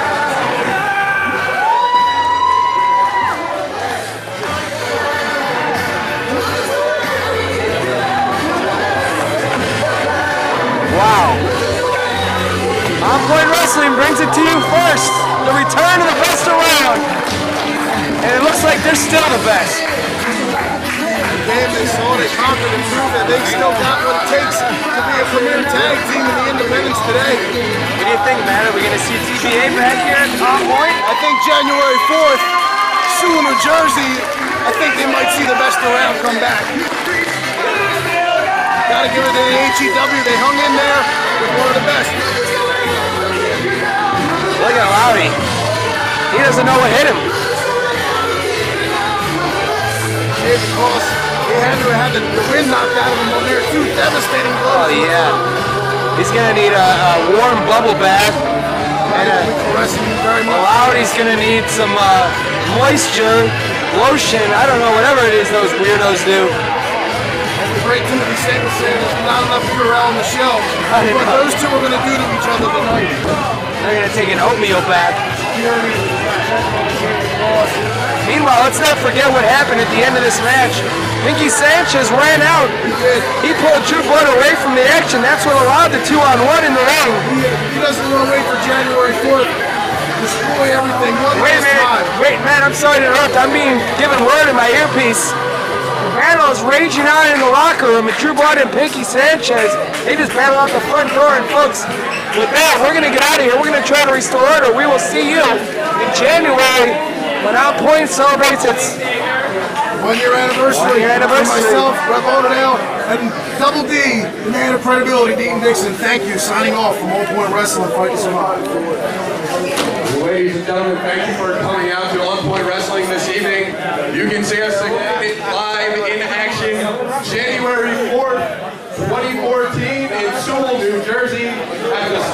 E: Wow. On Point Wrestling brings it to you first. The return of the best around. And it looks like they're still the best.
F: Game they saw, they conquered and proved that they still got what it takes to be a premier tag team in the independents today.
E: What do you think, man? Are we going to see TBA back here at On Point?
F: I think January 4th, Sewell, New Jersey, I think they might see the best around come back. Gotta give it to the HEW, they hung in there with one of the best.
E: Look at Rowdy. He doesn't know what hit him.
F: David Cross, he had to have had the wind knocked out of him on there. Two devastating blows.
E: Oh, yeah. He's going to need a warm bubble bath. And Rowdy's going to need some moisture, lotion, I don't know, whatever it is those weirdos do.
F: And the great Timothy Staples said there's not enough Purell on the shelf. What those two are going to do to each other tonight.
E: They're going to take an oatmeal bath. Meanwhile, let's not forget what happened at the end of this match. Pinkie Sanchez ran out. He pulled True Blood away from the action. That's what allowed the 2-on-1 in the ring.
F: He doesn't want to wait for January 4th. Destroy everything.
E: Wait, man, I'm sorry to interrupt. I'm being given word in my earpiece. Battle's raging on in the locker room, and True Blood and Pinkie Sanchez, they just battle out the front door. And folks, with that, we're going to get out of here. We're going to try to restore order. We will see you in January when On Point celebrates its
F: 1-year anniversary. Myself, Rev Oldendale, and Double D, the man of credibility, Dean Dixon. Thank you. Signing off from All Point Wrestling. Fight to survive.
A: Ladies and gentlemen, thank you for coming out to On Point Wrestling this evening. You can see us again live in action January 4th, 2014 in Sewell, New Jersey at the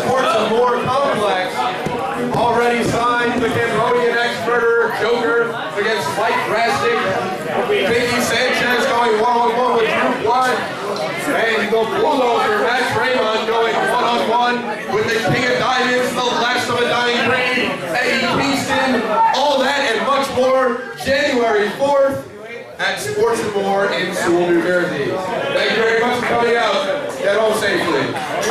A: Joker against Mike Drastic. Pinkie Sanchez going one-on-one with Group 1. And the Bulldozer, Matt Tremont going one-on-one with the King of Diamonds, the last of a dying breed, Eddie Kingston. All that and much more, January 4th at Sports & More in Sewell, New Jersey. Thank you very much for coming out. Get home safely.